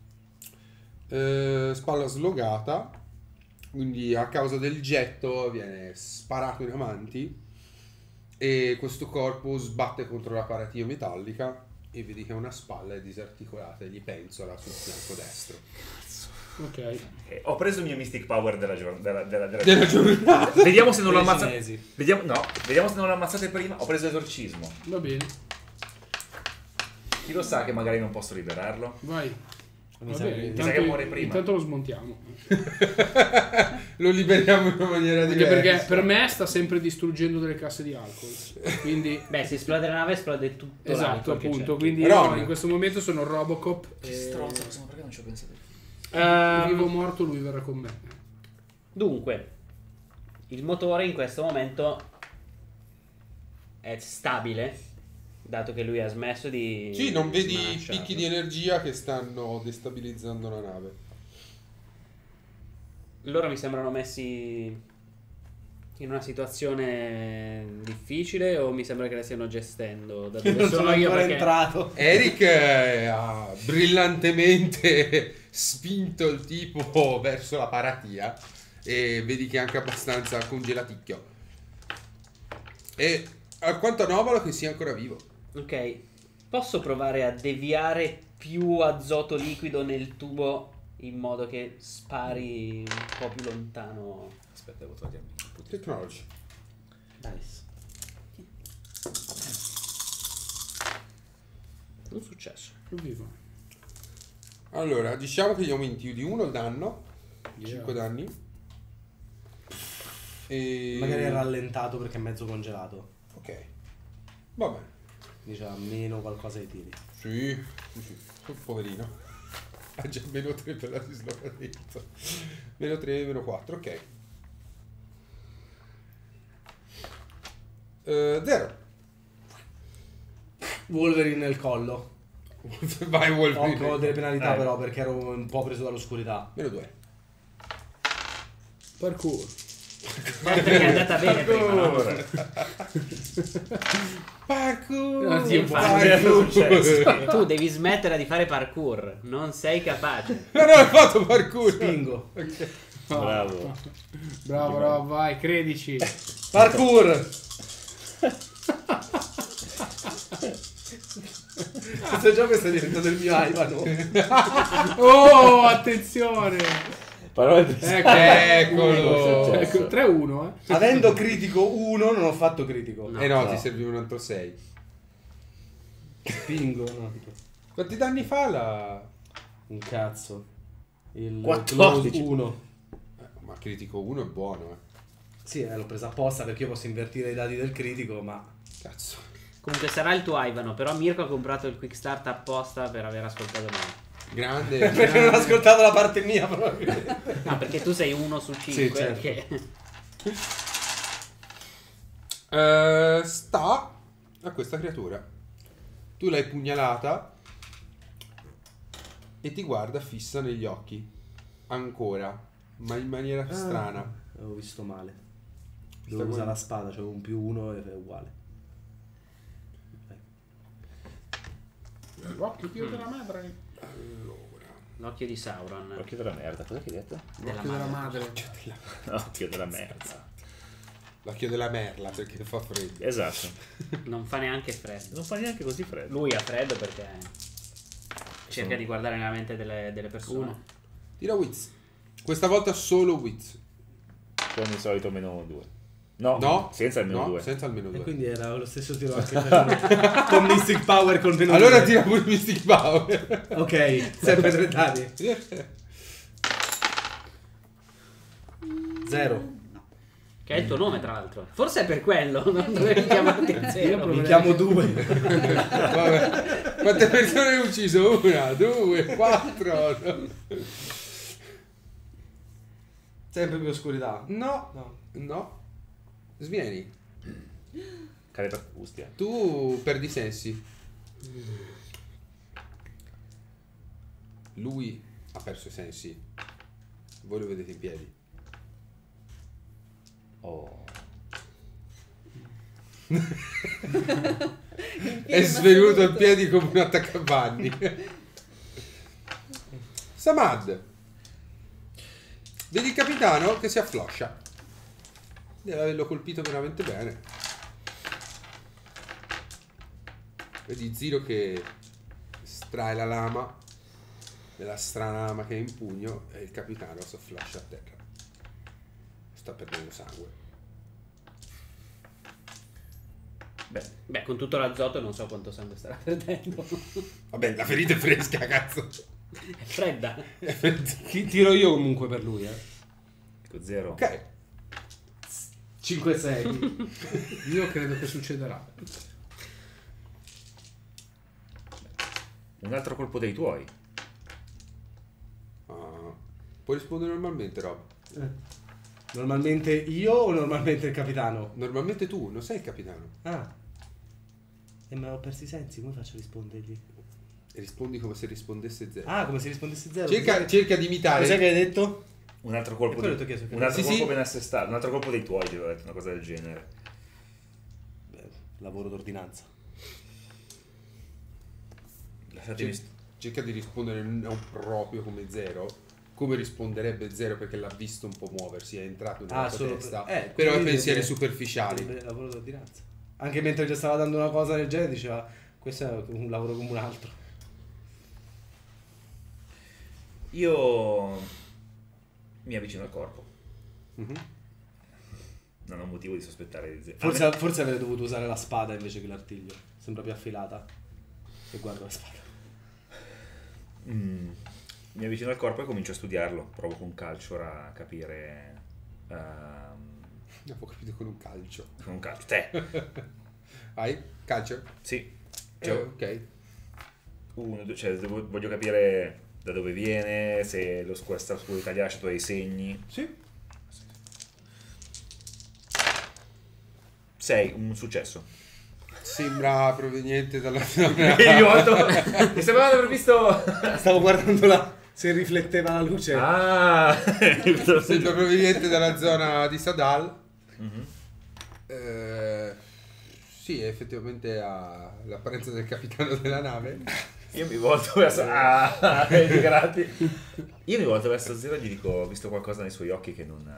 Eh, spalla slogata. Quindi a causa del getto viene sparato in avanti. E questo corpo sbatte contro la paratia metallica. E vedi che una spalla è disarticolata e gli penzola sul fianco destro. Ok. Eh, ho preso il mio Mystic Power della giornata. Della, della, Della giornata. Vediamo se non l'ho Dei ammazzato. cinesi. Vediamo, no, vediamo se non l'ho ammazzato prima. Ho preso esorcismo. Va bene. Chi lo sa che magari non posso liberarlo? Vai. Mi Va sa bene. che- mi sa Intanto, che muore prima. intanto lo smontiamo. Lo liberiamo in una maniera Anche diversa. perché per me sta sempre distruggendo delle casse di alcol. Quindi Beh, se esplode la nave, esplode tutto. esatto, l'alcol che appunto. c'è. Quindi Ron. io in questo momento sono Robocop. Che e stronzo, ma perché non ci ho pensato? vivo o morto, lui verrà con me. Dunque, il motore in questo momento è stabile, dato che lui ha smesso di... Sì, non vedi i smanacciarlo. picchi di energia che stanno destabilizzando la nave. Loro mi sembrano messi in una situazione difficile o mi sembra che la stiano gestendo da dove Non sono sono io ancora perché... entrato. Eric eh, ha brillantemente spinto il tipo verso la paratia e vedi che è anche abbastanza congelaticchio. E alquanto anomalo che sia ancora vivo. Ok, posso provare a deviare più azoto liquido nel tubo in modo che spari un po' più lontano? Aspetta, devo togliermi. Technology. Nice. Un successo. Vivo. Allora, diciamo che gli aumenti di uno il danno. Yeah. cinque danni. E... Magari è rallentato perché è mezzo congelato. Ok. Va bene. Diceva meno qualcosa ai tiri. Sì, sì, sì. Poverino. Ha già meno tre per la dislocamento. Meno tre, meno quattro, ok. Uh, zero. Wolverine nel collo. Vai Wolverine. Ho delle penalità Eh. però perché ero un po' preso dall'oscurità. Meno due. Parkour. Eh, perché è andata bene prima, no? Parkour. Ah, sì, infatti. Parkour. Tu devi smettere di fare parkour, non sei capace. No, no, hai fatto parkour. Spingo. Bravo. Bravo, bravo, vai, credici. Parkour! Questo gioco sta diventando il mio Ivano. Oh, attenzione. Parole di Ecco, Eccolo. ecco, tre uno, eh. Avendo critico uno, non ho fatto critico. No. Eh no, No. ti serviva un altro sei. Spingo, no. Quanti danni fa la... Un cazzo. Il quattordici. uno. Eh, ma critico uno è buono, eh. Sì, eh, l'ho presa apposta perché io posso invertire i dati del critico, ma... Cazzo. Comunque sarà il tuo Ivano, però Mirko ha comprato il quick start apposta per aver ascoltato me. Grande. Perché non ho ascoltato la parte mia proprio. No, perché tu sei uno su cinque. certo. che... Eh, sta a questa creatura. Tu l'hai pugnalata e ti guarda fissa negli occhi. Ancora, ma in maniera strana. Avevo visto male. Sta Devo usare guarda- la spada, c'avevo un più uno e è uguale. Occhio, tiro della madre. L'occhio di Sauron. Occhio della merda, cosa che hai detto? Della Occhio della madre. madre. Occhio della merda. L'occhio della merla perché fa freddo. Esatto. Non fa neanche freddo. Non fa neanche così freddo. Lui ha freddo perché cerca di guardare nella mente delle, delle persone. Uno. Tira Wiz. Questa volta solo Wiz. Con il solito meno due. No, No, senza il meno no, due. senza il meno E due. quindi era lo stesso tiro anche per con Mystic Power col meno Allora due. tira pure Mystic Power. Ok, sempre tre dadi. Zero. Che è il tuo nome, tra l'altro. Forse è per quello, non dovevi chiamarti a zero. Mi chiamo due. Vabbè. Quante persone hai ucciso? Una, due, quattro. Sempre più oscurità. No, No. no. Svieni. Cade per Ustia. Tu perdi i sensi. Lui ha perso i sensi. Voi lo vedete in piedi. Oh. È svenuto in piedi come un attaccapanni. Samad. Vedi il capitano che si affloscia. Deve averlo colpito veramente bene. Vedi Ziro che estrae la lama della strana lama che è in pugno e il capitano si affloscia a terra. Sta perdendo sangue. Beh, Beh, con tutto l'azoto non so quanto sangue starà perdendo. Vabbè, la ferita è fresca, cazzo. È fredda. Chi tiro io comunque per lui, eh. ecco, zero. Ok. cinque sei. Io credo che succederà. Un altro colpo dei tuoi. Ah, puoi rispondere normalmente, Rob. Normalmente io o normalmente il capitano? Normalmente tu, non sei il capitano. Ah. E me l'ho persi i sensi, come faccio a rispondergli? E rispondi come se rispondesse zero. Ah, come se rispondesse zero. cerca, Cos'è- cerca di imitare. Cos'è che hai detto? Un altro colpo, E quello di... ti ho chiesto che- un altro Sì, colpo sì. ben assestato. Un altro colpo dei tuoi, ti avevo detto una cosa del genere. Beh, lavoro d'ordinanza. Lasciatemi. Cer- cerca di rispondere non proprio come zero, come risponderebbe zero perché l'ha visto un po' muoversi, è entrato nella Ah, tua solo testa. eh, però quindi pensieri deve- superficiali. deve- Lavoro d'ordinanza. Anche mentre gli stava dando una cosa del genere diceva questo è un lavoro come un altro. Io mi avvicino al corpo. Mhm. Non ho motivo di sospettare di zero. Forse, forse avrei dovuto usare la spada invece che l'artiglio. Sembra più affilata. E guardo la spada. Mm. Mi avvicino al corpo e comincio a studiarlo. Provo con calcio a capire. ehm, Avevo capito con un calcio. Con un calcio. Te. Hai? Calcio? Sì. Eh, Cioè, ok. uno, due, cioè, devo- voglio capire da dove viene, se lo, questa oscurità gli ha lasciato dei segni. Sì. sei, un successo. Sembra proveniente dalla zona. Io volto. Mi sembrava di aver visto. Stavo guardando la... se rifletteva la luce. Ah! Sembra proveniente dalla zona di Sadal. Mhm. Eh, sì, effettivamente ha l'apparenza del capitano della nave. Io mi volto verso. Ah, grazie. Io mi volto verso Zero e gli dico: ho visto qualcosa nei suoi occhi che non.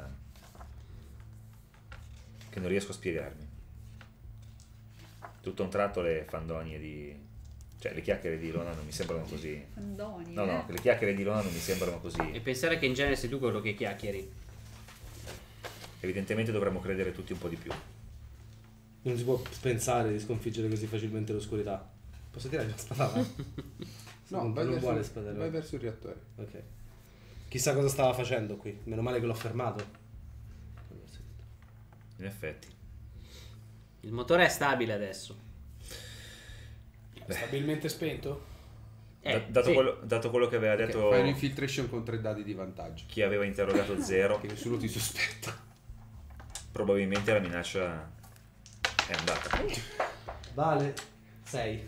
che non riesco a spiegarmi. Tutto a un tratto le fandonie di. cioè le chiacchiere di Ilona non mi sembrano così. Andoni, No, no, eh. le chiacchiere di Ilona non mi sembrano E così. pensare che in genere sei tu quello che chiacchieri. Evidentemente dovremmo credere tutti un po' di più. Non si può pensare di sconfiggere così facilmente l'oscurità. Posso tirare la spada? Va? No, non vai non vuole verso, spadare. vai verso il reattore. Ok. Chissà cosa stava facendo qui. Meno male che l'ho fermato. In effetti. Il motore è stabile adesso. Stabilmente spento? Eh, Da- dato, sì. quello, dato quello che aveva Ok, detto fai un'infiltration con tre dadi di vantaggio. chi aveva interrogato Zero, Che nessuno ti sospetta. probabilmente la minaccia è andata. Vale sei.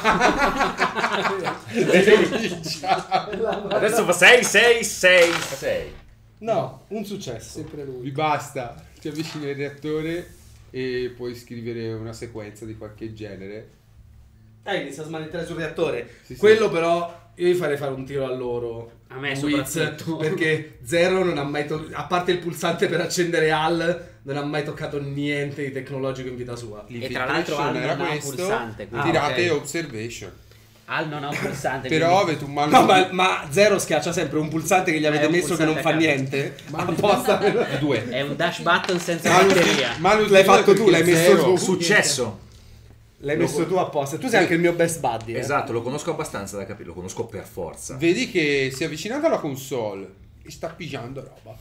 Adesso fa sei, sei, sei, sei. No, un successo. Sempre lui. Vi basta, ti avvicini al reattore e puoi scrivere una sequenza di qualche genere. Eh, inizia a smanettare sul reattore. Sì, sì. Quello però io gli farei fare un tiro a loro. A me Wiz, soprattutto. perché Zero non ha mai toccato, a parte il pulsante per accendere Al, non ha mai toccato niente di tecnologico in vita sua. E tra l'altro Al L'infiltration era non ha un questo. pulsante, quindi- Tirate Ah, ok. observation. Al non ha un pulsante. Però quindi- avete un mano No, ma, ma Zero schiaccia sempre un pulsante che gli avete un messo che non pulsante fa a caso. niente. Apposta per... due. È un dash button senza Malus- batteria. malus L'hai due fatto tu, perché l'hai messo zero. tu. Successo. L'hai messo tu apposta. Tu sei anche il mio best buddy. eh. Esatto, lo conosco abbastanza da capire, lo conosco per forza. Vedi che si è avvicinato alla console e sta pigiando roba.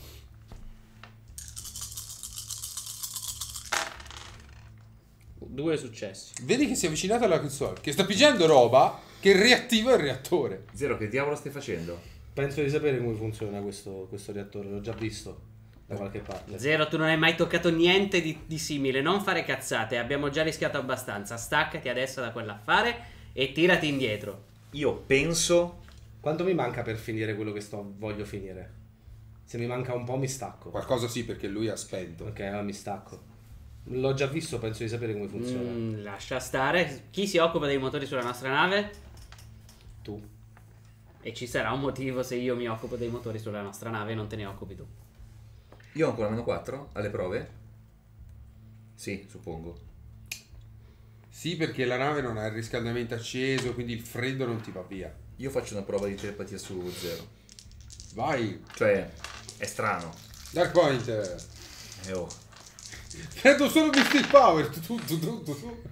Due successi. Vedi che si è avvicinato alla console, che sta pigiando roba che riattiva il reattore. Zero, che diavolo stai facendo? Penso di sapere come funziona questo, questo reattore, l'ho già visto da qualche parte. Zero, tu non hai mai toccato niente di, di simile. Non fare cazzate, abbiamo già rischiato abbastanza. Staccati adesso da quell'affare e tirati indietro. Io penso. Quanto mi manca per finire quello che sto voglio finire? Se mi manca un po' mi stacco. Qualcosa sì, perché lui ha spento. Ok, allora mi stacco. L'ho già visto, penso di sapere come funziona. Mm, lascia stare. Chi si occupa dei motori sulla nostra nave? Tu. E ci sarà un motivo se io mi occupo dei motori sulla nostra nave e non te ne occupi tu. Io ho ancora meno quattro alle prove? Sì, suppongo. Sì, perché la nave non ha il riscaldamento acceso, quindi il freddo non ti va via. Io faccio una prova di telepatia su Zero. Vai, Cioè, è strano. Dark Point. Eh, oh. Prendo solo Mystic Power. Tu, tu, tu, tu, tu.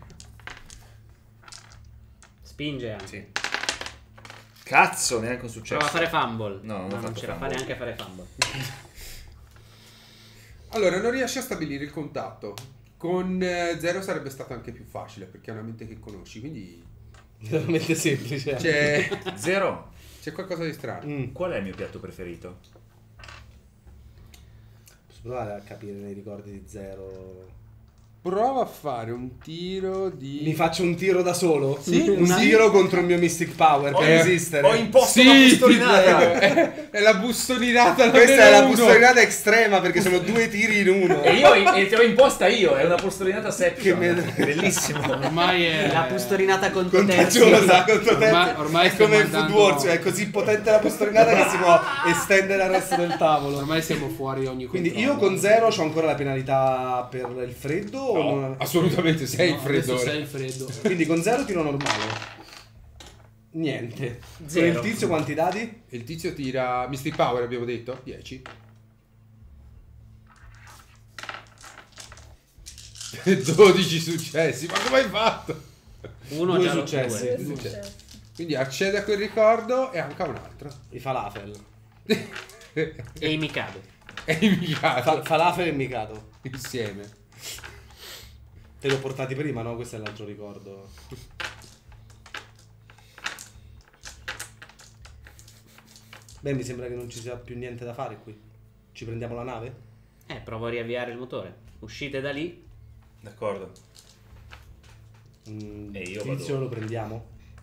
Spinge anche. Sì. Cazzo, neanche un successo. Prova a fare fumble. No, non ho non fatto ce la fa fumble. neanche a fare fumble. Allora, non riesci a stabilire il contatto. Con eh, Zero sarebbe stato anche più facile, perché è una mente che conosci, quindi Veramente semplice. c'è, Zero, c'è qualcosa di strano. Mm. qual è il mio piatto preferito? Posso provare a capire nei ricordi di Zero? Prova a fare un tiro di... Mi faccio un tiro da solo? Sì, un sì. tiro contro il mio Mystic Power per Eh, resistere. Ho imposto Sì, una ti pistolinata. prego, è, è la bustolinata Questa numero è la uno. bustolinata estrema perché sono due tiri in uno. E io e te l'ho imposta io, è una postolinata Che septica. me- Bellissimo. Ormai è... La pustolinata Contagiosa, contagiosa. contagiosa. Ormai- ormai è stiamo come il Food andando- Wars, è così potente la postolinata che si può estendere al resto del tavolo. Ormai siamo fuori ogni Quindi controllo. io con Zero ho ancora la penalità per il freddo? o No, non- assolutamente sei il No, adesso freddore. sei il freddo. Quindi con Zero tiro normale. Niente. Zero. Con il tizio quanti dadi? Il tizio tira Mystic Power, abbiamo detto? dieci. dodici successi, ma come hai fatto? Uno Due già lo- successi. due. Due Due. successi. Quindi accede a quel ricordo e anche a un altro. I falafel. E i Mikado. E i Mikado Fa- falafel e Mikado. insieme. Te li ho portati prima, no? Questo è l'altro ricordo. Beh, mi sembra che non ci sia più niente da fare qui. Ci prendiamo la nave? Eh, provo a riavviare il motore. Uscite da lì. D'accordo. Mm, E io Tizio vado. lo prendiamo?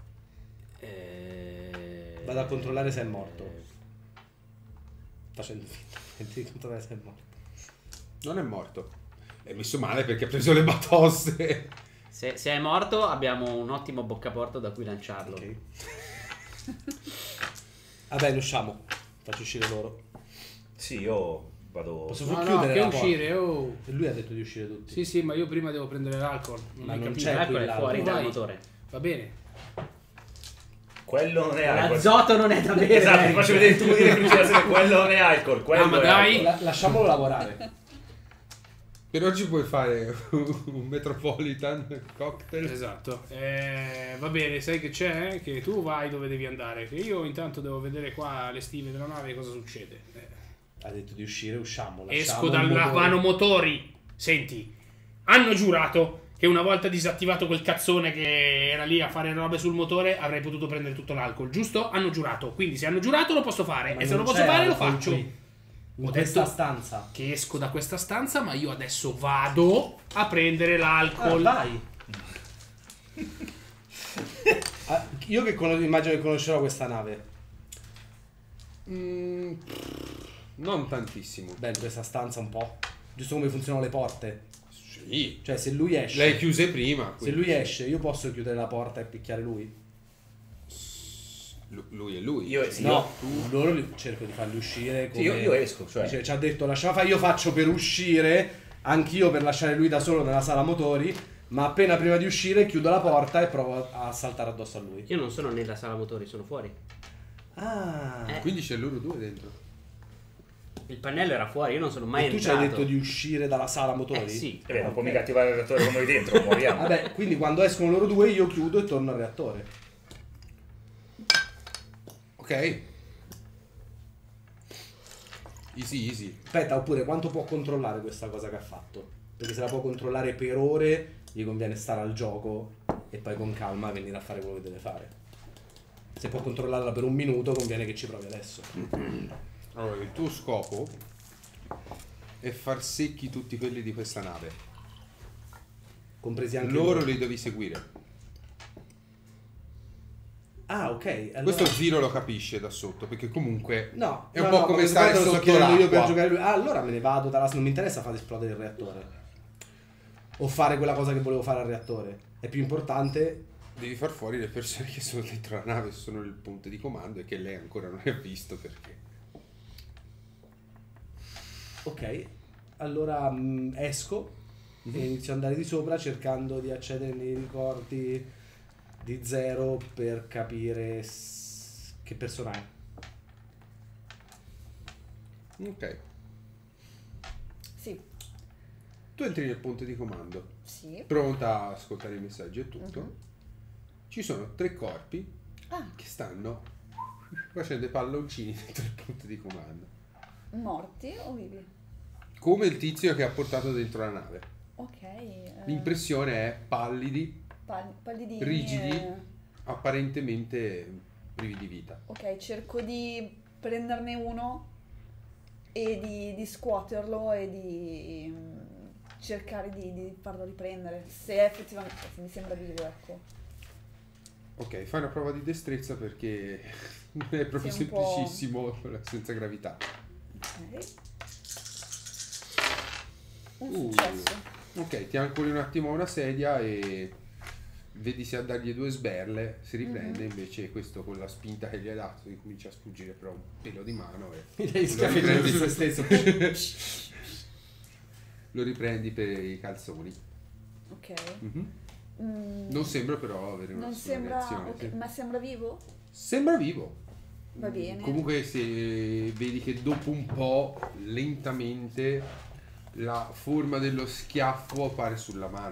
Eh... Vado a controllare se è morto. Facendo finta di controllare se è morto. Non è morto. È messo male perché ha preso le batoste. Se, se è morto abbiamo un ottimo boccaporto da cui lanciarlo. Ok. Vabbè, ne usciamo. Faccio uscire loro. Sì, io vado. Posso No, far no, chiudere che la uscire, porta? oh. E lui ha detto di uscire tutti. Sì, sì, ma io prima devo prendere l'alcol. Non Ma hai non capito? c'è Ecco, è quella- fuori dal Vai. motore. Va bene. Quello non è alcol. L'azoto non è da bere. Esatto, ti faccio vedere il tubo di refrigerazione. Quello non è alcol. Quello Ah, ma è dai. alcol. La- lasciamolo lavorare. Per oggi puoi fare un Metropolitan cocktail. Esatto. Eh, va bene, sai che c'è? Che tu vai dove devi andare. Che io intanto devo vedere qua le stime della nave cosa succede. Eh. Ha detto di uscire, usciamo. lasciamo Esco il dal motore. vano motori. Senti, hanno giurato che una volta disattivato quel cazzone che era lì a fare robe sul motore avrei potuto prendere tutto l'alcol, giusto? Hanno giurato. Quindi se hanno giurato lo posso fare. Ma e se non lo posso c'è fare lo alcol faccio. qui. In Ho questa detto stanza. che esco da questa stanza, ma io adesso vado a prendere Ah, l'alcol. vai. Ah, io che conos- immagino che conoscerò questa nave. Mm, non tantissimo. Beh, in questa stanza un po'. Giusto come funzionano le porte. Sì. Cioè, se lui esce. Le hai chiuse prima. Se lui esce, io posso chiudere la porta e picchiare lui? Lu- Lui è lui. Io- sì, No, loro li- cerco di farli uscire. Sì, io, come- io esco, cioè. Dice, ci ha detto lasciamo fare, io faccio per uscire, anch'io per lasciare lui da solo nella sala motori, ma appena prima di uscire chiudo la porta e provo a saltare addosso a lui. Io non sono nella sala motori, sono fuori. Ah, Eh. Quindi c'è loro due dentro. Il pannello era fuori, io non sono mai e tu ci entrato. hai detto di uscire dalla sala motori? Eh sì. Eh beh, non può Ok. mica attivare il reattore con noi dentro, moriamo. Vabbè, quindi quando escono loro due io chiudo e torno al reattore. Ok. Easy, easy. Aspetta, oppure quanto può controllare questa cosa che ha fatto? Perché se la può controllare per ore, gli conviene stare al gioco e poi con calma venire a fare quello che deve fare. Se può controllarla per un minuto, conviene che ci provi adesso. Allora, il tuo scopo è far secchi tutti quelli di questa nave. Compresi anche Loro li devi seguire. Ah, ok. Allora... Questo Zero lo capisce da sotto, perché comunque No, è un no, po' no, come ma stare questo lo sto sotto chiedendo io per l'acqua. giocare lui. Ah, allora me ne vado dalla... Non mi interessa far esplodere il reattore. O fare quella cosa che volevo fare al reattore. È più importante... Devi far fuori le persone che sono dentro la nave, sono il punto di comando e che lei ancora non ha visto perché. Ok, allora mh, esco e inizio ad andare di sopra cercando di accedere nei ricordi di Zero per capire s- che persona è. Ok. Sì, Tu entri nel punto di comando, sì. pronta a ascoltare i messaggi e tutto. Mhm. Ci sono tre corpi Ah, che stanno facendo i palloncini dentro il punto di comando. morti o vivi? Come il tizio che ha portato dentro la nave. Ok. eh, L'impressione è pallidi, pal- pallidini. rigidi. e- apparentemente privi di vita. Ok, cerco di prenderne uno e di, di scuoterlo e di mm, cercare di, di farlo riprendere. Se effettivamente se mi sembra vivo, ecco. Ok, fai una prova di destrezza perché non è proprio Sì, un po'. semplicissimo senza gravità. Ok. Un Uh. successo. Ok, ti ancori un attimo a una sedia e vedi se a dargli due sberle si riprende, Mhm. invece questo con la spinta che gli hai dato gli comincia a sfuggire però un pelo di mano e Mi dai lo schiaffeggiare riprendi, su se stesso. lo riprendi per i calzoni. Ok. Mhm. Mm, Non sembra però avere una non nessuna sembra. reazione. Ok, sì. ma sembra vivo? Sembra vivo. Va bene. Comunque se vedi che dopo un po' lentamente la forma dello schiaffo appare sulla mano,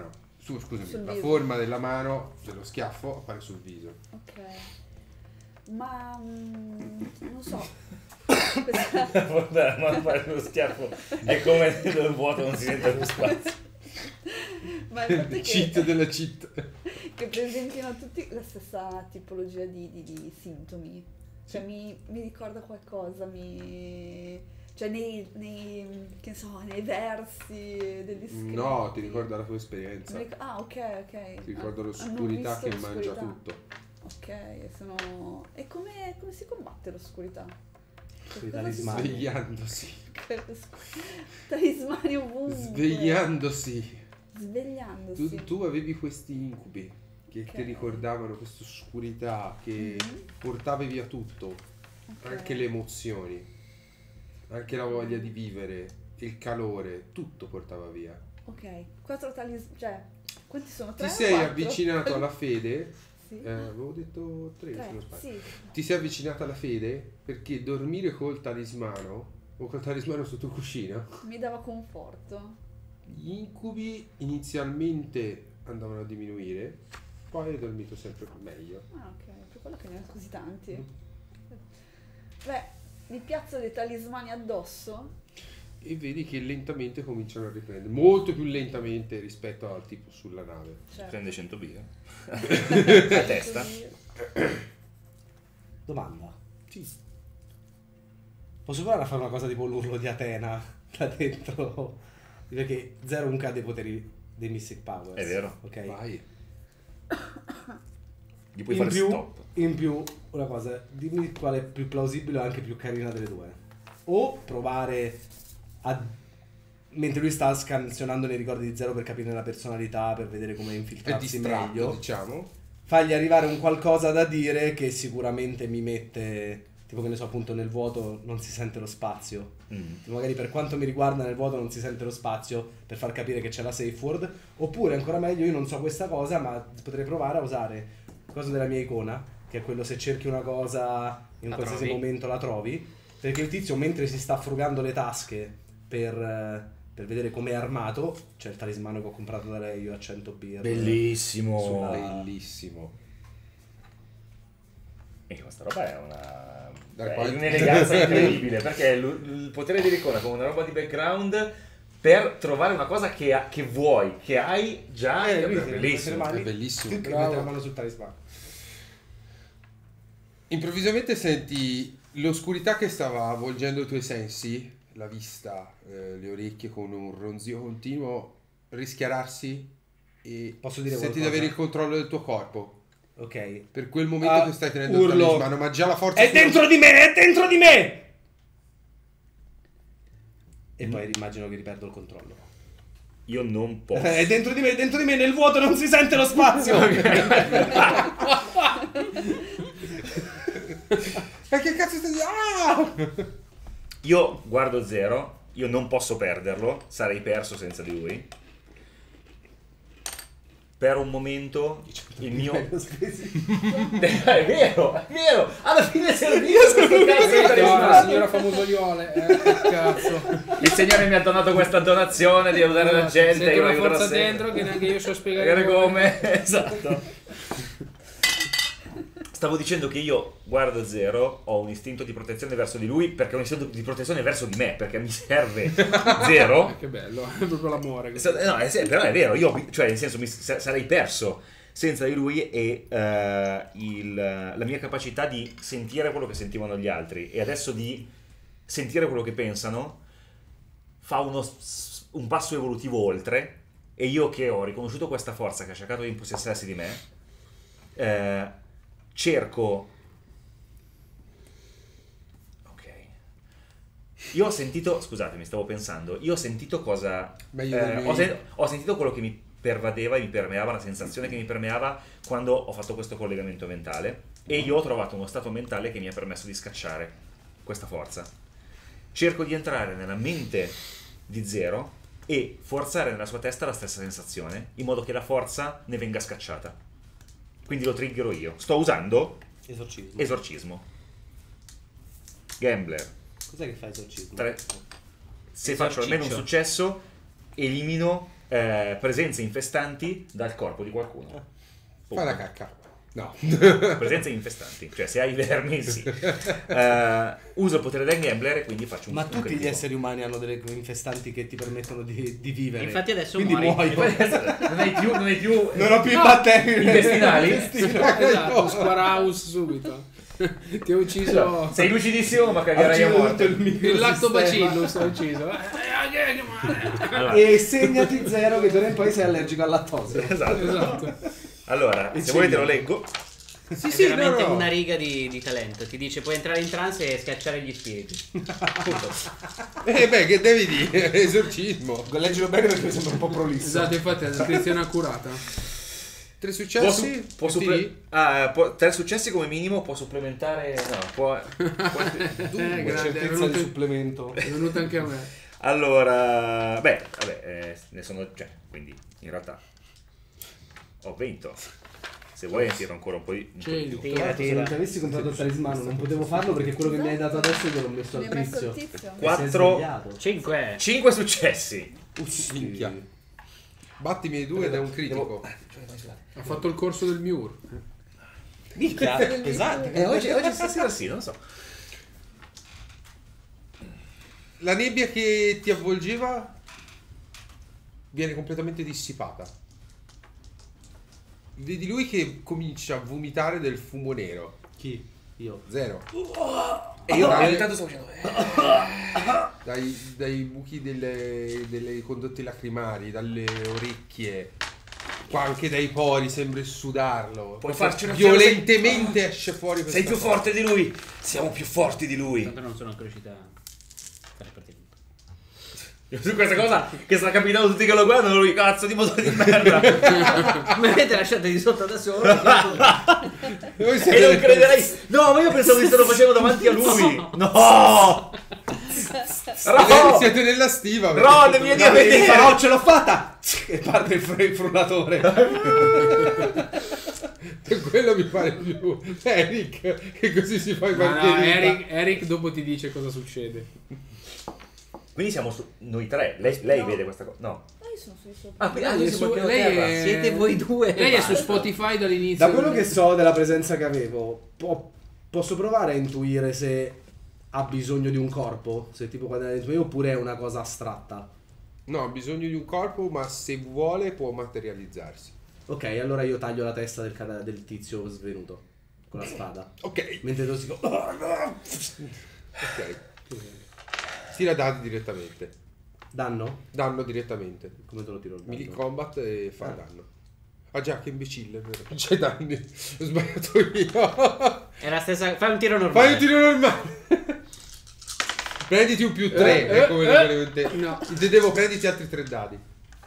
su, scusami, Sul la viso. forma della mano, dello schiaffo appare sul viso. Ok. Ma mm, non so. Questa- Guarda, ma fare lo schiaffo è come nel vuoto non si sente lo spazio. Ma il fatto è Cheat che, della cheat. che presentino tutti la stessa tipologia di, di- di sintomi. Cioè mi, mi ricorda qualcosa, mi... Cioè nei, nei, che ne so, nei versi degli scritti. No, ti ricorda la tua esperienza. Mi ric- Ah, ok, ok. Ti ricorda Ah, l'oscurità hanno che visto mangia l'oscurità. tutto. Ok, e sono... E come, come si combatte l'oscurità? Sui Cosa si talismani. fa? Svegliandosi. Talismani ovunque. Svegliandosi. Svegliandosi. Tu, tu avevi questi incubi che Ok. ti ricordavano questa oscurità che Mhm. portavi via tutto, Ok. anche le emozioni, anche la voglia di vivere, il calore, tutto portava via. Ok, quattro talismani, cioè, quanti sono? Tre Ti o sei quattro? avvicinato alla fede, Sì. eh, avevo detto tre, se Tre, non sbaglio. sì. Ti sei avvicinato alla fede perché dormire col talismano o col talismano sotto il cuscino, Mi dava conforto. gli incubi inizialmente andavano a diminuire, poi hai dormito sempre meglio. Ah, ok, per quello che ne ho così tanti. Mm. Beh, mi piazzo dei talismani addosso. E vedi che lentamente cominciano a riprendere, molto più lentamente rispetto al tipo sulla nave. Cioè, Prende cento birre. A testa. così. Domanda. Sì. Posso provare a fare una cosa tipo l'urlo di Atena da dentro? Perché zero non cade i poteri dei Mystic Powers. È vero. Ok. Vai. Gli puoi In fare più, stop. in più, una cosa, dimmi qual è più plausibile o anche più carina delle due. O provare a... mentre lui sta scansionando nei ricordi di Zero per capire la personalità, per vedere come È infiltrarsi distratto, meglio, diciamo. fargli arrivare un qualcosa da dire che sicuramente mi mette... Tipo che ne so, appunto nel vuoto non si sente lo spazio. Mm. Tipo, magari per quanto mi riguarda nel vuoto non si sente lo spazio, per far capire che c'è la safe word. Oppure ancora meglio, io non so questa cosa, ma potrei provare a usare cosa della mia icona, che è quello se cerchi una cosa in La qualsiasi trovi. momento la trovi. Perché il tizio mentre si sta frugando le tasche per, eh, per vedere com'è armato, c'è il talismano che ho comprato da lei io a cento birre. Bellissimo. Sulla- Bellissimo. E questa roba è una Dai, è poi- un'eleganza incredibile, perché il, il potere di l'icona come una roba di background per trovare una cosa che, ha- che vuoi, che hai già, Eh, è lui si mette le bellissimo. mani, È bellissimo, tu che bravo. mette la mano sul talismano. Improvvisamente senti l'oscurità che stava avvolgendo i tuoi sensi, la vista, eh, le orecchie con un ronzio continuo, rischiararsi e Posso dire senti di qualcosa? avere il controllo del tuo corpo. Ok. Per quel momento Ah, che stai tenendo il urlo. talismano, ma già la forza È sulla- dentro di me, è dentro di me! E poi immagino che riperdo il controllo. Io non posso. È dentro di me, è dentro di me, nel vuoto non si sente lo spazio! Ma che cazzo stai ah! Io guardo Zero, io non posso perderlo, sarei perso senza di lui. Per un momento il mio... è vero, è vero, alla fine serviva questo cazzo di No, la talismano. signora Famosogliole, eh, che cazzo. Il signore mi ha donato questa donazione di aiutare la gente. Sento io una aiuterò forza sempre. dentro che neanche io so spiegare Spiegare come. Esatto. Stavo dicendo che io guardo Zero, ho un istinto di protezione verso di lui perché ho un istinto di protezione verso di me, perché mi serve Zero. Che bello, è proprio l'amore. che- No, è, però è vero, io cioè nel senso mi, sa- sarei perso senza di lui e eh, il, la mia capacità di sentire quello che sentivano gli altri e adesso di sentire quello che pensano fa uno, s- un passo evolutivo oltre, e io che ho riconosciuto questa forza che ha cercato di impossessarsi di me, eh, cerco... Ok. Io ho sentito, scusatemi, stavo pensando, io ho sentito cosa... Meglio eh, del ho, meglio. sen- ho sentito quello che mi pervadeva e mi permeava, la sensazione che mi permeava quando ho fatto questo collegamento mentale, e io ho trovato uno stato mentale che mi ha permesso di scacciare questa forza. Cerco di entrare nella mente di Zero e forzare nella sua testa la stessa sensazione, in modo che la forza ne venga scacciata. Quindi lo triggero io. Sto usando Esorcismo. esorcismo. Gambler. Cos'è che fa esorcismo? Tre- Se faccio almeno un successo, elimino eh, presenze infestanti dal corpo di qualcuno. Fa la cacca. No. Presenze infestanti, cioè se hai i vermi, sì. Eh, uso il potere del gambler e quindi faccio un Ma un tutti gli critico. esseri umani hanno delle infestanti che ti permettono di, di vivere. Infatti adesso Quindi muori. muoio. Non hai più, non hai più Non ho più i batteri intestinali? Esatto, Squaraus subito. Ti ho ucciso Sei lucidissimo, ma cagherai a Uccido tutto morte. il il microsistema. lactobacillus, ho ucciso. Eh, eh, che male. Allora, E segnati zero che d'ora in poi sei allergico al lattosio. esatto. Esatto. Allora, E se volete segno. lo leggo. Sì, È sì, no, veramente no. una riga di, di talento. Ti dice puoi entrare in trance e schiacciare gli spiriti. Eh beh, che devi dire? Esorcismo. Leggilo bene perché mi sembra un po' prolisso. Esatto, infatti è una descrizione accurata. Tre Può, successi? su- può Sì. supple- ah, può- tre successi come minimo, può supplementare. No, può. può- Eh, Una grande, è certezza di venuto, supplemento. è venuto anche a me. Allora, beh, vabbè, eh, ne sono. Cioè, quindi in realtà ho vinto. Se vuoi, tiro ancora un po' di. Un po' di più. Tira, Tra l'altro, se tira. non ti avessi comprato il talismano non potevo farlo perché quello che mi hai dato adesso gliel'ho messo Mi al hai messo il tizio. tizio. E si è Quattro. svegliato. cinque. Cinque successi. Minchia. Battimi i due ed è un critico. Ha fatto il corso del Miur. Minchia, pesante. Eh, oggi, oggi stasera sì, non so. La nebbia che ti avvolgeva viene completamente dissipata. Vedi lui che comincia a vomitare del fumo nero. Chi? Io. Zero. E io Dai. intanto sto facendo. Dai, dai buchi delle, delle condotte lacrimali, dalle orecchie, qua anche dai pori, sembri sudarlo. Puoi farci una violentemente esce fuori questa Sei più cosa. forte di lui. Siamo più forti di lui. Tanto non sono ancora riuscita a fare partita. Su questa cosa che sta capitando tutti che lo guardano, lui cazzo di motore di merda. Mi avete lasciato di sotto da solo. Voi E siete non delle- crederai. No, ma io pensavo che se lo facevo davanti a lui. No. siete, Ron, siete nella stiva. perché- Ron, vieni a Vedi, vedere. farò, ce l'ho fatta! E parte il, fr- il frullatore. Quello mi pare più Eric, che così si fa i No, no, partiti. Eric, Eric dopo ti dice cosa succede. Quindi siamo su noi tre. Lei, lei No. vede questa cosa. No. Ma io sono sui sopra. Ah, quindi ah, Lei noi è siamo su- a piano lei terra. è- Siete voi due. Lei è su Basta. Spotify dall'inizio. Da quello che so della presenza che avevo, po- posso provare a intuire se ha bisogno di un corpo? Se tipo quando è dentro me oppure è una cosa astratta? No, ha bisogno di un corpo, ma se vuole può materializzarsi. Ok, allora io taglio la testa del, cada- del tizio svenuto con la spada. Ok, Mentre tossico. ok. Tira dadi direttamente. Danno? Danno direttamente. Come te lo tiro il danno? Melee combat e fa Ah. danno. Ah già, che imbecille, è vero. Non c'hai danni. Ho sbagliato io. È la stessa. Fai un tiro normale. Fai un tiro normale. Prenditi un più tre, Eh, eh, come eh, lo volevo te. no. Intendevo prenditi altri tre dadi.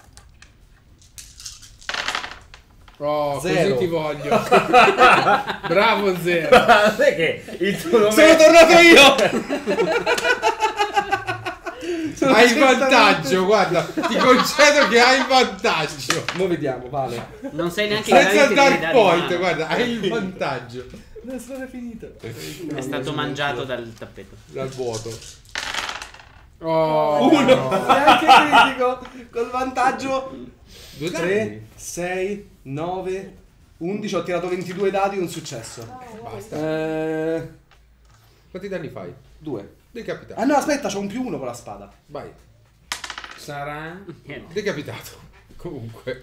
Oh, Zero. così ti voglio. Bravo Zero. Sai che il tuo nome Sono tornato io! Hai il vantaggio, guarda, ti concedo che hai il vantaggio. Mo vediamo, vale. Non sei neanche Senza in il grado di dark dare point, mano. guarda, hai il vantaggio. Non sono finito. È stato mangiato dal tappeto. Dal vuoto. Oh, Uno! no. Neanche critico! Col vantaggio Due dadi. tre, sei, nove, undici. Ho tirato ventidue dadi, un successo. Basta. Eh, Quanti danni fai? due. Decapitato. Ah no, aspetta, c'ho un più uno con la spada. Vai. Sarà. Niente. Decapitato. Comunque.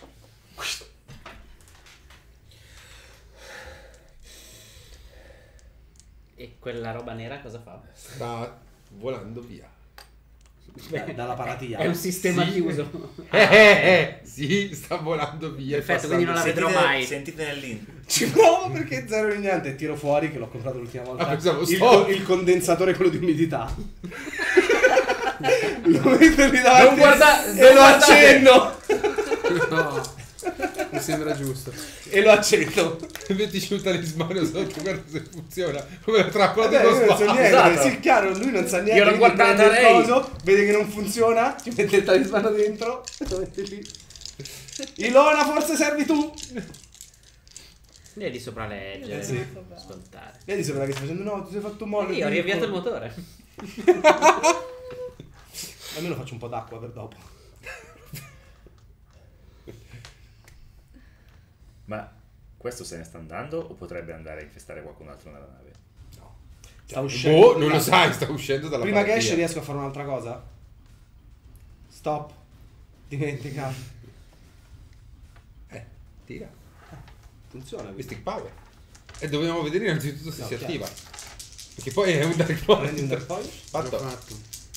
E quella roba nera cosa fa? Sta volando via. Beh, dalla paratia. È un sistema Sì. chiuso. Eh, eh, eh. Sì, sta volando via. Perfetto, quindi non la passando- vedrò mai. Sentite nell'in. Ci provo perché zero in niente. Tiro fuori che l'ho comprato l'ultima volta. Ah, pensavo il, sto- il condensatore, quello di umidità. Lo metto lì davanti Non guarda- e non lo guardate. accenno. No. Mi sembra giusto. E lo accendo. Mettici un talismano sotto, guarda se funziona. Come la trappola di Vabbè, io non so Cosmo. niente. Esatto. Sì, chiaro, lui non sa niente. Io l'ho quindi guardata prende il lei. coso, vede che non funziona, ci mette il talismano dentro, lo mette lì. Ilona, forse servi tu. Devi sopra leggere. Sì. Ascoltare. Vedi sembra che stai facendo no, ti sei fatto male. Io ho riavviato il motore. Almeno faccio un po' d'acqua per dopo. Ma questo se ne sta andando o potrebbe andare a infestare qualcun altro nella nave? No. Sta uscendo. Boh, non lo sai, sta uscendo dalla Prima che malattia. esce riesco a fare un'altra cosa? Stop. Dimentica. Eh, tira. Funziona Qui questo. stick power. E dobbiamo vedere innanzitutto se No, si chiaro. attiva. Perché poi è un dark point. Prendi un dark point. Fatto. Fatto.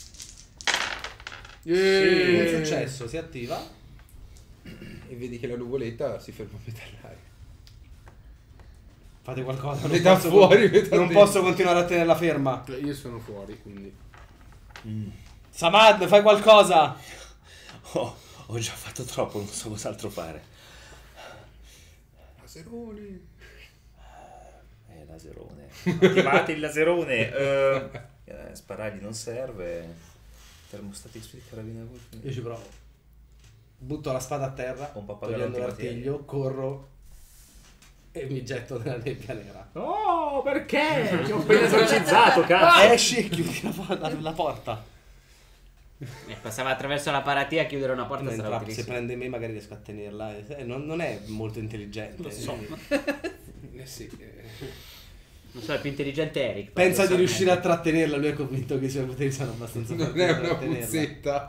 Un Eh, successo, si attiva. E vedi che la nuvoletta si ferma a metà l'aria. Fate qualcosa. Metà posso fuori, con- metà Non dentro. posso continuare a tenerla ferma. Io sono fuori, quindi. Samad, fai qualcosa. Oh, ho già fatto troppo, non so cos'altro fare. Laseroni. Eh, laserone. Attivate il laserone. Eh, eh, sparargli non serve. Termostati spiriti carabina. Io ci provo. Butto la spada a terra, Un pappagallo togliendo antimateria. l'artiglio, corro e mi getto nella nebbia nera. Oh, perché? Ti ho appena esorcizzato, cazzo. Esci e chiudi la, po- la- la porta. E passava attraverso la paratia a chiudere una porta Non sarà entra- se utilissimo. prende me magari riesco a tenerla. eh, non, non è molto intelligente. Lo so. Eh sì. eh. Non so, è più intelligente Eric. Pensa di riuscire a paradossalmente. trattenerla, lui è convinto che i suoi poteri siano abbastanza Non forti è per una trattenerla. puzzetta.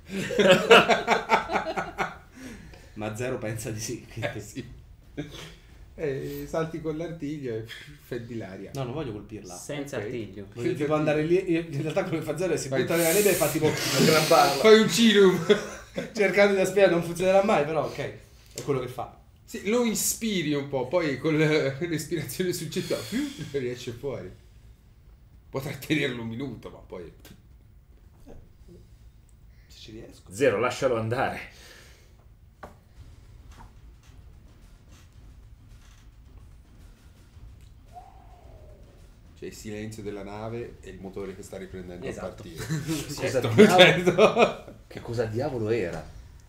Ma Zero pensa di sì. Eh sì. E salti con l'artiglio e fendi l'aria. No, non voglio colpirla. Senza Ok. artiglio. Voglio tipo andare lì, io- in realtà quello che fa Zero è si Vai. butta nella nebbia e fa tipo Fai un cirum. cercando di spiegare, non funzionerà mai, però ok, è quello che fa. Sì, lo ispiri un po', poi con la- l'ispirazione successiva più riesce fuori. Potrei tenerlo un minuto, ma poi... Se ci riesco. Zero, lascialo andare. C'è il silenzio della nave e il motore che sta riprendendo Esatto. a partire. Cosa Certo, diavolo- certo. Che cosa diavolo era?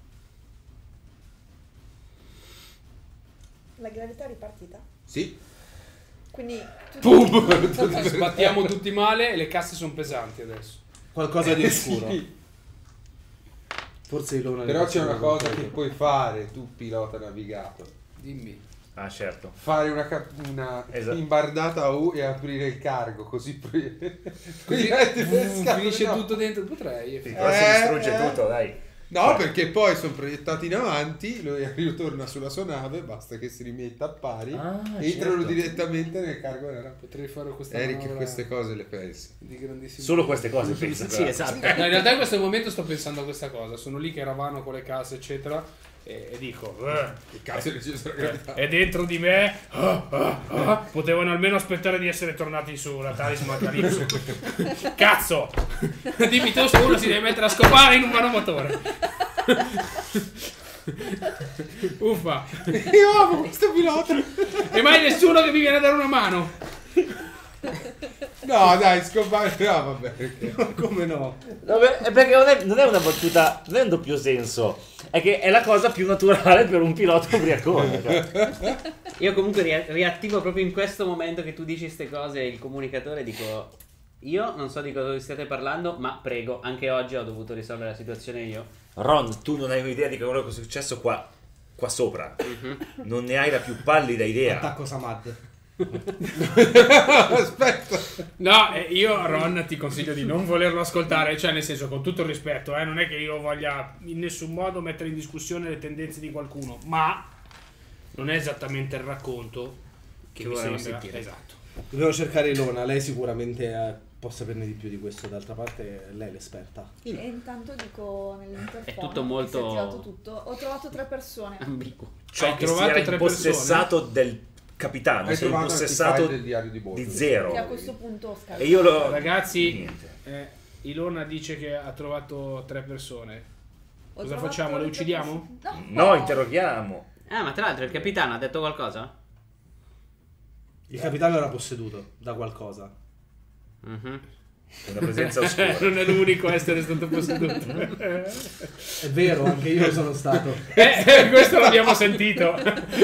La gravità è ripartita. Sì. Quindi tutti Pum! Sbattiamo tutti male e le casse sono pesanti adesso. Qualcosa di Eh, oscuro. sì. Forse Ilona Però ne c'è una faccio cosa quello che puoi fare, tu pilota navigato. Dimmi. Ah, certo. Fare una, cap- una Esatto. imbardata a U e aprire il cargo, così, pre- Così metti le uh, scatole, finisce no. tutto dentro. Potrei. Sì, effettivamente. però si Eh, distrugge eh. tutto, dai. No, perché poi sono proiettati in avanti, lui ritorna sulla sua nave, basta che si rimetta a pari, Ah, entrano certo. direttamente nel cargo della nave. Potrei fare questa Eric manovra queste cose le pensi. di grandissimo. Solo queste cose pensa. Sì, però. esatto. No, in realtà in questo momento sto pensando a questa cosa. Sono lì che ravano con le casse, eccetera. E, e dico, "Eh, Che cazzo è deciso la gravità? è dentro di me. Ah, ah, ah. Potevano almeno aspettare di essere tornati su la talisman Calypso. Cazzo! Dimmi tu se uno si deve mettere a scopare in un monomotore. Uffa. Io amo questo pilota! E mai nessuno che mi viene a dare una mano. No, dai, scopare. No, vabbè. Perché... Come no? No, beh, è perché non è, non è una battuta, non è un doppio senso. È che è la cosa più naturale per un pilota ubriacone. Cioè. Io comunque ria- riattivo proprio in questo momento che tu dici queste cose il comunicatore e dico io non so di cosa vi stiate parlando, ma prego, anche oggi ho dovuto risolvere la situazione io. Ron, tu non hai un'idea di quello che è successo qua, qua sopra. Non ne hai la più pallida idea. Attacco Samad. Aspetta. No, eh, io Ron ti consiglio di non volerlo ascoltare, cioè nel senso con tutto il rispetto, eh, non è che io voglia in nessun modo mettere in discussione le tendenze di qualcuno, ma non è esattamente il racconto che Che mi volevamo sembra sentire. esatto. Dobbiamo cercare Ilona, lei sicuramente eh, può saperne di più di questo, d'altra parte lei è l'esperta. E intanto dico nell'interfono È tutto che molto- si è attivato tutto. Ho trovato tre persone. Ambiguo. Ciò Hai che trovato si era tre impossessato del capitano, Hai si è trovato anche il impossessato file del diario di bordo. di Che a zero. questo punto scarico. E io lo... Ragazzi, Niente. eh, Ilona dice che ha trovato tre persone. Ho cosa trovato facciamo? Le tre uccidiamo? persone. No, interroghiamo. Ah, ma tra l'altro il capitano ha detto qualcosa? Il capitano era posseduto da qualcosa. Mhm. Una presenza oscura. Non è l'unico a essere stato posseduto. È vero, anche io sono stato. Eh, eh, questo l'abbiamo sentito.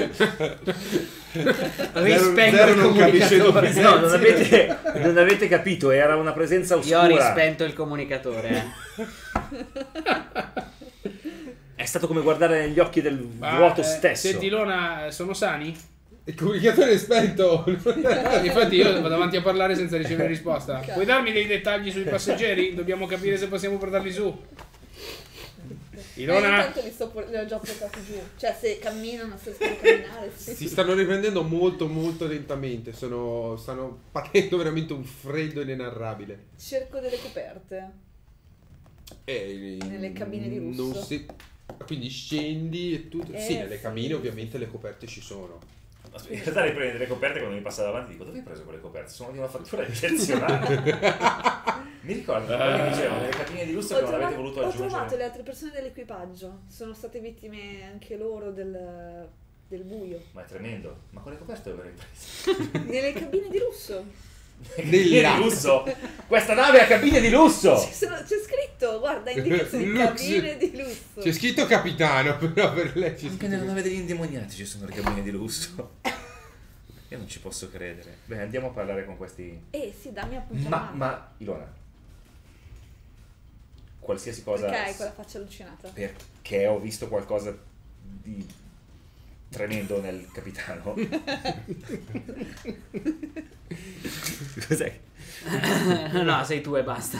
Rispetto Zero il non capisce comunicatore. dove No, non avete, non avete capito, era una presenza Io oscura. ho rispento il comunicatore. eh. È stato come guardare negli occhi del Ma, vuoto eh, stesso. Senti Ilona, sono sani? Il comunicatore è spento. Infatti io vado avanti a parlare senza ricevere risposta. Puoi darmi dei dettagli sui passeggeri? Dobbiamo capire se possiamo portarli su. Eh, Ilona, intanto li, sto, por- li ho già portati giù. Cioè, se camminano, se riescono a camminare. Sì. Si stanno riprendendo molto molto lentamente. Sono, stanno patendo veramente un freddo inenarrabile. Cerco delle coperte. E, Nelle cabine di lusso. non si- Quindi scendi e tutto. Eh, sì, nelle sì. cabine ovviamente le coperte ci sono. In realtà riprendere le coperte quando mi passa davanti dico dove hai preso quelle coperte? Sono di una fattura eccezionale. Mi ricordo che poi mi dicevano nelle cabine di lusso Ho, che non avete trovato, voluto ho aggiungere. trovato le altre persone dell'equipaggio. Sono state vittime anche loro del, del buio. Ma è tremendo. Ma quelle coperte dove le hai prese? Nelle cabine di lusso. Cabine di lusso? Questa nave ha cabine di lusso! Ci sono- c'è scritto, guarda, indicazioni Lux. cabine di lusso. C'è scritto capitano, però per lei c'è Anche scritto. nella nave degli indemoniati ci sono le cabine di lusso. Io non ci posso credere. Beh, andiamo a parlare con questi. Eh sì, dammi appunto Ma, la mano. ma, Ilona, qualsiasi cosa. Perché hai quella faccia allucinata? Perché ho visto qualcosa di tremendo nel capitano. Cos'è? No, sei tu e basta.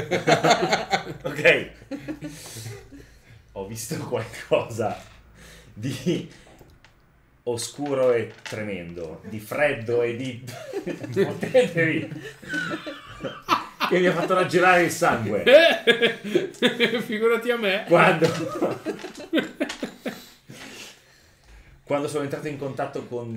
Ok. Ho visto qualcosa di oscuro e tremendo, di freddo e di Smettetevi. Che mi ha fatto raggirare il sangue. figurati a me. Quando Quando sono entrato in contatto con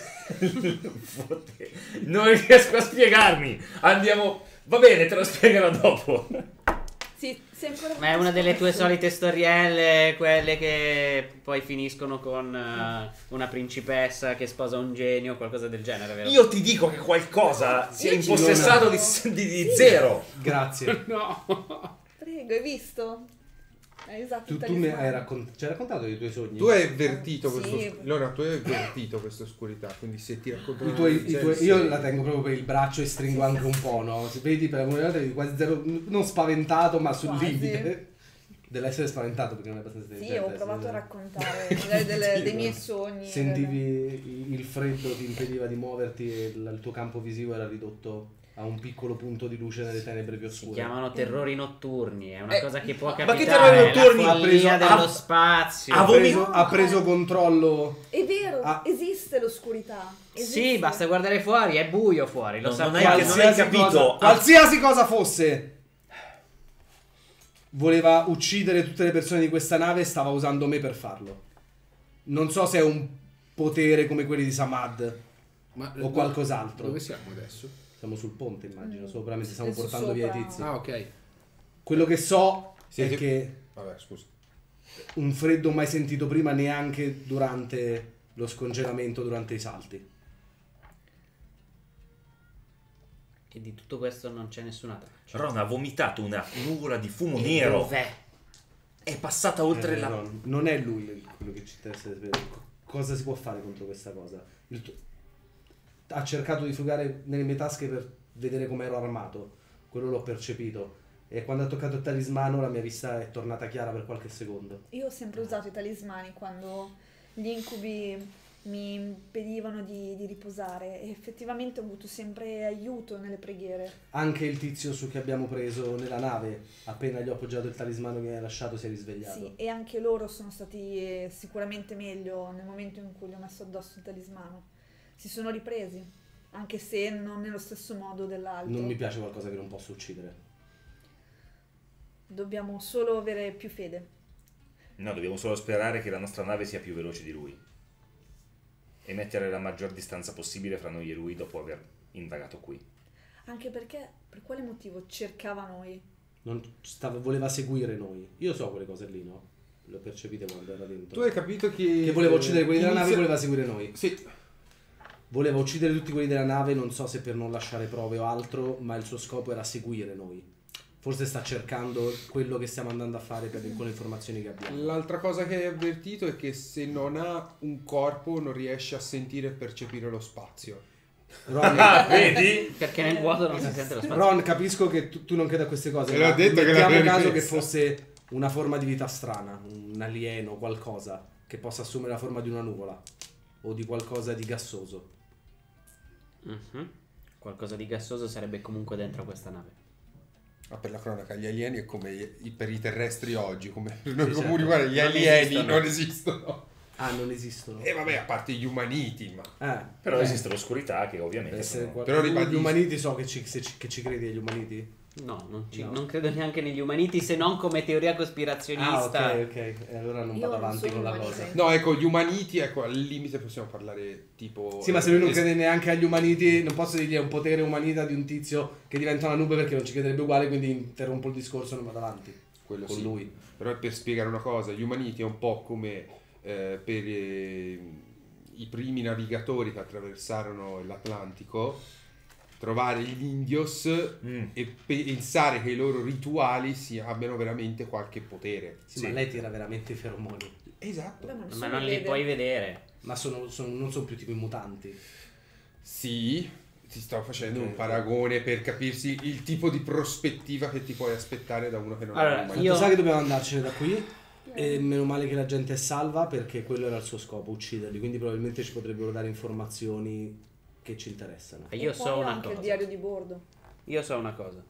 non riesco a spiegarmi. Andiamo. Va bene, te lo spiegherò dopo. Sì, sei ancora Ma è una delle tue scorso. solite storielle, quelle che poi finiscono con eh, una principessa che sposa un genio, qualcosa del genere, vero? Io ti dico che qualcosa si è Io ci impossessato di, sono. di, di zero. Grazie. No. Prego, hai visto? Hai usato Tu, il tu mi talismano. hai raccontato, ci hai raccontato dei tuoi sogni? Tu hai avvertito Sì. questo. Allora, tu hai avvertito questa oscurità. Quindi se ti racconto. I tuoi, i tuoi- io la tengo proprio per il braccio e stringo anche un po', no? Se vedi per alcune volte eri quasi zero, non spaventato, ma sul Quasi. limite dell'essere spaventato perché non è abbastanza Sì, intelligente. ho provato a essere- raccontare magari delle- dei miei sogni. Sentivi il freddo, ti impediva di muoverti e il, il tuo campo visivo era ridotto a un piccolo punto di luce nelle tenebre più Si oscure. chiamano terrori notturni, è una Eh, cosa che può ma che capitare. terrori notturni? La Ha preso- follia dello ha- spazio. ha Ha vomi- preso, ha preso controllo. È vero, Ah. esiste l'oscurità. Esiste. Sì, basta guardare fuori, è buio fuori, lo No, non sappiamo. hai- non hai capito. Cosa, qualsiasi cosa fosse, voleva uccidere tutte le persone di questa nave e stava usando me per farlo. Non so se è un potere come quelli di Samad Ma, o qualcos'altro. Dove siamo adesso? Siamo sul ponte, immagino. Probabilmente stiamo Adesso portando via i sopra. tizi. Ah, ok. Quello che so Siete- è che Vabbè, scusa. un freddo mai sentito prima, neanche durante lo scongelamento, durante i salti. E di tutto questo non c'è nessuna traccia. Ron ha vomitato una nuvola di fumo nero. Dov'è? È passata oltre Eh, la. no, non è lui il- quello che ci interessa sapere. Co- Cosa si può fare contro questa cosa? Il tuo- Ha cercato di frugare nelle mie tasche per vedere come ero armato. Quello l'ho percepito. E quando ha toccato il talismano la mia vista è tornata chiara per qualche secondo. Io ho sempre usato i talismani quando gli incubi mi impedivano di, di riposare e effettivamente ho avuto sempre aiuto nelle preghiere. Anche il tizio su che abbiamo preso nella nave, appena gli ho appoggiato il talismano che mi hai lasciato, si è risvegliato. Sì, e anche loro sono stati eh, sicuramente meglio nel momento in cui gli ho messo addosso il talismano. Si sono ripresi, anche se non nello stesso modo dell'altro. Non mi piace qualcosa che non posso uccidere. Dobbiamo solo avere più fede. No, dobbiamo solo sperare che la nostra nave sia più veloce di lui. E mettere la maggior distanza possibile fra noi e lui dopo aver indagato qui. Anche perché, per quale motivo cercava noi? Non stava, voleva seguire noi. Io so quelle cose lì, no? Le ho percepite quando era dentro. Tu hai capito che. Che voleva uccidere quelli della nave e inizia- voleva seguire noi. Sì. Voleva uccidere tutti quelli della nave, non so se per non lasciare prove o altro, ma il suo scopo era seguire noi. Forse sta cercando quello che stiamo andando a fare per, con le informazioni che abbiamo. L'altra cosa che hai avvertito è che se non ha un corpo non riesce a sentire e percepire lo spazio. Ron, Ah, vedi? Perché nel vuoto non si sente lo spazio. Ron, capisco che tu, tu non credi a queste cose. Te l'ho ma detto che mettiamo l'avrei caso che ripresa. fosse una forma di vita strana, un alieno, qualcosa che possa assumere la forma di una nuvola o di qualcosa di gassoso. Mhm. Qualcosa di gassoso sarebbe comunque dentro questa nave. Ma per la cronaca, gli alieni è come i- per i terrestri oggi, come per noi Sì, comuni, certo. guarda, gli Non alieni esistono. non esistono. Ah, non esistono. E vabbè, a parte gli umaniti, ma... Eh, Però eh, esiste l'oscurità che deve ovviamente essere sono... qual- Però tu ribadisco- gli umaniti so che ci, se ci- che ci credi agli umaniti? No, non, ci- No. non credo neanche negli umaniti, se non come teoria Ah, cospirazionista. ok, ok. E allora non Io vado non avanti sono con la umanite. cosa. No, ecco, gli umaniti, ecco, al limite possiamo parlare tipo... Sì, ma se lui non es- crede neanche agli umaniti, non posso dirgli è un potere umanita di un tizio che diventa una nube perché non ci crederebbe uguale, quindi interrompo il discorso e non vado avanti quello con sì. lui. Però è per spiegare una cosa, gli umaniti è un po' come eh, per eh, i primi navigatori che attraversarono l'Atlantico, trovare gli indios Mm. e pe- pensare che i loro rituali si abbiano veramente qualche potere. Sì, Sì. ma lei tira veramente i feromoni. Esatto. Beh, ma Ma nessuno non li vede. puoi vedere. Ma sono, sono- non sono più tipo i mutanti. Sì, ti sto facendo Ok. un paragone per capirsi il tipo di prospettiva che ti puoi aspettare da uno che non Allora, è un Tanto Io- sa che dobbiamo andarcene da qui. E meno male che la gente è salva perché quello era il suo scopo, ucciderli. Quindi probabilmente ci potrebbero dare informazioni che ci interessano. E io E so poi una anche il cosa. diario di bordo. Io so una cosa.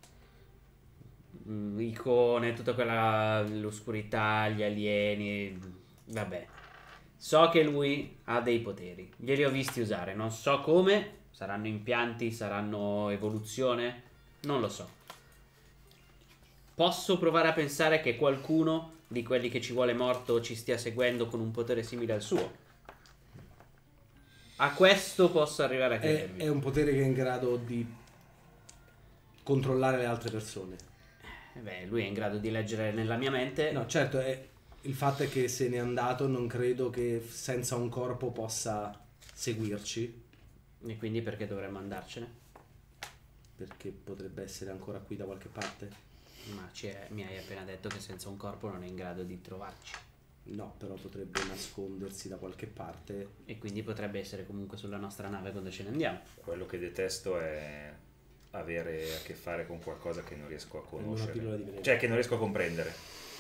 Mm, Icone, tutta quella l'oscurità, gli alieni, vabbè. So che lui ha dei poteri. Glieli ho visti usare, non so come, saranno impianti, saranno evoluzione, non lo so. Posso provare a pensare che qualcuno di quelli che ci vuole morto ci stia seguendo con un potere simile al suo. A questo posso arrivare a È, credervi. è un potere che è in grado di controllare le altre persone. Eh Beh, lui è in grado di leggere nella mia mente. No, certo, è- il fatto è che se n'è andato, non credo che senza un corpo possa seguirci, E quindi perché dovremmo andarcene? perché potrebbe essere ancora qui da qualche parte. Ma ci è- mi hai appena detto che senza un corpo non è in grado di trovarci. No, però potrebbe nascondersi da qualche parte. E quindi potrebbe essere comunque sulla nostra nave quando ce ne andiamo. Quello che detesto è avere a che fare con qualcosa che non riesco a Una pillola di conoscere. veleno. Cioè che non riesco a comprendere.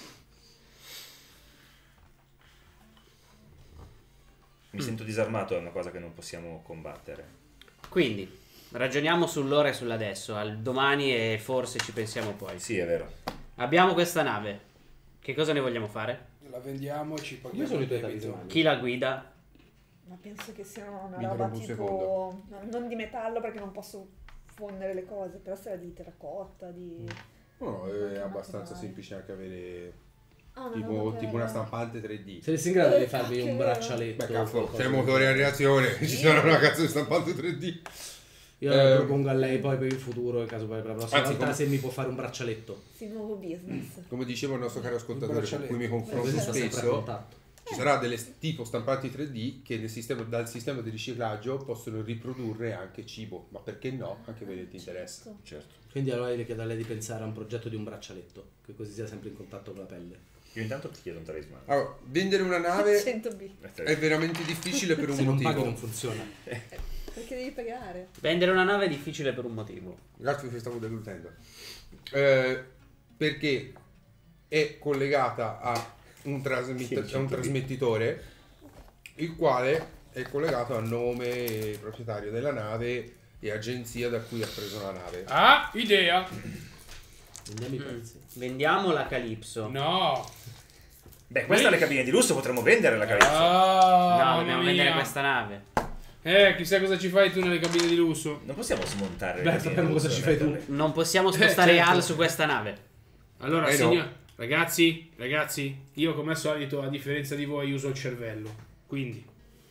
Mi Mm. sento disarmato, è una cosa che non possiamo combattere. Quindi ragioniamo sull'ora e sull'adesso, al domani e forse ci pensiamo poi. Sì, è vero. Abbiamo questa nave. Che cosa ne vogliamo fare? La vendiamo e ci Come paghiamo sono i il tuoi debito. talismani? Chi la guida? Ma penso che sia una Mi roba interrompo un tipo... secondo. Non, non di metallo perché non posso fondere le cose, però sarà di terracotta, di... No, è Qualche abbastanza materiale. semplice anche avere Ah, una tipo, roba per- tipo una stampante tre D. Saresti in grado di Eh, farmi cacchio, un è vero. braccialetto? Beh, o cazzo, qualcosa c'è il del motore a genere? reazione, ci sarà una cazzo di stampante tre D. Io Eh, propongo a lei poi per il futuro, in caso poi per la prossima Anzi, volta, come- se mi può fare un braccialetto. Sì, nuovo business. Come diceva il nostro caro ascoltatore con cui mi confronto Così sta sempre a spesso, contatto. ci sarà delle tipo stampanti tre D che nel sistema, dal sistema di riciclaggio possono riprodurre anche cibo, ma perché no? Anche per ti interessa. Certo. Certo. Quindi allora le chiedo a lei di pensare a un progetto di un braccialetto, che così sia sempre in contatto con la pelle. Io intanto ti chiedo un talismano. Allora, vendere una nave cento B. è veramente difficile per un Se non paghi motivo. non funziona. Perché devi pagare? Vendere una nave è difficile per un motivo. Grazie, vi stavo deludendo. Eh, perché è collegata a un, trasmett- a un trasmettitore, il quale è collegato a nome proprietario della nave e agenzia da cui ha preso la nave. Ah, idea. Vendiamo i pezzi. Vendiamo la Calypso. No. Beh, questa è le cabine di lusso, potremmo vendere la Calypso. Ah, No, mamma dobbiamo mia. vendere questa nave. Eh, chissà cosa ci fai tu nelle cabine di lusso. Non possiamo smontare le Beh, cabine sappiamo di cosa lusso ci e fai tu. metterle. Non possiamo spostare Eh, certo. Al su questa nave. Allora, Eh, no. signor... ragazzi, ragazzi, io come al solito, a differenza di voi, uso il cervello. Quindi,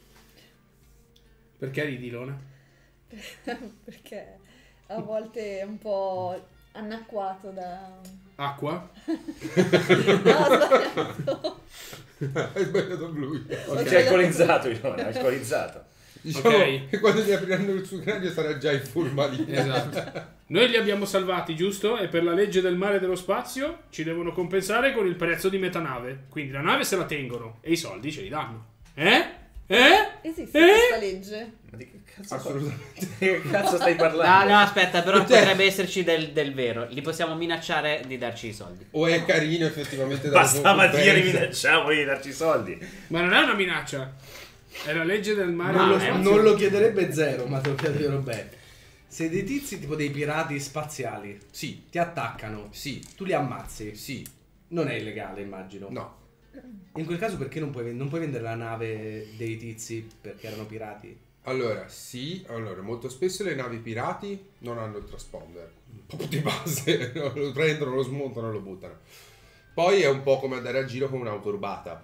perché ridi, Lona? Perché a volte è un po' anacquato da... Acqua? No, ho sbagliato. Hai sbagliato lui. Ci hai alcolizzato, Ilona, hai alcolizzato. Diciamo Ok. che quando gli apriranno il suo cranio sarà già in formalina. Esatto. Noi li abbiamo salvati, giusto? E per la legge del mare e dello spazio ci devono compensare con il prezzo di metà nave. Quindi la nave se la tengono e i soldi ce li danno. Eh? Eh? Esiste Eh? questa legge? Ma di che cazzo, Assolutamente. di che cazzo stai No, parlando? no, aspetta, però potrebbe esserci del, del vero. Li possiamo minacciare di darci i soldi. O è carino effettivamente dare Bastava poco dire peso. minacciamo di darci i soldi. Ma non è una minaccia. È la legge del mare. Non, No, lo, è un- non lo chiederebbe zero, ma te lo chiederò bene. Se dei tizi tipo dei pirati spaziali Sì, ti attaccano, sì, tu li ammazzi, sì, non è illegale, immagino. no. In quel caso perché non puoi, non puoi vendere la nave dei tizi perché erano pirati? Allora, sì, allora, molto spesso le navi pirati non hanno il transponder. Proprio di base, lo prendono, lo smontano e lo buttano. Poi è un po' come andare a giro con un'auto rubata.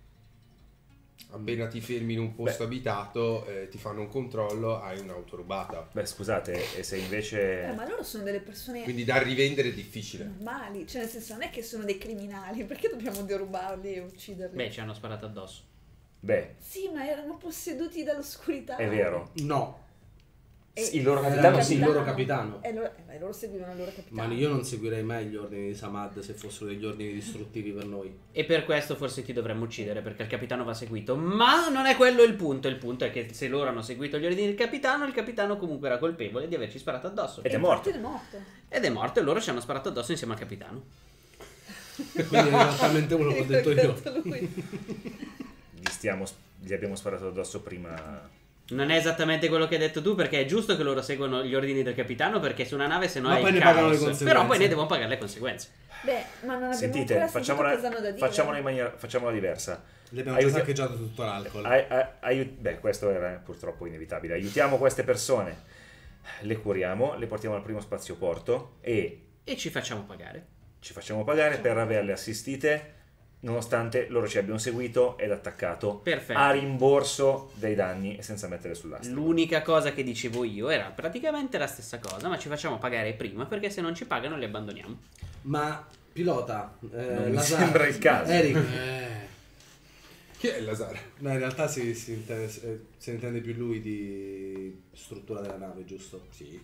Appena ti fermi in un posto Beh. abitato, eh, ti fanno un controllo, hai un'auto rubata. Beh, scusate, e se Eh, invece... ma loro sono delle persone Quindi da rivendere è difficile. normali, cioè nel senso non è che sono dei criminali, perché dobbiamo derubarli e ucciderli? Beh, ci hanno sparato addosso. Beh, Sì, ma erano posseduti dall'oscurità. è vero. No, E- Il loro era capitano Eh, sì, il loro capitano. E loro, eh, ma loro seguivano il loro capitano. ma io non seguirei mai gli ordini di Samad se fossero degli ordini distruttivi per noi. E per questo forse ti dovremmo uccidere, perché il capitano va seguito. Ma non è quello il punto. Il punto è che se loro hanno seguito gli ordini del capitano, il capitano comunque era colpevole di averci sparato addosso. Ed è E morto. infatti è morto. Ed è morto e loro ci hanno sparato addosso insieme al capitano. Quindi è esattamente quello che ho detto io. Detto lui. Gli, stiamo, gli abbiamo sparato addosso prima... Non è esattamente quello che hai detto tu, perché è giusto che loro seguano gli ordini del capitano, perché su una nave se no Ma è poi il ne pagano le caos. conseguenze. Però poi ne devono pagare le conseguenze. Beh, ma non abbiamo Sentite, ancora sentito facciamola, cosa hanno da dire. facciamola in maniera facciamola diversa. Le abbiamo già Aiuti- saccheggiato tutto l'alcol. Ai- ai- aiut- beh, questo era purtroppo inevitabile. Aiutiamo queste persone, le curiamo, le portiamo al primo spazioporto e E ci facciamo pagare. ci facciamo pagare per averle assistite, nonostante loro ci abbiano seguito ed attaccato Perfetto. a rimborso dei danni e senza mettere sull'asta. L'unica cosa che dicevo io era praticamente la stessa cosa, ma ci facciamo pagare prima, perché se non ci pagano li abbandoniamo. Ma pilota, eh, Non mi Lazar, sembra il caso. Eric, Eh. Chi è Lazaro? no, in realtà si, si intende, eh, se ne intende più lui di struttura della nave, giusto? Sì.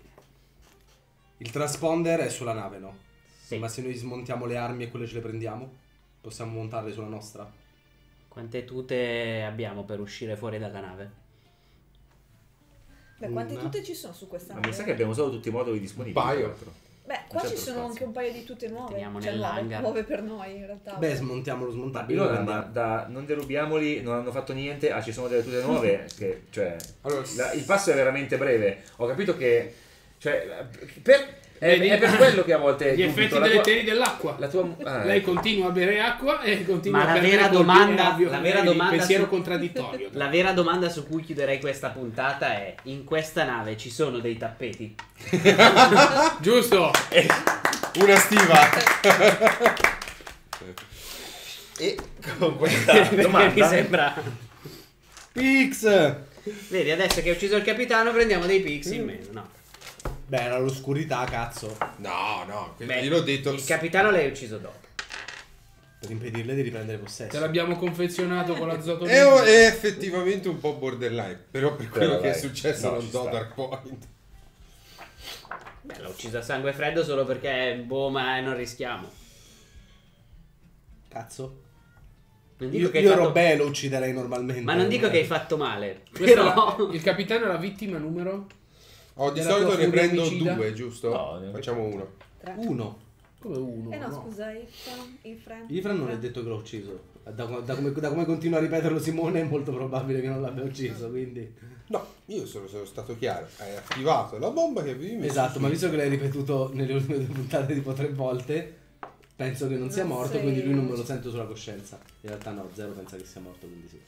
Il transponder è sulla nave, no? Sì. Ma se noi smontiamo le armi e quelle ce le prendiamo, possiamo montarle sulla nostra? Quante tute abbiamo per uscire fuori dalla nave? Beh, quante Una. tute ci sono su questa Ma nave? mi sa che abbiamo usato tutti i moduli disponibili. Un paio. tra l'altro. Beh, qua c'è ci altro sono spazio. anche un paio di tute nuove. Teniamo Cioè nuove, nell'hangar. nuove per noi in realtà. Beh, smontiamo lo Ma smontabile. allora, lo ma vendiamo. da, non derubiamoli, non hanno fatto niente, ah ci sono delle tute nuove, che, cioè, Allora, la- il passo è veramente breve. Ho capito che, cioè, per, è, Vedi? è per quello che a volte Gli dubito, effetti la delle tua- teli dell'acqua. la tua, ah, Lei ecco. continua a bere acqua e continua Ma a la perdere vera colpi, domanda- è ovvio, la vera vedi, domanda pensiero su- contraddittorio. La vera domanda su cui chiuderei questa puntata è: in questa nave ci sono dei tappeti? Giusto. una stiva. E con questa Perché mi domanda sembra. Pix! Vedi, adesso che hai ucciso il capitano prendiamo dei pix in meno. No. Beh, era l'oscurità, cazzo. No, no, Beh, io l'ho detto. il capitano l'hai ucciso dopo. Per impedirle di riprendere possesso. Te l'abbiamo confezionato con l'azoto. È, è effettivamente un po' borderline, però per quello Però che è dai, successo no, non ci do sta. Dark Point. Beh, l'ho ucciso a sangue freddo solo perché, boh, ma non rischiamo. Cazzo. Non dico Io, che hai io fatto... Robè lo ucciderei normalmente. Ma non dico che hai fatto male. Questo Però... è la- il capitano è la vittima numero? Oh, di Della solito tua ne furia prendo omicida? due, giusto? No, ne- Facciamo uno. Tre. Uno. Come uno? Eh no, no. scusa, Ifran, Ifran. Ifran non è detto che l'ho ucciso. Da, da come, da come continua a ripeterlo Simone è molto probabile che non l'abbia ucciso, quindi... No, io sono, sono stato chiaro. Hai attivato la bomba che avevi messo. Esatto, ma su. visto che l'hai ripetuto nelle ultime due puntate tipo tre volte, penso che non sia Non morto, sei- quindi lui non me lo sento sulla coscienza. In realtà no, Zero pensa che sia morto, quindi sì.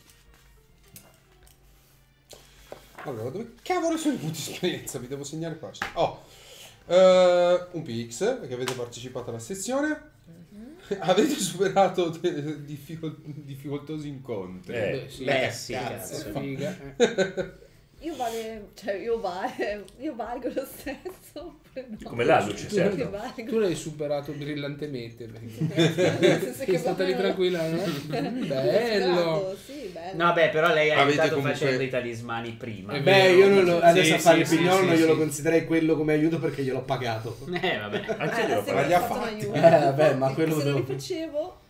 Allora, dove cavolo sono i punti di esperienza? Vi devo segnare qua. Oh, eh, un P X, perché avete partecipato alla sezione. Avete superato de- difficol- difficoltosi incontri. Eh, Beh, sì. Beh, sì, cazzo. cazzo. Figa, eh. Io vale, cioè io vale, io valgo lo stesso. oppure no? Come la luce, Tu, certo. Che valgo. tu l'hai superato brillantemente. Perché Eh, nel senso sei che stata lì valgo- tranquilla, no? Bello. Sì, bello. No, beh, però lei ha Avete aiutato comunque- facendo i talismani prima. È Beh, io non lo, Sì, adesso a sì, fare il sì, pignolo sì, non sì. glielo considererei quello come aiuto perché gliel'ho pagato. Eh, vabbè. Anche Eh, io devo sì, fare. li ha fatto un fatti. aiuto. Eh, vabbè, ma quello Se non li devo- facevo,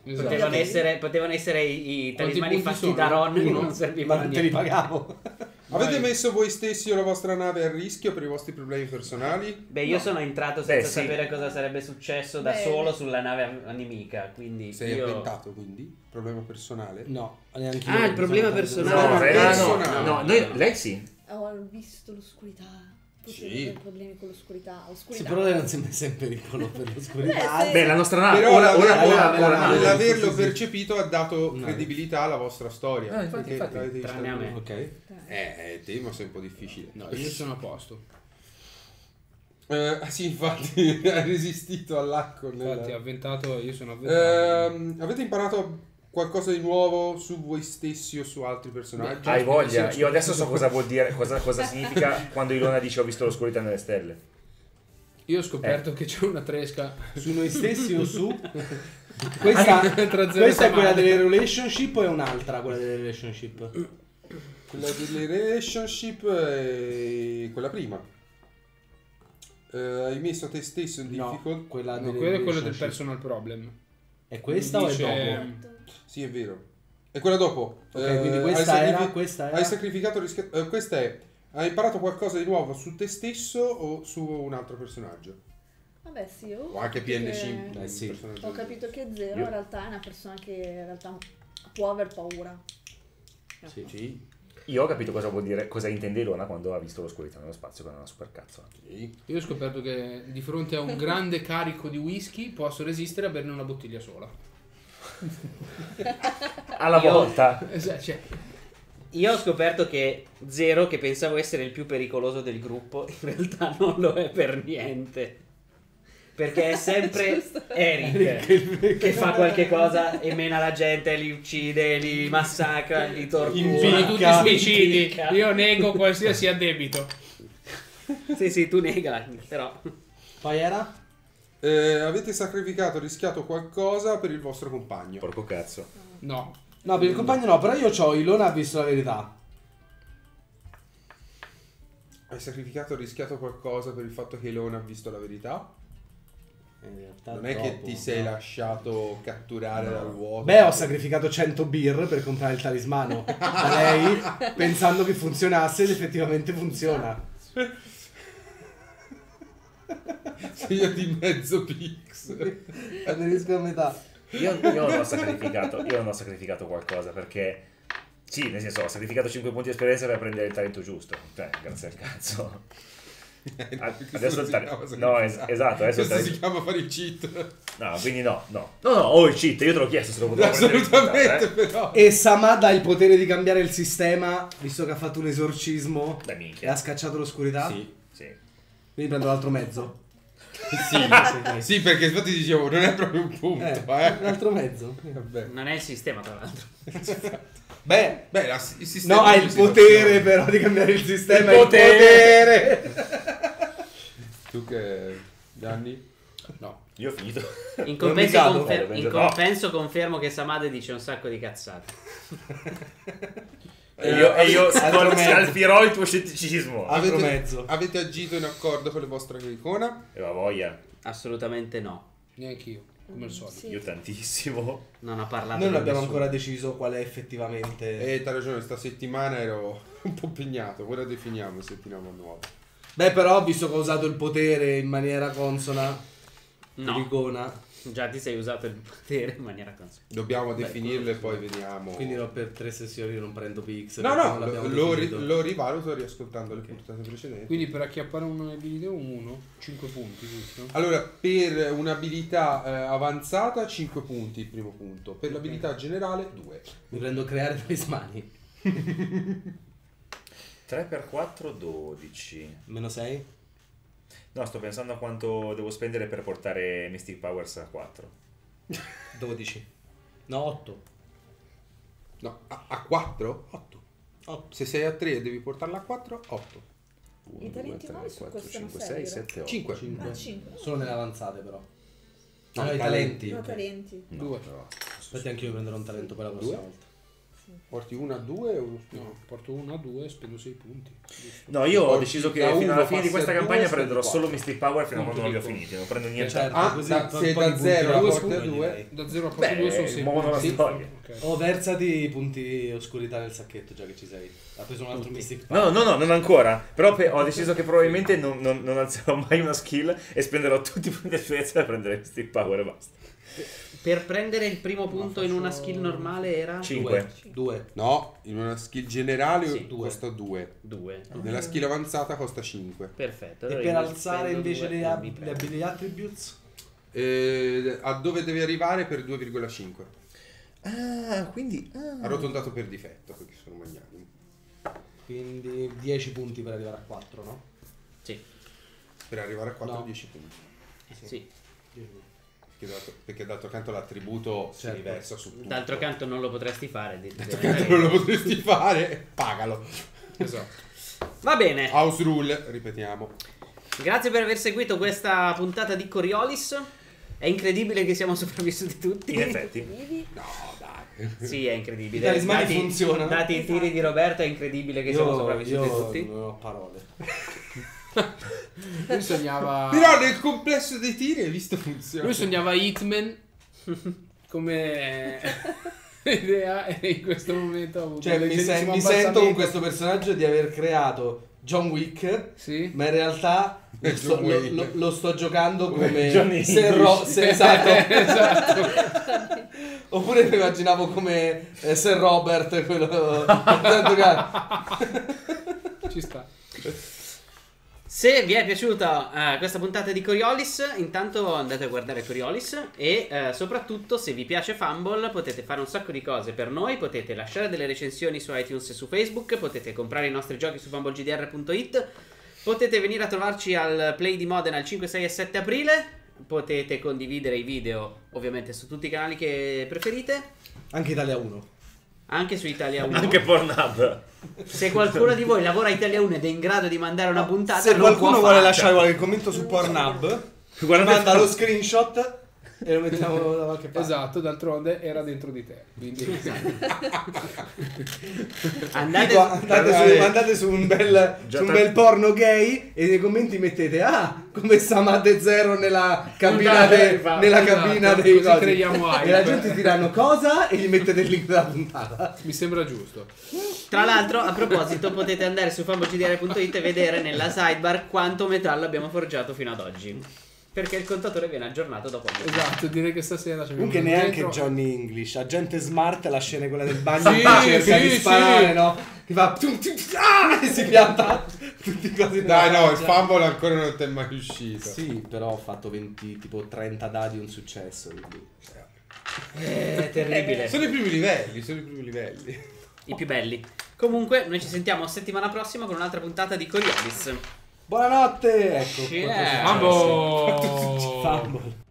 Esatto. Potevano essere, potevano essere i, i Quanti talismani punti fatti sono? da Ron che Uno? non servivano Ma a te li niente. pagavo. Avete Vai. messo voi stessi o la vostra nave a rischio per i vostri problemi personali? Beh, io No. sono entrato Beh, senza sì. sapere cosa sarebbe successo da Beh, solo beh. sulla nave nemica, quindi Sei io... avventato quindi? Problema personale? No, neanche Ah, io. il problema Sono- personale. No, No, Fred- ah, no, personale. no, noi- lei sì. Ho visto l'oscurità. Potevo Sì. avere problemi con l'oscurità. Sì, Oscurità. però lei non si è messa in pericolo per l'oscurità. Beh, se- Beh, la nostra nave, Però ora, la- ora, la- ora, la- ora, la- nave. Nell'averlo sì, sì. percepito ha dato No. credibilità alla vostra storia. No, infatti, perché infatti, l'avete tranne a me. visto- Ok. Eh, te ma sei un po' difficile. No, io sono a posto. Eh, sì, infatti hai resistito all'acqua. nella- Infatti, avventato, io sono avventato. Ehm, avete imparato qualcosa di nuovo su voi stessi o su altri personaggi? Hai voglia, Sì, io adesso so cosa vuol dire, cosa, cosa significa quando Ilona dice ho visto l'oscurità nelle stelle. Io ho scoperto che c'è una tresca. Su noi stessi o su? Questa, Tra zero questa e è quella Tamara. delle relationship o è un'altra quella delle relationship? Quella delle relationship è quella prima. Eh, hai messo te stesso in No, difficoltà? quella No, delle quello è quello del relationship. personal problem. È questa o è Dice- dopo? Sì, è vero. È quella dopo. Ok, Eh, quindi hai questa sacrifi- era, questa era. Hai sacrificato rischi- eh, questa è. Hai imparato qualcosa di nuovo su te stesso o su un altro personaggio? Vabbè, sì, io O anche P N C. che- Eh, sì. personaggio Ho di- capito che Zero Io- in realtà è una persona che in realtà può aver paura. Sì. Sì. Io ho capito cosa vuol dire, cosa intende Ilona quando ha visto l'oscurità nello spazio, con una super cazzo. Sì. Io ho scoperto che di fronte a un grande carico di whisky posso resistere a berne una bottiglia sola. Alla Io- volta. Esatto, cioè, Io ho scoperto che Zero, che pensavo essere il più pericoloso del gruppo, in realtà non lo è per niente. Perché è sempre Eric che fa qualche cosa e mena la gente, li uccide, li massacra, li tortura. sono tutti Impicca. suicidi. Impicca. Io nego qualsiasi addebito. Sì, sì, tu negala, però... Poi era? Eh, avete sacrificato, rischiato qualcosa per il vostro compagno. Porco cazzo. No. No, per il compagno no, però io c'ho Ilona ha visto la verità. Hai sacrificato, rischiato qualcosa per il fatto che Ilona ha visto la verità? In realtà Non è che troppo, ti sei no. lasciato catturare dal vuoto. Beh, ho sacrificato cento birr per comprare il talismano da lei, pensando che funzionasse ed effettivamente funziona. Segno di mezzo pix. Aderisco a metà. Io, io non ho sacrificato, io non ho sacrificato qualcosa perché sì, nel senso ho sacrificato cinque punti di esperienza per prendere il talento giusto. Cioè, grazie al cazzo. Adesso il talento. No, es- esatto, adesso il Questo si talento. chiama fare il cheat. No, quindi no, no. No, no, ho il cheat, io te l'ho chiesto se lo potevo prendere in Assolutamente, puntata, eh. però. E Samad ha il potere di cambiare il sistema, visto che ha fatto un esorcismo Beh, e minchia. ha scacciato l'oscurità. Sì. Sì. Quindi prendo l'altro mezzo. Sì, sì, perché infatti dicevo, non è proprio un punto, Eh, eh. l'altro mezzo. Vabbè. Non è il sistema, tra l'altro. Beh, Beh, la- il sistema no, ha di il situazione. potere però di cambiare il sistema. Il il potere. potere. Tu che Gianni? No. Io ho finito. In compenso, Convincato? confer- Eh, in no. compenso confermo che Samad dice un sacco di cazzate. E io, e io Altro scol- mezzo. scalfirò il tuo scetticismo. Altro Avete, mezzo. avete agito in accordo con le vostre icona? E la voglia. Assolutamente no. Neanche io, come al solito. Sì. Io tantissimo. Non ha parlato Noi non con abbiamo nessuno. ancora deciso qual è effettivamente. E t'ha ragione, sta settimana ero un po' impegnato, ora definiamo settimana nuova. Beh, però, visto che ho usato il potere in maniera consona, No, l'icona, già ti sei usato il potere in maniera consona. Dobbiamo Beh, definirle e quello poi sì. vediamo. quindi no, per tre sessioni non prendo P X. No, perché no, non l'abbiamo lo, lo ri- definito. lo rivaluto riascoltando le puntate precedenti. Quindi per acchiappare un'abilità un uno, cinque punti, giusto? Allora, per un'abilità eh, avanzata cinque punti il primo punto, per l'abilità generale due. Mi prendo creare talismani. tre per quattro, dodici. Meno sei? No, sto pensando a quanto devo spendere per portare Mystic Powers a quattro. dodici. No, otto. No, a, a quattro? otto. otto. Se sei a tre e devi portarla a quattro, otto. I talenti nuovi su questo non sei, servono. sette, otto. cinque. cinque. Ah, cinque. Solo nelle avanzate però. No, No, i talenti. talenti. No, ok. talenti. Due. Infatti anche io prenderò un talento per la prossima Due? volta. Porti uno a due o uno più? No, porto uno a due e spendo sei punti. Giusto. No, io ho Porti deciso che da fino alla uno, fine di passi questa a due, campagna spendi prenderò quattro. solo Mystic Power fino a Punto quando non li ho piccolo. finiti, non prendo niente. Certo, Ah, così da- fa se un po' da di punti zero a alla porti a scuola, due. direi. Da zero a Beh, porto due sono sei muovono la punti. storia. Ok. O versati i punti oscurità nel sacchetto già che ci sei. Ha preso un altro Mystic No, no, no, non ancora. Però pe- ho deciso che probabilmente non, non, non alzerò mai una skill e spenderò tutti i punti di esperienza per prendere Mystic Power e basta. Per prendere il primo punto in una skill normale era cinque. Due. No, in una skill generale Sì, due. costa due. due. Nella skill avanzata costa cinque. Perfetto. E allora per io alzare spendo invece due le, e ab- mi le prendo. ability attributes? Eh, a dove devi arrivare per due virgola cinque. Ah, quindi... ah. Arrotondato per difetto perché sono magnanimi. Quindi dieci punti per arrivare a quattro, no? Sì, Per arrivare a quattro No. dieci punti. sì. Perché d'altro, perché d'altro canto l'attributo si Certo. riversa su tutto. D'altro canto non lo potresti fare. di- D'altro deve- canto non lo potresti fare, pagalo. Esatto. Va bene. House rule, ripetiamo. Grazie per aver seguito questa puntata di Coriolis. È incredibile che siamo sopravvissuti tutti. In effetti. Vivi. No, dai. Sì, è incredibile. I talismani Dati- funzionano. Dati i tiri di Roberto, è incredibile che siamo sopravvissuti io tutti. non ho parole. Lui sognava. Però nel complesso dei tiri hai visto funziona. Lui sognava Hitman come idea e in questo momento ha avuto Cioè, un mi, sen- leggerissimo mi sento con abbassamento. questo personaggio di aver creato John Wick, Sì. ma in realtà È lo sto, John lo- Wick. lo- lo sto giocando Come come Johnny se English. Ro- se- esatto. esatto. Oppure mi immaginavo come eh, Sir Robert, quello da giocare. Ci sta. Se vi è piaciuta eh, questa puntata di Coriolis, intanto andate a guardare Coriolis e eh, soprattutto se vi piace Fumble potete fare un sacco di cose per noi, potete lasciare delle recensioni su iTunes e su Facebook, potete comprare i nostri giochi su fumble g d r punto i t, potete venire a trovarci al Play di Modena il cinque, sei e sette aprile, potete condividere i video ovviamente su tutti i canali che preferite, Anche Italia uno. anche su Italia uno. Anche Pornhub. Se qualcuno di voi lavora a Italia uno ed è in grado di mandare una puntata, Se lo qualcuno può vuole fare. lasciare qualche commento su Pornhub, Guardate manda lo screenshot e lo mettiamo da qualche parte. Esatto, d'altronde era dentro di te. Quindi Andate, Tipo, andate, su, Dai. andate su un bel, Già su un tre- bel porno gay e nei commenti mettete ah come Samate Zero nella cabina, Puntata de- di fa- nella esatto, cabina dei così cosi. creiamo hype. e la gente diranno cosa e gli mettete il link della puntata. mi sembra giusto. Tra l'altro, a proposito, potete andare su fumble g d r punto i t e vedere nella sidebar quanto metallo abbiamo forgiato fino ad oggi. Perché il contatore viene aggiornato dopo ogni Esatto, direi che stasera ci abbiamo Comunque neanche dentro. Johnny English, agente smart, la scena quella del bagno Sì, in cui cerca sì, di sì. sparare, no? Che fa tum, tum, ah, e si pianta tutti così. Dai, no, il faccia. fumble ancora non ti è mai riuscito. Sì, però ho fatto venti, tipo trenta dadi un successo, quindi. È terribile. Sono i primi livelli, sono i primi livelli. I più belli. Comunque, noi ci sentiamo settimana prossima con un'altra puntata di Coriolis. Buonanotte! Ecco. Yeah. quanto successo. Mambo! Fumble.